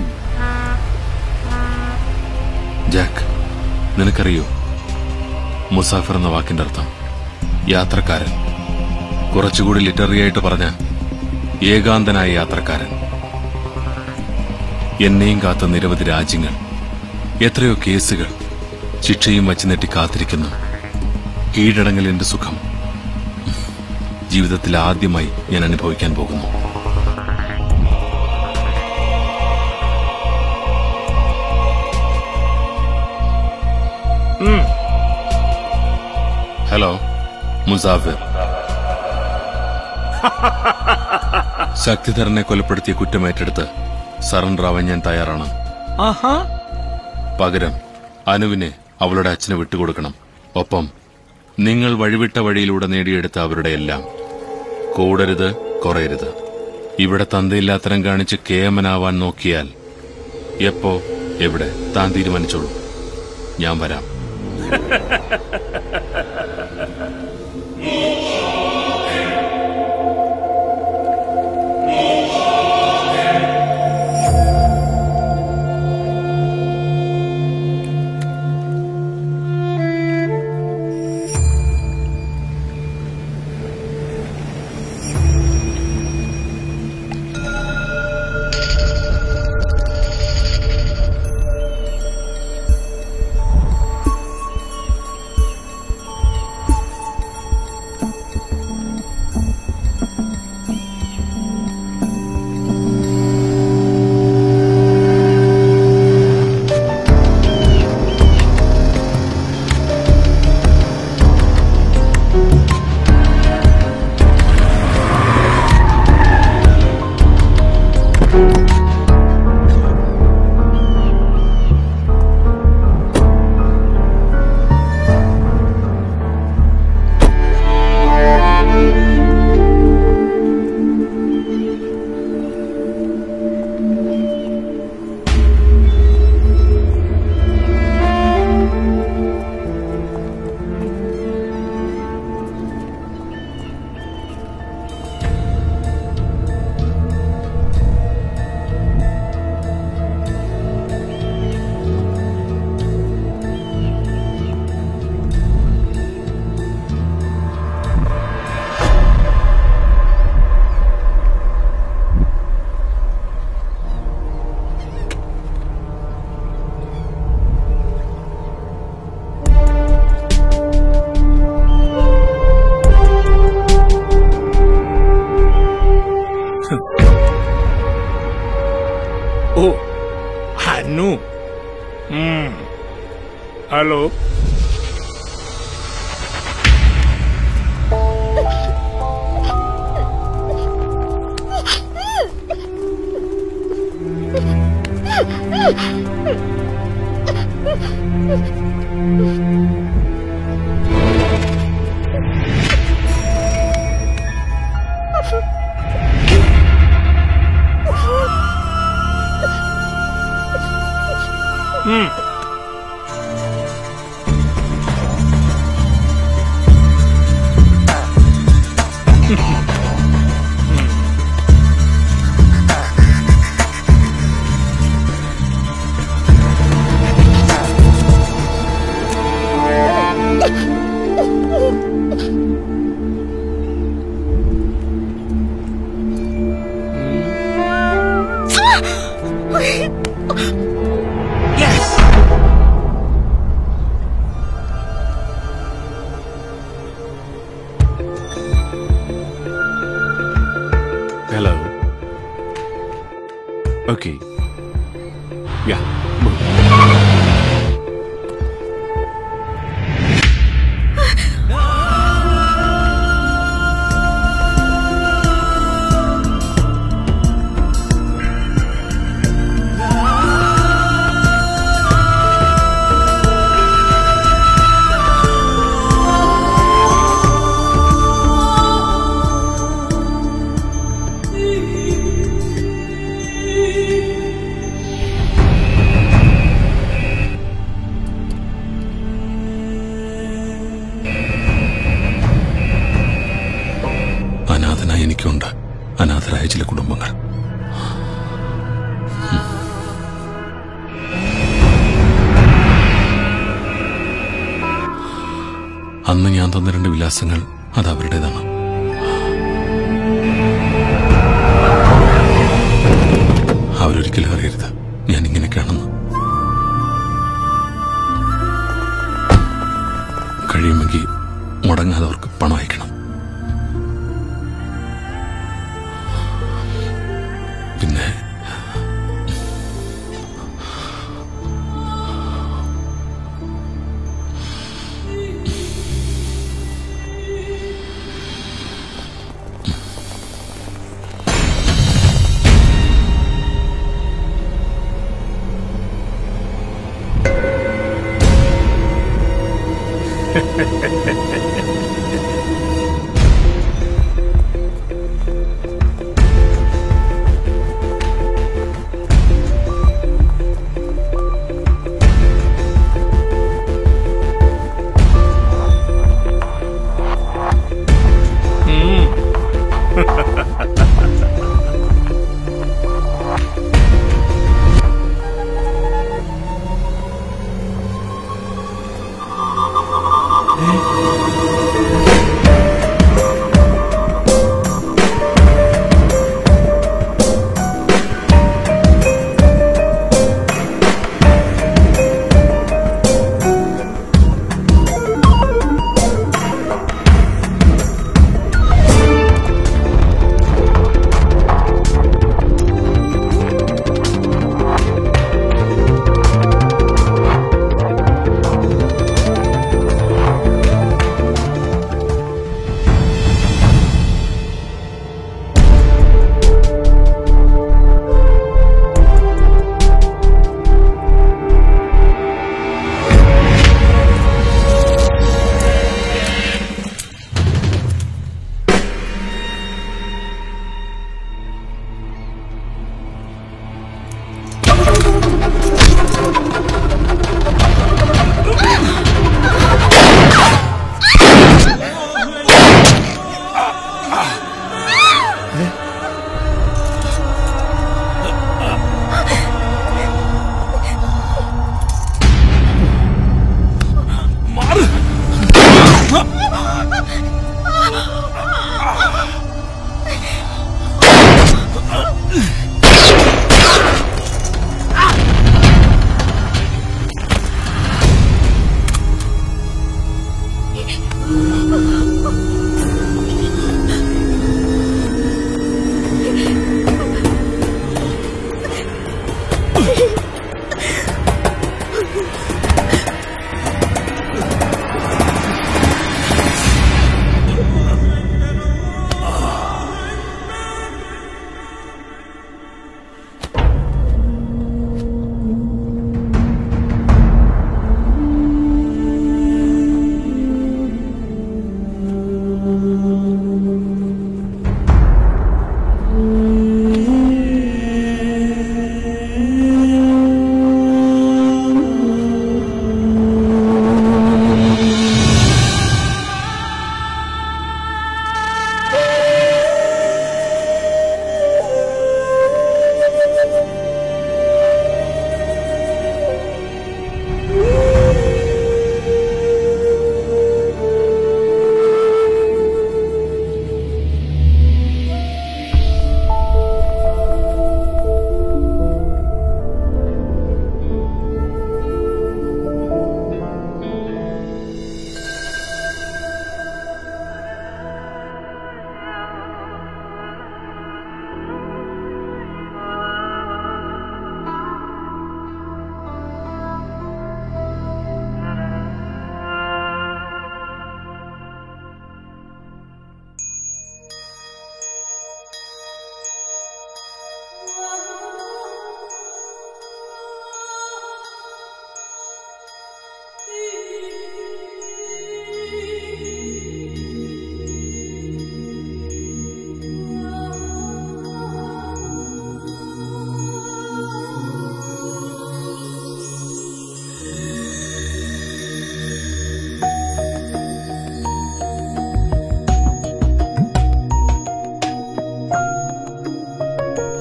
Speaker 6: ജാക്ക്, നിനക്കറിയോ മുസാഫിർ എന്ന വാക്കിന്റെ അർത്ഥം? യാത്രക്കാരൻ. കുറച്ചുകൂടി ലിറ്റററി ആയിട്ട് പറഞ്ഞ ഏകാന്തനായ യാത്രക്കാരൻ. എന്നെയും കാത്ത നിരവധി രാജ്യങ്ങൾ, എത്രയോ കേസുകൾ, ശിക്ഷയും വച്ച് നെട്ടി കാത്തിരിക്കുന്നു. കീഴടങ്ങലിന്റെ സുഖം ജീവിതത്തിൽ ആദ്യമായി ഞാൻ അനുഭവിക്കാൻ പോകുന്നു. ഹലോ മുസാഫിർ. ശക്തിധരനെ കൊലപ്പെടുത്തിയ കുറ്റമേറ്റെടുത്ത് സറണ്ടർ ആവാൻ ഞാൻ തയ്യാറാണ്. പകരം അനുവിനെ അവളുടെ അച്ഛന് വിട്ടുകൊടുക്കണം. ഒപ്പം നിങ്ങൾ വഴിവിട്ട വഴിയിലൂടെ നേടിയെടുത്ത അവരുടെ എല്ലാം. കൂടരുത്, കുറയരുത്. ഇവിടെ തന്തയില്ലാത്തരം കാണിച്ച് കേമനാവാൻ നോക്കിയാൽ എപ്പോ എവിടെ താൻ തീരുമാനിച്ചോളൂ. ഞാൻ വരാം.
Speaker 10: ഹലോ, ഉം
Speaker 6: Hello. Okay. Yeah. Move. ഉണ്ട്. അന്ന് ഞാൻ തന്ന രണ്ട് വിലാസങ്ങൾ അത് അവരുടേതാണ്. അവരൊരിക്കലും അറിയരുത് ഞാൻ ഇങ്ങനെയൊക്കെയാണെന്ന്. കഴിയുമെങ്കിൽ മുടങ്ങാതെ അവർക്ക് പണം അയക്കണം. പിന്നെ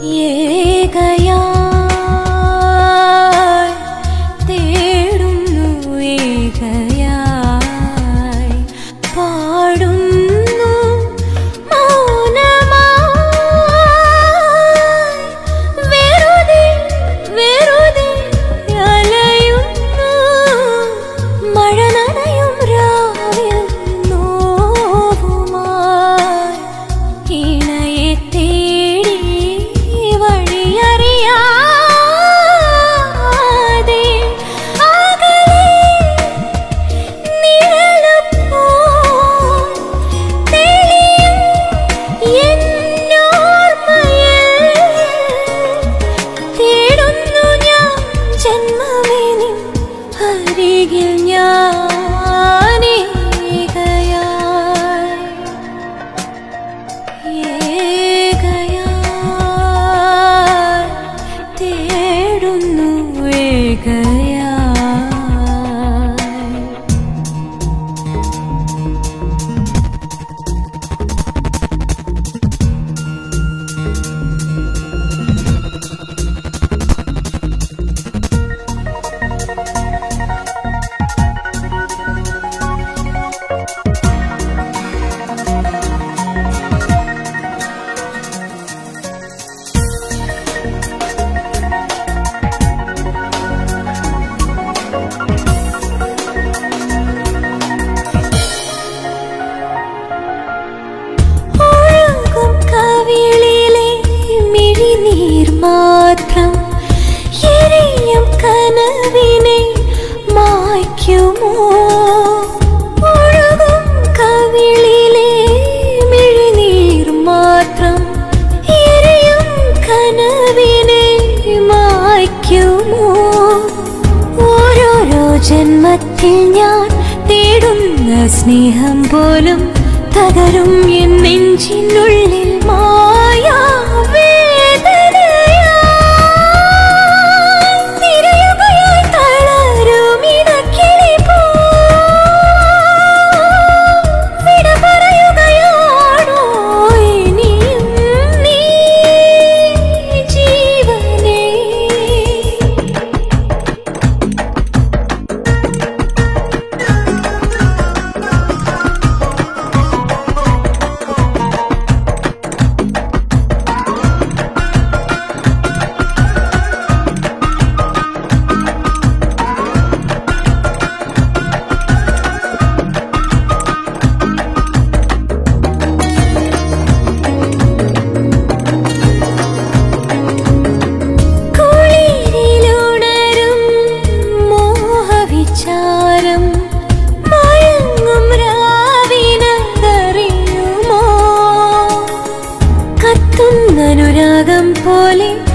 Speaker 21: ജന്മത്തിൽ ഞാൻ തേടുന്ന സ്നേഹം പോലും തകരും എൻ നെഞ്ചിനുള്ളിൽ മായാ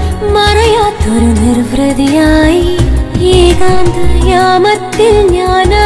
Speaker 21: യാമത്തിൽ ഞാൻ